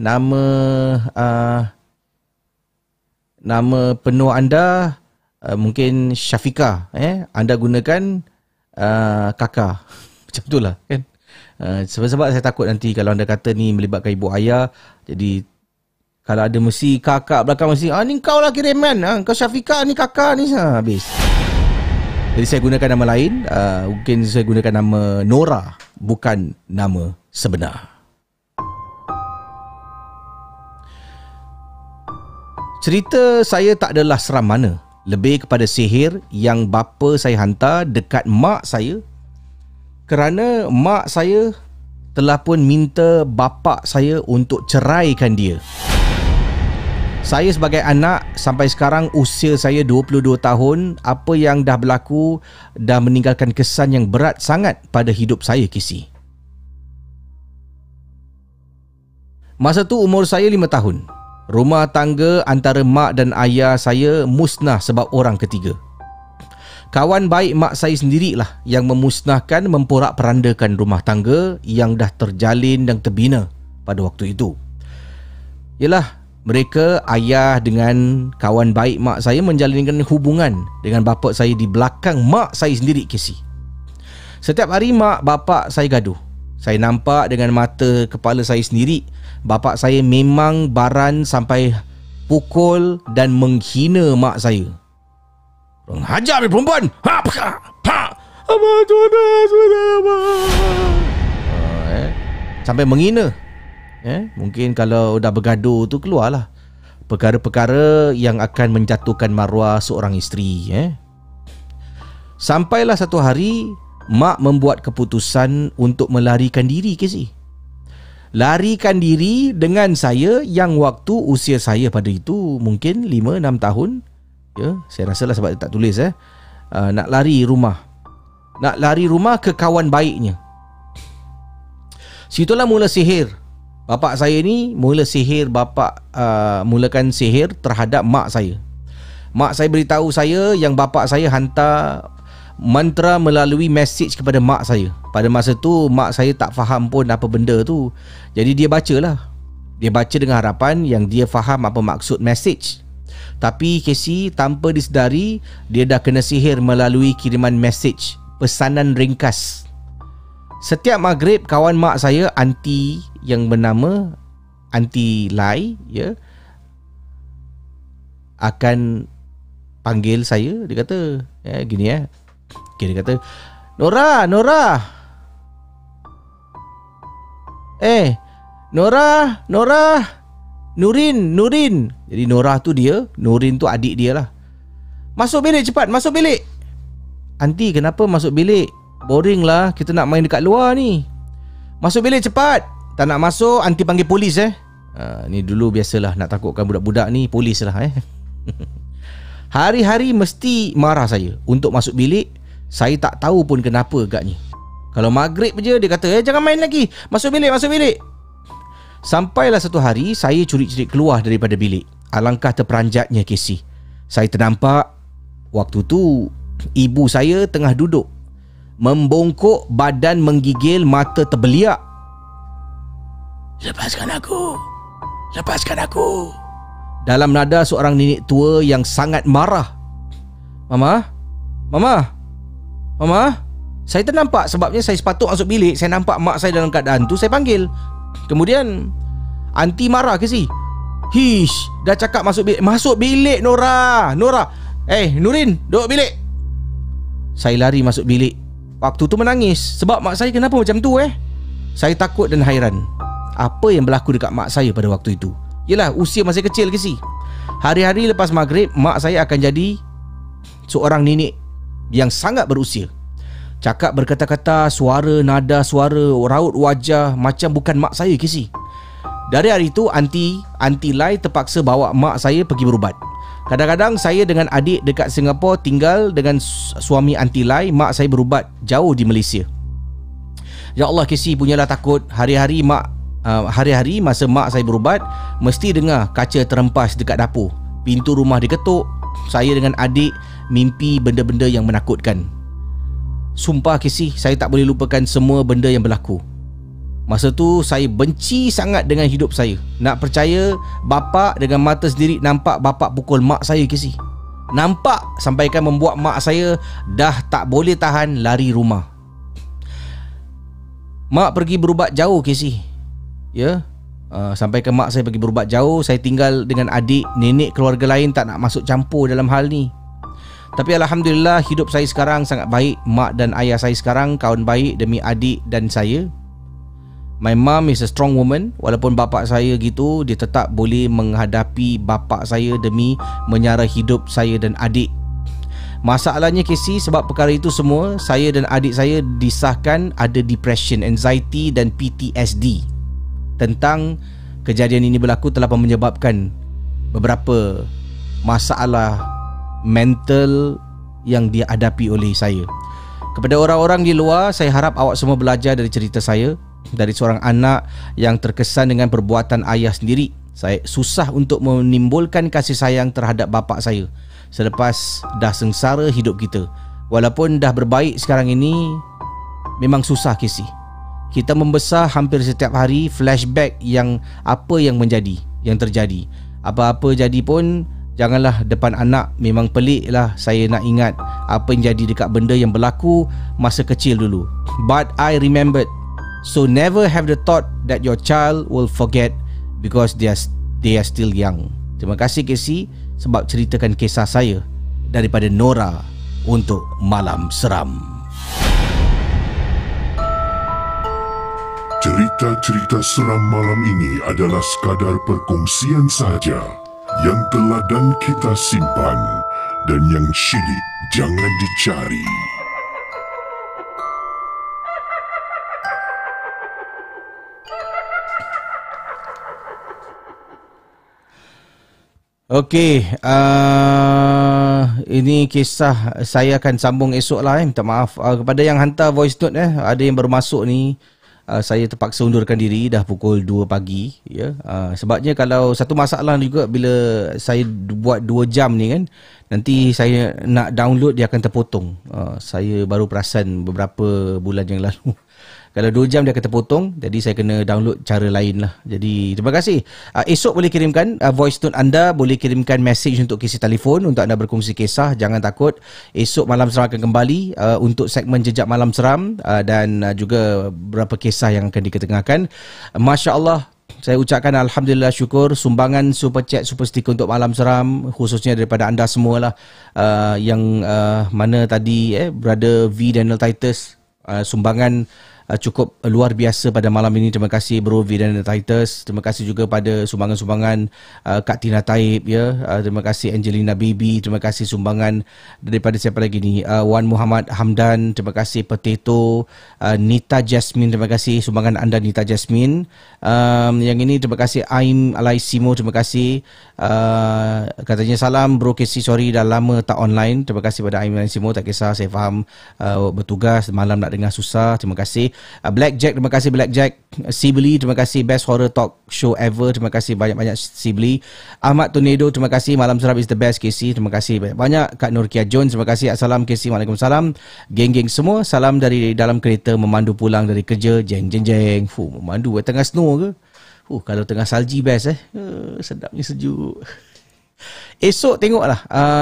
nama penuh anda mungkin Syafiqah. Anda gunakan kakak. Macam tu lah kan. Sebab saya takut nanti kalau anda kata ni melibatkan ibu ayah, jadi kalau ada mesti kakak belakang mesti ni kau lah kiriman, kau Syafiqah ni kakak ni, habis. Jadi saya gunakan nama lain. Mungkin saya gunakan nama Nora, bukan nama sebenar. Cerita saya tak adalah seram mana, lebih kepada sihir yang bapa saya hantar dekat mak saya kerana mak saya telah pun minta bapa saya untuk ceraikan dia. Saya sebagai anak sampai sekarang usia saya 22 tahun, apa yang dah berlaku dah meninggalkan kesan yang berat sangat pada hidup saya KC. Masa tu umur saya 5 tahun. Rumah tangga antara mak dan ayah saya musnah sebab orang ketiga. Kawan baik mak saya sendirilah yang memusnahkan, memporak-perandakan rumah tangga yang dah terjalin dan terbina pada waktu itu. Yalah, mereka, ayah dengan kawan baik mak saya menjalinkan hubungan dengan bapa saya di belakang mak saya sendiri KC. Setiap hari mak bapa saya gaduh. Saya nampak dengan mata kepala saya sendiri, bapa saya memang baran sampai pukul dan menghina mak saya. Orang hajar perempuan. Abang sudah. Sampai menghina. Mungkin kalau dah bergaduh tu keluarlah perkara-perkara yang akan menjatuhkan maruah seorang isteri. Sampailah satu hari mak membuat keputusan untuk melarikan diri KC. Larikan diri dengan saya yang waktu usia saya pada itu mungkin 5-6 tahun. Saya rasalah sebab dia tak tulis nak lari rumah. Nak lari rumah ke kawan baiknya. Situlah mula sihir. Bapa saya ni mulakan sihir terhadap mak saya. Mak saya beritahu saya yang bapa saya hantar mantra melalui mesej kepada mak saya. Pada masa tu mak saya tak faham pun apa benda tu. Jadi dia bacalah. Dia baca dengan harapan yang dia faham apa maksud mesej. Tapi Casey, tanpa disedari, dia dah kena sihir melalui kiriman mesej pesanan ringkas. Setiap maghrib, kawan mak saya, aunty yang bernama Aunty Lai, ya, akan panggil saya. Dia kata, gini ya. Okay, dia kata, Nora. Nora. Nurin. Jadi Nora tu dia, Nurin tu adik dia lah. Masuk bilik cepat, masuk bilik. Aunty, kenapa masuk bilik? Boring lah, kita nak main dekat luar ni. Masuk bilik cepat. Tak nak masuk, aunty panggil polis ni dulu biasalah, nak takutkan budak-budak ni, polis lah Hari-hari mesti marah saya untuk masuk bilik. Saya tak tahu pun kenapa agaknya. Kalau maghrib je dia kata, jangan main lagi, masuk bilik. Sampailah satu hari saya curi-curi keluar daripada bilik. Alangkah terperanjatnya Casey. Saya ternampak waktu tu ibu saya tengah duduk, membongkok badan, menggigil, mata terbeliak. Lepaskan aku. Dalam nada seorang nenek tua yang sangat marah. Mama. Saya ternampak, sebabnya saya sepatut masuk bilik. Saya nampak mak saya dalam keadaan tu, saya panggil. Kemudian aunty marah ke si? Hish, dah cakap masuk bilik. Masuk bilik Nora. Nurin, duduk bilik. Saya lari masuk bilik. Waktu tu menangis sebab mak saya kenapa macam tu Saya takut dan hairan. Apa yang berlaku dekat mak saya pada waktu itu? Yelah, usia masih kecil ke si? Hari-hari lepas maghrib, mak saya akan jadi seorang nenek yang sangat berusia. Cakap berkata-kata, nada suara, raut wajah macam bukan mak saya ke si? Dari hari itu, Aunty Lai terpaksa bawa mak saya pergi berubat. Kadang-kadang saya dengan adik dekat Singapura tinggal dengan suami Aunty Lai. Mak saya berubat jauh di Malaysia. Ya Allah Casey, punyalah takut. Hari-hari masa mak saya berubat, mesti dengar kaca terempas dekat dapur, pintu rumah diketuk. Saya dengan adik mimpi benda-benda yang menakutkan. Sumpah Casey, saya tak boleh lupakan semua benda yang berlaku. Masa tu saya benci sangat dengan hidup saya. Nak percaya, bapa dengan mata sendiri nampak bapa pukul mak saya Casey. Nampak sampaikan membuat mak saya dah tak boleh tahan, lari rumah. Mak pergi berubat jauh Casey. Ya, sampaikan mak saya pergi berubat jauh. Saya tinggal dengan adik, nenek, keluarga lain tak nak masuk campur dalam hal ni. Tapi Alhamdulillah, hidup saya sekarang sangat baik. Mak dan ayah saya sekarang kawan baik demi adik dan saya. My mom is a strong woman. Walaupun bapa saya gitu, dia tetap boleh menghadapi bapa saya demi menyara hidup saya dan adik. Masalahnya Casey, sebab perkara itu semua, saya dan adik saya disahkan ada depression, anxiety dan PTSD. Tentang kejadian ini berlaku telah menyebabkan beberapa masalah mental yang dihadapi oleh saya. Kepada orang-orang di luar, saya harap awak semua belajar dari cerita saya. Dari seorang anak yang terkesan dengan perbuatan ayah sendiri, saya susah untuk menimbulkan kasih sayang terhadap bapa saya selepas dah sengsara hidup kita. Walaupun dah berbaik sekarang ini, memang susah Casey. Kita membesar hampir setiap hari, flashback yang apa yang terjadi. Apa-apa jadi pun, janganlah depan anak. Memang pelik lah saya nak ingat apa yang jadi dekat benda yang berlaku masa kecil dulu. But I remembered. So never have the thought that your child will forget because they are still young. Terima kasih Casey sebab ceritakan kisah saya daripada Nora untuk Malam Seram. Cerita-cerita seram malam ini adalah sekadar perkongsian sahaja yang teladan kita simpan dan yang syilid jangan dicari. Okey, ini kisah saya akan sambung esok lah. Minta maaf kepada yang hantar voice note. Ada yang baru masuk ni. saya terpaksa undurkan diri dah pukul 2 pagi ya. Sebabnya kalau satu masalah juga bila saya buat 2 jam ni kan, nanti saya nak download dia akan terpotong. Saya baru perasan beberapa bulan yang lalu. Kalau 2 jam dia akan terpotong, jadi saya kena download cara lain lah. Jadi terima kasih. Esok boleh kirimkan voice note anda, boleh kirimkan message untuk kisi telefon untuk anda berkongsi kisah. Jangan takut, esok Malam Seram akan kembali untuk segmen Jejak Malam Seram dan juga beberapa kisah yang akan diketengahkan. Masya Allah, saya ucapkan Alhamdulillah, syukur sumbangan super chat, super sticker untuk Malam Seram, khususnya daripada anda semualah, yang mana tadi Brother V Daniel Titus sumbangan cukup luar biasa pada malam ini. Terima kasih Bro V dan Titus. Terima kasih juga pada sumbangan-sumbangan Kak Tina Taib ya. Terima kasih Angelina Baby. Terima kasih sumbangan daripada siapa lagi ni, Wan Muhammad Hamdan. Terima kasih Potato, Nita Jasmine. Terima kasih sumbangan anda Nita Jasmine. Yang ini terima kasih Aim Alaisimo. Terima kasih, katanya salam Bro Casey, sorry dah lama tak online. Terima kasih pada Aim Alaisimo. Tak kisah, saya faham bertugas malam nak dengar susah. Terima kasih. Black Jack, terima kasih Black Jack. Sibli, terima kasih, best horror talk show ever. Terima kasih banyak-banyak Sibli. Ahmad Tornado, terima kasih, Malam Seram is the best Casey. Terima kasih banyak-banyak. Kak Nurkia Jones, terima kasih. Assalam Casey, Waalaikumsalam. Geng-geng semua, salam dari dalam kereta memandu pulang dari kerja. Jeng jeng jeng. Memandu tengah snow ke? Kalau tengah salji best sedapnya, sejuk. Esok tengoklah.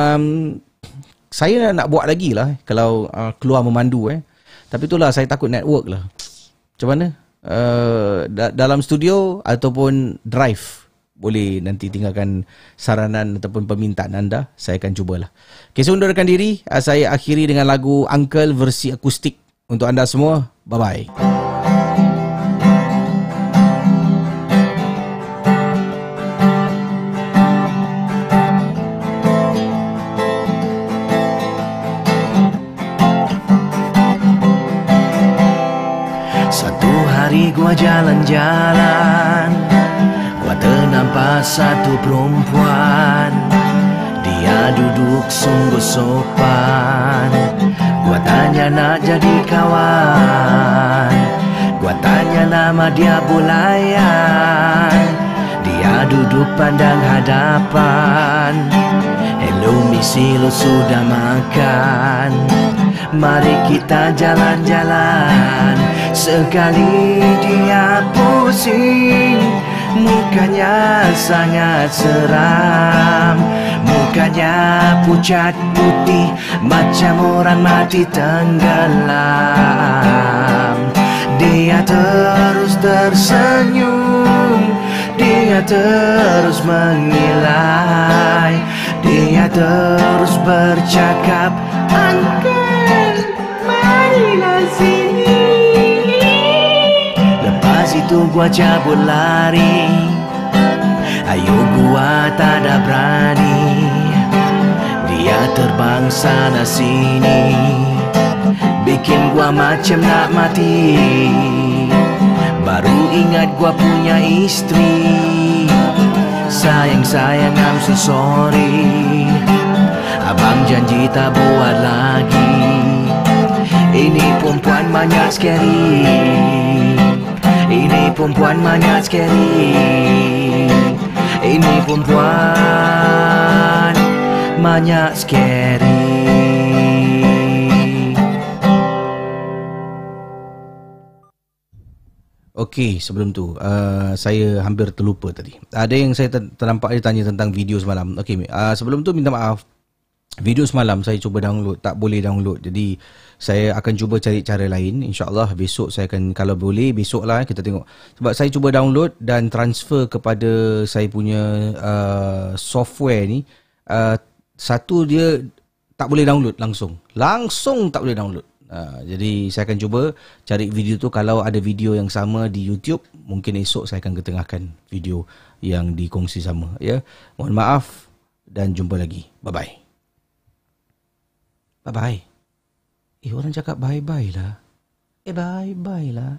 Saya nak buat lagi lah kalau keluar memandu Tapi itulah, saya takut network lah. Macam mana? Dalam studio ataupun drive, boleh nanti tinggalkan saranan ataupun permintaan anda. Saya akan cubalah. Okay, saya undurkan diri. Saya akhiri dengan lagu Uncle versi akustik untuk anda semua. Bye-bye. Gua jalan-jalan, gua ternampak satu perempuan. Dia duduk sungguh sopan. Gua tanya nak jadi kawan. Gua tanya nama dia Bulayan. Dia duduk pandang hadapan. Hello misi, lo sudah makan? Mari kita jalan-jalan. Sekali dia pusing, mukanya sangat seram. Mukanya pucat putih, macam orang mati tenggelam. Dia terus tersenyum, dia terus mengilai, dia terus bercakap, Uncle, marilah sini. Itu gua cabut lari, ayo gua tak ada berani. Dia terbang sana sini, bikin gua macam nak mati. Baru ingat gua punya istri. Sayang, I'm so sorry. Abang janji tak buat lagi. Ini perempuan banyak scary. Ini perempuan banyak scary. Ini perempuan banyak scary. Okey, sebelum tu saya hampir terlupa tadi. Ada yang saya ternampak dia tanya tentang video semalam. Okey, sebelum tu minta maaf. Video semalam saya cuba download, tak boleh download. Jadi saya akan cuba cari cara lain. InsyaAllah besok saya akan, kalau boleh besok lah kita tengok. Sebab saya cuba download dan transfer kepada saya punya software ni. Satu dia tak boleh download langsung tak boleh download. Jadi saya akan cuba cari video tu. Kalau ada video yang sama di YouTube, mungkin esok saya akan ketengahkan video yang dikongsi sama ya. Mohon maaf dan jumpa lagi. Bye bye. Bye bye. Orang cakap bye bye lah. Bye bye lah.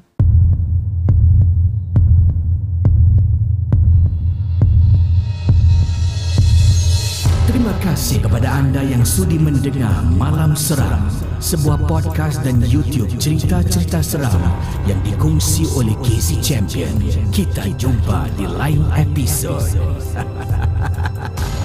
Terima kasih kasih kepada anda yang sudi mendengar Malam Seram, sebuah podcast dan YouTube cerita-cerita seram yang dikongsi oleh Casey Champion. Kita jumpa di lain episod.